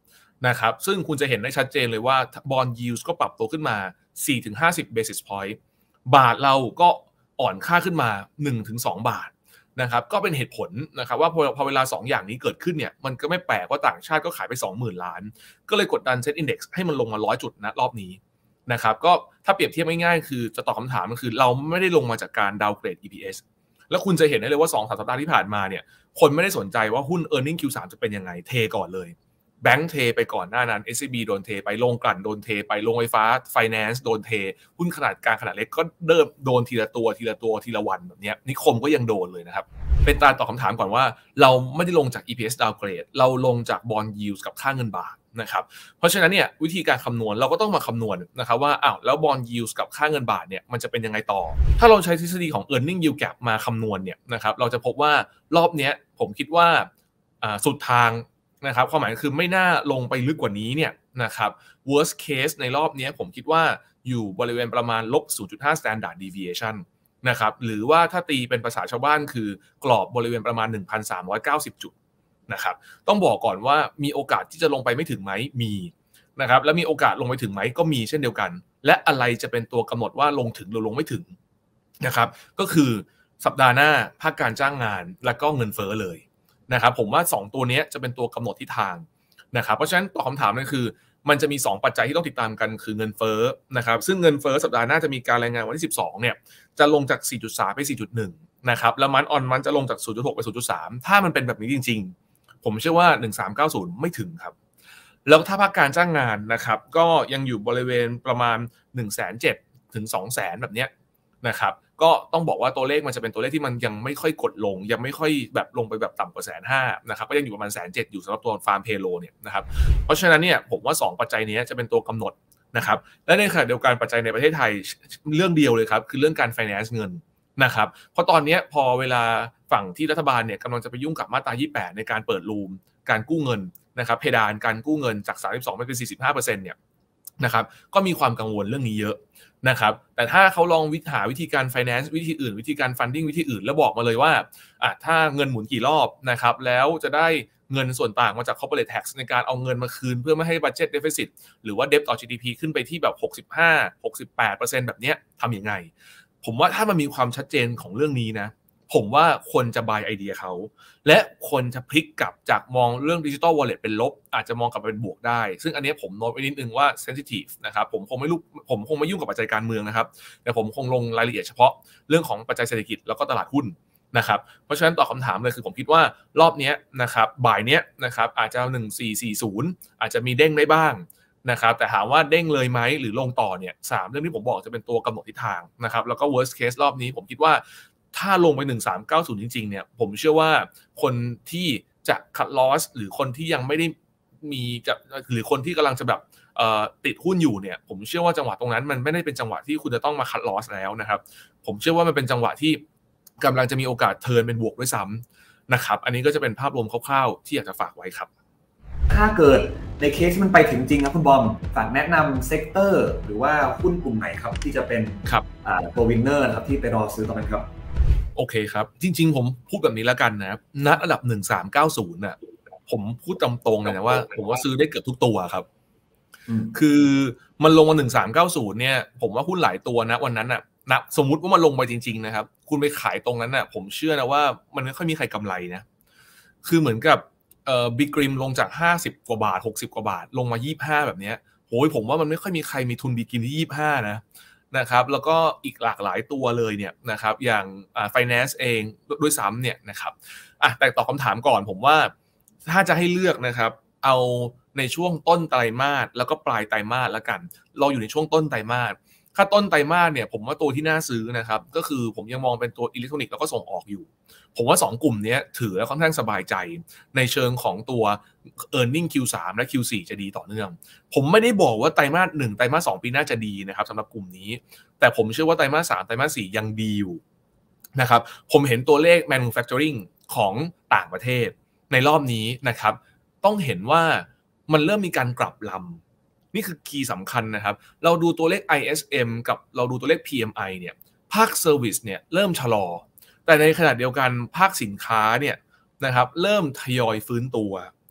นะครับซึ่งคุณจะเห็นได้ชัดเจนเลยว่า bond yields ก็ปรับตัวขึ้นมา สี่ถึงห้าสิบ basis point บาทเราก็อ่อนค่าขึ้นมา หนึ่งถึงสอง บาทนะครับก็เป็นเหตุผลนะครับว่าพอพอเวลาสองอย่างนี้เกิดขึ้นเนี่ยมันก็ไม่แปลกว่าต่างชาติก็ขายไป สองหมื่น ล้านก็เลยกดดัน Set Index ให้มันลงมาหนึ่งร้อยจุดนะรอบนี้นะครับก็ถ้าเปรียบเทียบง่ายๆคือจะตอบคำถามก็คือเราไม่ได้ลงมาจากการดาวน์เกรด อี พี เอส แล้วคุณจะเห็นได้เลยว่า สองถึงสาม สัปดาห์ที่ผ่านมาเนี่ยคนไม่ได้สนใจว่าหุ้น Earning คิว สาม จะเป็นยังไงเทก่อนเลยแบงก์เทไปก่อนหน้านั้น เอส ซี บี โดนเทไปโรงกลั่นโดนเทไปโรงไฟฟ้า Finance โดนเทหุ้นขนาดกลางขนาดเล็กก็เริ่มโดนทีละตัวทีละตัวทีละวันแบบนี้นิคมก็ยังโดนเลยนะครับเป็นการตอบคำถามก่อนว่าเราไม่ได้ลงจาก อี พี เอส downgrade เราลงจาก bond yields กับค่าเงินบาทนะครับเพราะฉะนั้นเนี่ยวิธีการคำนวณเราก็ต้องมาคำนวณนะครับว่าอ้าวแล้ว bond yields กับค่าเงินบาทเนี่ยมันจะเป็นยังไงต่อถ้าเราใช้ทฤษฎีของ earning yield gap มาคำนวณเนี่ยนะครับเราจะพบว่ารอบนี้ผมคิดว่าสุดทางนะครับความหมายคือไม่น่าลงไปลึกกว่านี้เนี่ยนะครับ worst case ในรอบนี้ผมคิดว่าอยู่บริเวณประมาณลบ ศูนย์จุดห้า standard deviation นะครับหรือว่าถ้าตีเป็นภาษาชาวบ้านคือกรอบบริเวณประมาณ หนึ่งพันสามร้อยเก้าสิบ จุดนะครับต้องบอกก่อนว่ามีโอกาสที่จะลงไปไม่ถึงไหมมีนะครับและมีโอกาสลงไปถึงไหมก็มีเช่นเดียวกันและอะไรจะเป็นตัวกำหนดว่าลงถึงหรือลงไม่ถึงนะครับก็คือสัปดาห์หน้าภาคการจ้างงานและก็เงินเฟ้อเลยนะครับผมว่าสองตัวนี้จะเป็นตัวกำหนดทิศทางนะครับเพราะฉะนั้นตอบคำถามนั่นคือมันจะมีสองปัจจัยที่ต้องติดตามกันคือเงินเฟ้อนะครับซึ่งเงินเฟ้อสัปดาห์หน้าจะมีการรายงานวันที่สิบสองเนี่ยจะลงจาก สี่จุดสาม ไป สี่จุดหนึ่ง นะครับแล้วมันออนมันจะลงจาก ศูนย์จุดหก ไป ศูนย์จุดสาม ถ้ามันเป็นแบบนี้จริงๆผมเชื่อว่าหนึ่งพันสามร้อยเก้าสิบไม่ถึงครับแล้วถ้าภาคการจ้างงานนะครับก็ยังอยู่บริเวณประมาณ หนึ่งแสนเจ็ดหมื่น ถึง สองแสน แบบเนี้ยนะครับก็ต้องบอกว่าตัวเลขมันจะเป็นตัวเลขที่มันยังไม่ค่อยกดลงยังไม่ค่อยแบบลงไปแบบต่ำกว่า หนึ่งแสนห้าหมื่น นะครับก็ยังอยู่ประมาณ หนึ่งแสนเจ็ดหมื่น อยู่สำหรับตัวฟาร์มเพโลเนี่ยนะครับเพราะฉะนั้นเนี่ยผมว่าสองปัจจัยนี้จะเป็นตัวกำหนดนะครับและในขณะเดียวกันปัจจัยในประเทศไทยเรื่องเดียวเลยครับคือเรื่องการ finance เงินนะครับเพราะตอนนี้พอเวลาฝั่งที่รัฐบาลเนี่ยกำลังจะไปยุ่งกับมาตรายี่สิบแปดในการเปิดรูมการกู้เงินนะครับเพดานการกู้เงินจากสามสิบสองไปเป็น สี่สิบห้าเปอร์เซ็นต์ เนี่ยนะครับก็มีความกังวลเรื่องนี้เยอะนะครับแต่ถ้าเขาลองวิหาวิธีการ finance วิธีอื่นวิธีการ funding วิธีอื่นแล้วบอกมาเลยว่าอ่ะถ้าเงินหมุนกี่รอบนะครับแล้วจะได้เงินส่วนต่างมาจาก corporate tax ในการเอาเงินมาคืนเพื่อไม่ให้ budget deficit หรือว่า debt ต่อ จี ดี พี ขึ้นไปที่แบบ หกสิบห้า หกสิบแปดเปอร์เซ็นต์ แบบเนี้ยทำยังไงผมว่าถ้ามันมีความชัดเจนของเรื่องนี้นะผมว่าคนจะ buy ไอเดียเขาและคนจะพลิกกลับจากมองเรื่อง digital wallet เป็นลบอาจจะมองกลับเป็นบวกได้ซึ่งอันนี้ผมโน้ตไว้นิดนึงว่า sensitive นะครับผมคงไม่รู้ผมคงไม่ยุ่งกับปัจจัยการเมืองนะครับแต่ผมคงลงรายละเอียดเฉพาะเรื่องของปัจจัยเศรษฐกิจแล้วก็ตลาดหุ้นนะครับเพราะฉะนั้นตอบคำถามเลยคือผมคิดว่ารอบนี้นะครับบ่ายนี้นะครับอาจจะหนึ่งพันสี่ร้อยสี่สิบอาจจะมีเด้งได้บ้างนะครับแต่ถามว่าเด้งเลยไหมหรือลงต่อเนี่ยสามเรื่องที่ผมบอกจะเป็นตัวกำหนดทิศทางนะครับแล้วก็ worst case รอบนี้ผมคิดว่าถ้าลงไปหนึ่งพันสามร้อยเก้าสิบจริงๆเนี่ยผมเชื่อว่าคนที่จะ cut loss หรือคนที่ยังไม่ได้มีจะหรือคนที่กำลังจะแบบติดหุ้นอยู่เนี่ยผมเชื่อว่าจังหวะตรงนั้นมันไม่ได้เป็นจังหวะที่คุณจะต้องมา cut loss แล้วนะครับผมเชื่อว่ามันเป็นจังหวะที่กำลังจะมีโอกาสเทิร์นเป็นบวกด้วยซ้ำนะครับอันนี้ก็จะเป็นภาพรวมคร่าวๆที่อยากจะฝากไว้ครับถ้าเกิดในเคสที่มันไปถึงจริงนะคุณบอมฝากแนะนำเซกเตอร์หรือว่าหุ้นกลุ่มไหนครับที่จะเป็นตัววินเนอร์นะครับที่ไปรอซื้อตอนนั้นครับโอเคครับจริงๆผมพูดแบบนี้แล้วกันนะณระดับหนึ่งพันสามร้อยเก้าสิบน่ะผมพูดตรงๆเลยนะว่าผมว่าซื้อได้เกือบทุกตัวครับคือมันลงมาหนึ่งพันสามร้อยเก้าสิบเนี่ยผมว่าหุ้นหลายตัวนะวันนั้นน่ะนะสมมุติว่ามันลงไปจริงๆนะครับคุณไปขายตรงนั้นน่ะผมเชื่อนะว่ามันไม่ค่อยมีใครกำไรนะคือเหมือนกับเอ่อบิ๊กริมลงจากห้าสิบกว่าบาทหกสิบกว่าบาทลงมายี่สิบห้าแบบเนี้ยโหยผมว่ามันไม่ค่อยมีใครมีทุนบิ๊กริมที่ยี่สิบห้านะนะครับแล้วก็อีกหลากหลายตัวเลยเนี่ยนะครับอย่างอ่า finance เองด้วยซ้ำเนี่ยนะครับอ่ะแต่ตอบคำถามก่อนผมว่าถ้าจะให้เลือกนะครับเอาในช่วงต้นไตรมาสแล้วก็ปลายไตรมาสแล้วกันเราอยู่ในช่วงต้นไตรมาสถ้าต้นไตรมาสเนี่ยผมว่าตัวที่น่าซื้อนะครับก็คือผมยังมองเป็นตัวอิเล็กทรอนิกส์แล้วก็ส่งออกอยู่ผมว่าสองกลุ่มนี้ถือแล้วค่อนข้างสบายใจในเชิงของตัว earning คิว สาม และ คิว สี่ จะดีต่อเนื่องผมไม่ได้บอกว่าไตรมาสหนึ่งไตรมาสสองปีหน้าจะดีนะครับสำหรับกลุ่มนี้แต่ผมเชื่อว่าไตรมาสสามไตรมาสสี่ยังดีอยู่นะครับผมเห็นตัวเลข manufacturing ของต่างประเทศในรอบนี้นะครับต้องเห็นว่ามันเริ่มมีการกลับลำนี่คือคีย์สำคัญนะครับเราดูตัวเลข ไอ เอส เอ็ม กับเราดูตัวเลข พี เอ็ม ไอ เนี่ยภาคเซอร์วิสเนี่ยเริ่มชะลอแต่ในขณะเดียวกันภาคสินค้าเนี่ยนะครับเริ่มทยอยฟื้นตัว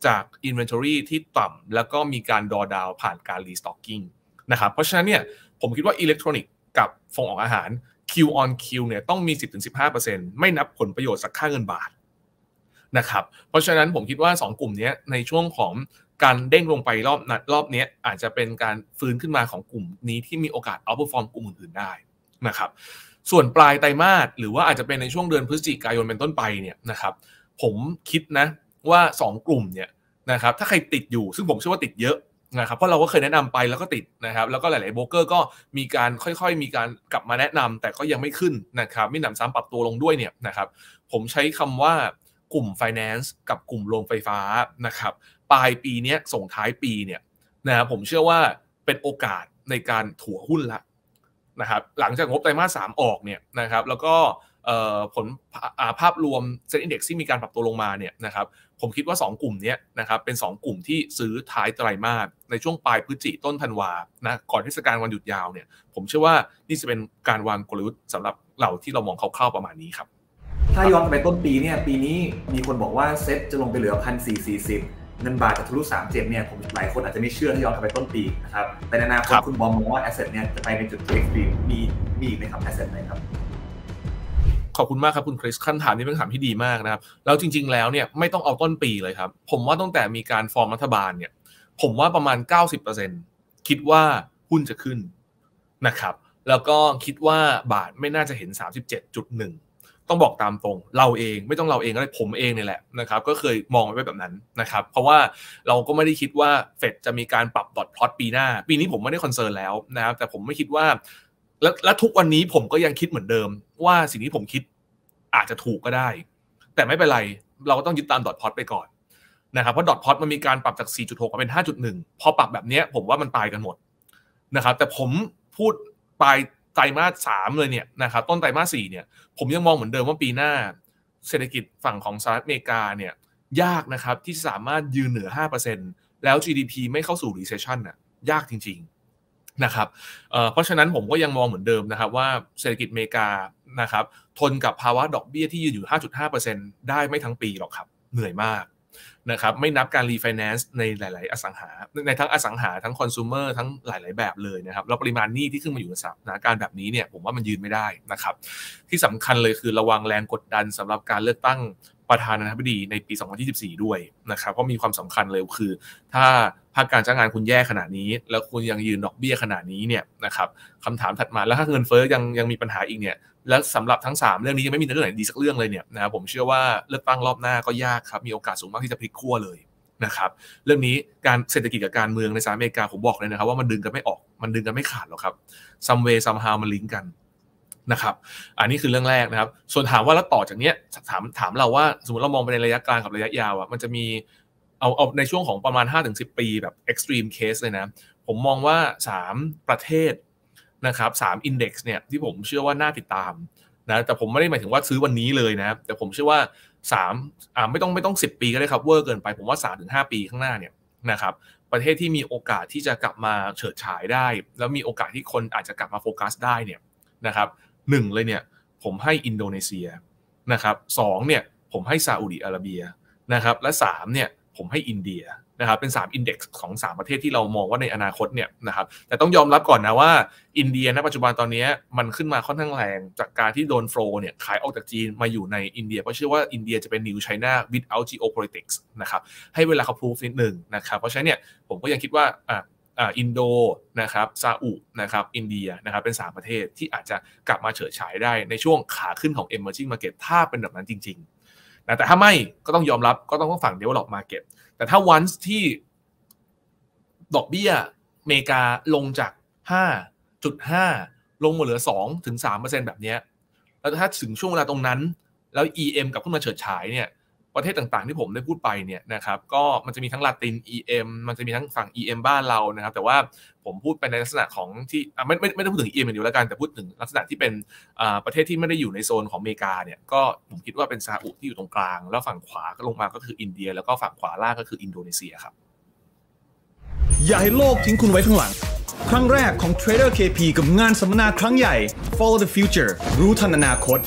จาก inventory ที่ต่ำแล้วก็มีการ draw down ผ่านการ restocking นะครับเพราะฉะนั้นเนี่ยผมคิดว่าอิเล็กทรอนิกส์กับส่งออกอาหาร Q on Q เนี่ยต้องมี สิบถึงสิบห้าเปอร์เซ็นต์ ไม่นับผลประโยชน์จากค่าเงินบาทนะครับเพราะฉะนั้นผมคิดว่าสองกลุ่มนี้ในช่วงของการเด้งลงไปรอบนัดรอบนี้อาจจะเป็นการฟื้นขึ้นมาของกลุ่มนี้ที่มีโอกาส outperform กลุ่มอื่นๆได้นะครับส่วนปลายไตรมาสหรือว่าอาจจะเป็นในช่วงเดือนพฤศจิกายนเป็นต้นไปเนี่ยนะครับผมคิดนะว่าสองกลุ่มเนี่ยนะครับถ้าใครติดอยู่ซึ่งผมเชื่อว่าติดเยอะนะครับเพราะเราก็เคยแนะนำไปแล้วก็ติดนะครับแล้วก็หลายๆโบรกเกอร์ก็มีการค่อยๆมีการกลับมาแนะนำแต่ก็ยังไม่ขึ้นนะครับมีหนำซ้ำปรับตัวลงด้วยเนี่ยนะครับผมใช้คำว่ากลุ่ม finance กับกลุ่มโรงไฟฟ้านะครับปลายปีนี้ส่งท้ายปีเนี่ยนะครับผมเชื่อว่าเป็นโอกาสในการถัวหุ้นละนะครับหลังจากงบไตรมาสสามออกเนี่ยนะครับแล้วก็ผลภาพรวม Set Index ที่มีการปรับตัวลงมาเนี่ยนะครับผมคิดว่าสองกลุ่มนี้นะครับเป็นสองกลุ่มที่ซื้อท้ายไตรมาสในช่วงปลายพฤศจิกายนต้นธันวานะก่อนเทศกาลวันหยุดยาวเนี่ยผมเชื่อว่านี่จะเป็นการวางกลยุทธ์สำหรับเราที่เรามองคร่าวๆประมาณนี้ครับถ้าย้อนไปต้นปีเนี่ยปีนี้มีคนบอกว่าเซ็ตจะลงไปเหลือ หนึ่งพันสี่ร้อยสี่สิบ เงินบาทจะทะลุสามสิบเจ็ดเนี่ยผมหลายคนอาจจะไม่เชื่อถ้าย้อนไปต้นปีนะครับแต่ในอนาคตคุณบอมมองว่า asset เนี่ยจะไปในจุดที่ extreme มีมีอีกไหมครับ asset ไหนครับขอบคุณมากครับคุณคริสคำถามนี้เป็นคำถามที่ดีมากนะครับแล้วจริงๆแล้วเนี่ยไม่ต้องเอาต้นปีเลยครับผมว่าตั้งแต่มีการฟอร์มรัฐบาลเนี่ยผมว่าประมาณ เก้าสิบเปอร์เซ็นต์ คิดว่าหุ้นจะขึ้นนะครับแล้วก็คิดว่าบาทไม่น่าจะเห็น สามสิบเจ็ดจุดหนึ่ง ต้องบอกตามตรงเราเองไม่ต้องเราเองก็ได้ผมเองเนี่ยแหละนะครับก็เคยมองไว้แบบนั้นนะครับเพราะว่าเราก็ไม่ได้คิดว่าเฟดจะมีการปรับดอทพลอตปีหน้าปีนี้ผมไม่ได้คอนเซิร์นแล้วนะครับแต่ผมไม่คิดว่าและและทุกวันนี้ผมก็ยังคิดเหมือนเดิมว่าสิ่งที่ผมคิดอาจจะถูกก็ได้แต่ไม่เป็นไรเราก็ต้องยึดตามดอทพลอตไปก่อนนะครับเพราะดอทพลอตมันมีการปรับจาก สี่จุดหก มาเป็น ห้าจุดหนึ่ง พอปรับแบบนี้ผมว่ามันตายกันหมดนะครับแต่ผมพูดปลายไตรมาสสามเลยเนี่ยนะครับต้นไตรมาสสี่เนี่ยผมยังมองเหมือนเดิมว่าปีหน้าเศรษฐกิจฝั่งของสหรัฐอเมริกาเนี่ยยากนะครับที่สามารถยืนเหนือ ห้าเปอร์เซ็นต์ แล้ว จี ดี พี ไม่เข้าสู่ recession น่ะยากจริงๆนะครับ เอ่อ เพราะฉะนั้นผมก็ยังมองเหมือนเดิมนะครับว่าเศรษฐกิจอเมริกานะครับทนกับภาวะดอกเบี้ยที่ยืนอยู่ ห้าจุดห้าเปอร์เซ็นต์ ได้ไม่ทั้งปีหรอกครับเหนื่อยมากนะครับไม่นับการรีไฟแนนซ์ในหลายๆอสังหาในทั้งอสังหาทั้งคอน sumer ทั้งหลายๆแบบเลยนะครับแล้วปริมาณหนี้ที่ขึ้นมาอยู่ในสถานการณ์แบบนี้เนี่ยผมว่ามันยืนไม่ได้นะครับที่สำคัญเลยคือระวังแรงกดดันสำหรับการเลือกตั้งประธานาธิบดีในปีสองพันยี่สิบสี่ด้วยนะครับเพราะมีความสำคัญเลยคือถ้าภาคการจ้างงานคุณแย่ขนาดนี้แล้วคุณยังยืนดอกเบี้ยขนาดนี้เนี่ยนะครับคำถามถัดมาแล้วถ้าเงินเฟ้อยังยังมีปัญหาอีกเนี่ยแล้วสำหรับทั้งสามเรื่องนี้ยังไม่มีเรื่องไหนดีสักเรื่องเลยเนี่ยนะครับผมเชื่อว่าเลือกตั้งรอบหน้าก็ยากครับมีโอกาสสูงมากที่จะพลิกขั้วเลยนะครับเรื่องนี้การเศรษฐกิจกับการเมืองในสหรัฐอเมริกาผมบอกเลยนะครับว่ามันดึงกันไม่ออกมันดึงกันไม่ขาดหรอกครับ some way somehow มันลิงก์กันนะครับอันนี้คือเรื่องแรกนะครับส่วนถามว่าแล้วต่อจากเนี้ยถามถามเราว่าสมมติเรามองไปในระยะกลางกับระยะยาวอ่ะมันจะมีเอาเอาในช่วงของประมาณ ห้าถึงสิบ ปีแบบ extreme case เลยนะผมมองว่าสามประเทศนะครับสาม index เนี่ยที่ผมเชื่อว่าน่าติดตามนะแต่ผมไม่ได้หมายถึงว่าซื้อวันนี้เลยนะแต่ผมเชื่อว่าสามอ่าไม่ต้องไม่ต้องสิบปีก็ได้ครับเวอร์เกินไปผมว่า สามถึงห้า ปีข้างหน้าเนี่ยนะครับประเทศที่มีโอกาสที่จะกลับมาเฉิดฉายได้แล้วมีโอกาสที่คนอาจจะกลับมาโฟกัสได้เนี่ยนะครับหนึ่งเลยเนี่ยผมให้อินโดนีเซียนะครับสองเนี่ยผมให้ซาอุดิอาระเบียนะครับและสามเนี่ยผมให้อินเดียนะครับเป็นสาม index ของสามประเทศที่เรามองว่าในอนาคตเนี่ยนะครับแต่ต้องยอมรับก่อนนะว่าอินเดียณปัจจุบันตอนนี้มันขึ้นมาค่อนข้างแรงจากการที่โดนโฟลว์เนี่ยขายออกจากจีนมาอยู่ในอินเดียเพราะเชื่อว่าอินเดียจะเป็น new China without geopolitics นะครับให้เวลาเขา proof นิดนึงนะครับเพราะฉะนั้นเนี่ยผมก็ยังคิดว่าอ่าอ่าอินโดนะครับซาอุนะครับอินเดียนะครับเป็นสามประเทศที่อาจจะกลับมาเฉิดฉายได้ในช่วงขาขึ้นของ emerging market ถ้าเป็นแบบนั้นจริงๆนะแต่ถ้าไม่ก็ต้องยอมรับก็ต้องฝั่ง develop market แต่ถ้า once ที่ดอกเบี้ยอเมริกาลงจาก ห้าจุดห้า ลงมาเหลือ สองถึงสามเปอร์เซ็นต์ แบบนี้แล้วถ้าถึงช่วงเวลาตรงนั้นแล้ว อี เอ็ม กลับขึ้นมาเฉิดฉายเนี่ยประเทศต่างๆที่ผมได้พูดไปเนี่ยนะครับก็มันจะมีทั้งลาติน อี เอ็ม มันจะมีทั้งฝั่ง อี เอ็ม บ้านเรานะครับแต่ว่าผมพูดไปในลักษณะของที่ไม่ไม่ไม่ได้พูดถึง อี เอ็ม อย่างเดียวแล้วกันแต่พูดถึงลักษณะที่เป็นประเทศที่ไม่ได้อยู่ในโซนของอเมริกาเนี่ยก็ผมคิดว่าเป็นซาอุที่อยู่ตรงกลางแล้วฝั่งขวาก็ลงมาก็คืออินเดียแล้วก็ฝั่งขวาล่างก็คืออินโดนีเซียครับอย่าให้โลกทิ้งคุณไว้ข้างหลังครั้งแรกของ Trader เค พี กับงานสัมมนาครั้งใหญ่ Follow the Future รู้ทันอนาคต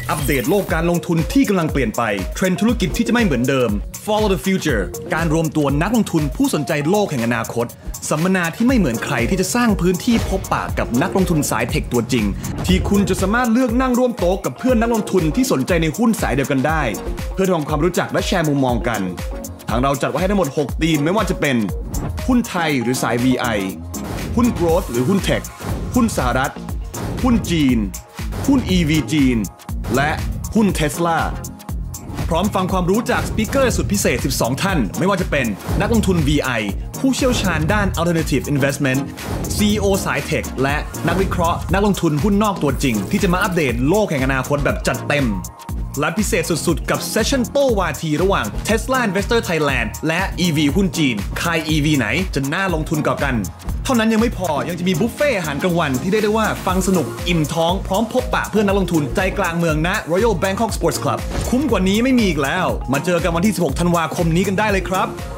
อัปเดตโลกการลงทุนที่กำลังเปลี่ยนไปเทรนด์ธุรกิจที่จะไม่เหมือนเดิม Follow the Future การรวมตัวนักลงทุนผู้สนใจโลกแห่งอนาคตสัมมนาที่ไม่เหมือนใครที่จะสร้างพื้นที่พบปะกับนักลงทุนสายเทคตัวจริงที่คุณจะสามารถเลือกนั่งร่วมโต๊ะกับเพื่อนนักลงทุนที่สนใจในหุ้นสายเดียวกันได้เพื่อทำความรู้จักและแชร์มุมมองกันทางเราจัดไว้ให้ทั้งหมดหกธีมไม่ว่าจะเป็นหุ้นไทยหรือสาย วี ไอ หุ้น Growth หรือหุ้น Tech หุ้นสหรัฐหุ้นจีนหุ้น อี วี จีนและหุ้น Tesla พร้อมฟังความรู้จากสปีกเกอร์สุดพิเศษสิบสองท่านไม่ว่าจะเป็นนักลงทุน วี ไอ ผู้เชี่ยวชาญด้าน Alternative Investment ซี อี โอ สายเทคและนักวิเคราะห์นักลงทุนหุ้นนอกตัวจริงที่จะมาอัปเดตโลกแห่งอนาคตแบบจัดเต็มและพิเศษสุดๆกับเซสชั่นโต้วาทีระหว่าง Tesla Investor Thailand และ อี วี หุ้นจีนใคร อี วี ไหนจะน่าลงทุนกว่ากันเท่านั้นยังไม่พอยังจะมีบุฟเฟ่อาหารกลางวันที่ได้ได้ว่าฟังสนุกอิ่มท้องพร้อมพบปะเพื่อนนักลงทุนใจกลางเมืองณ Royal Bangkok Sports Club คุ้มกว่านี้ไม่มีอีกแล้วมาเจอกันวันที่สิบหกธันวาคมนี้กันได้เลยครับ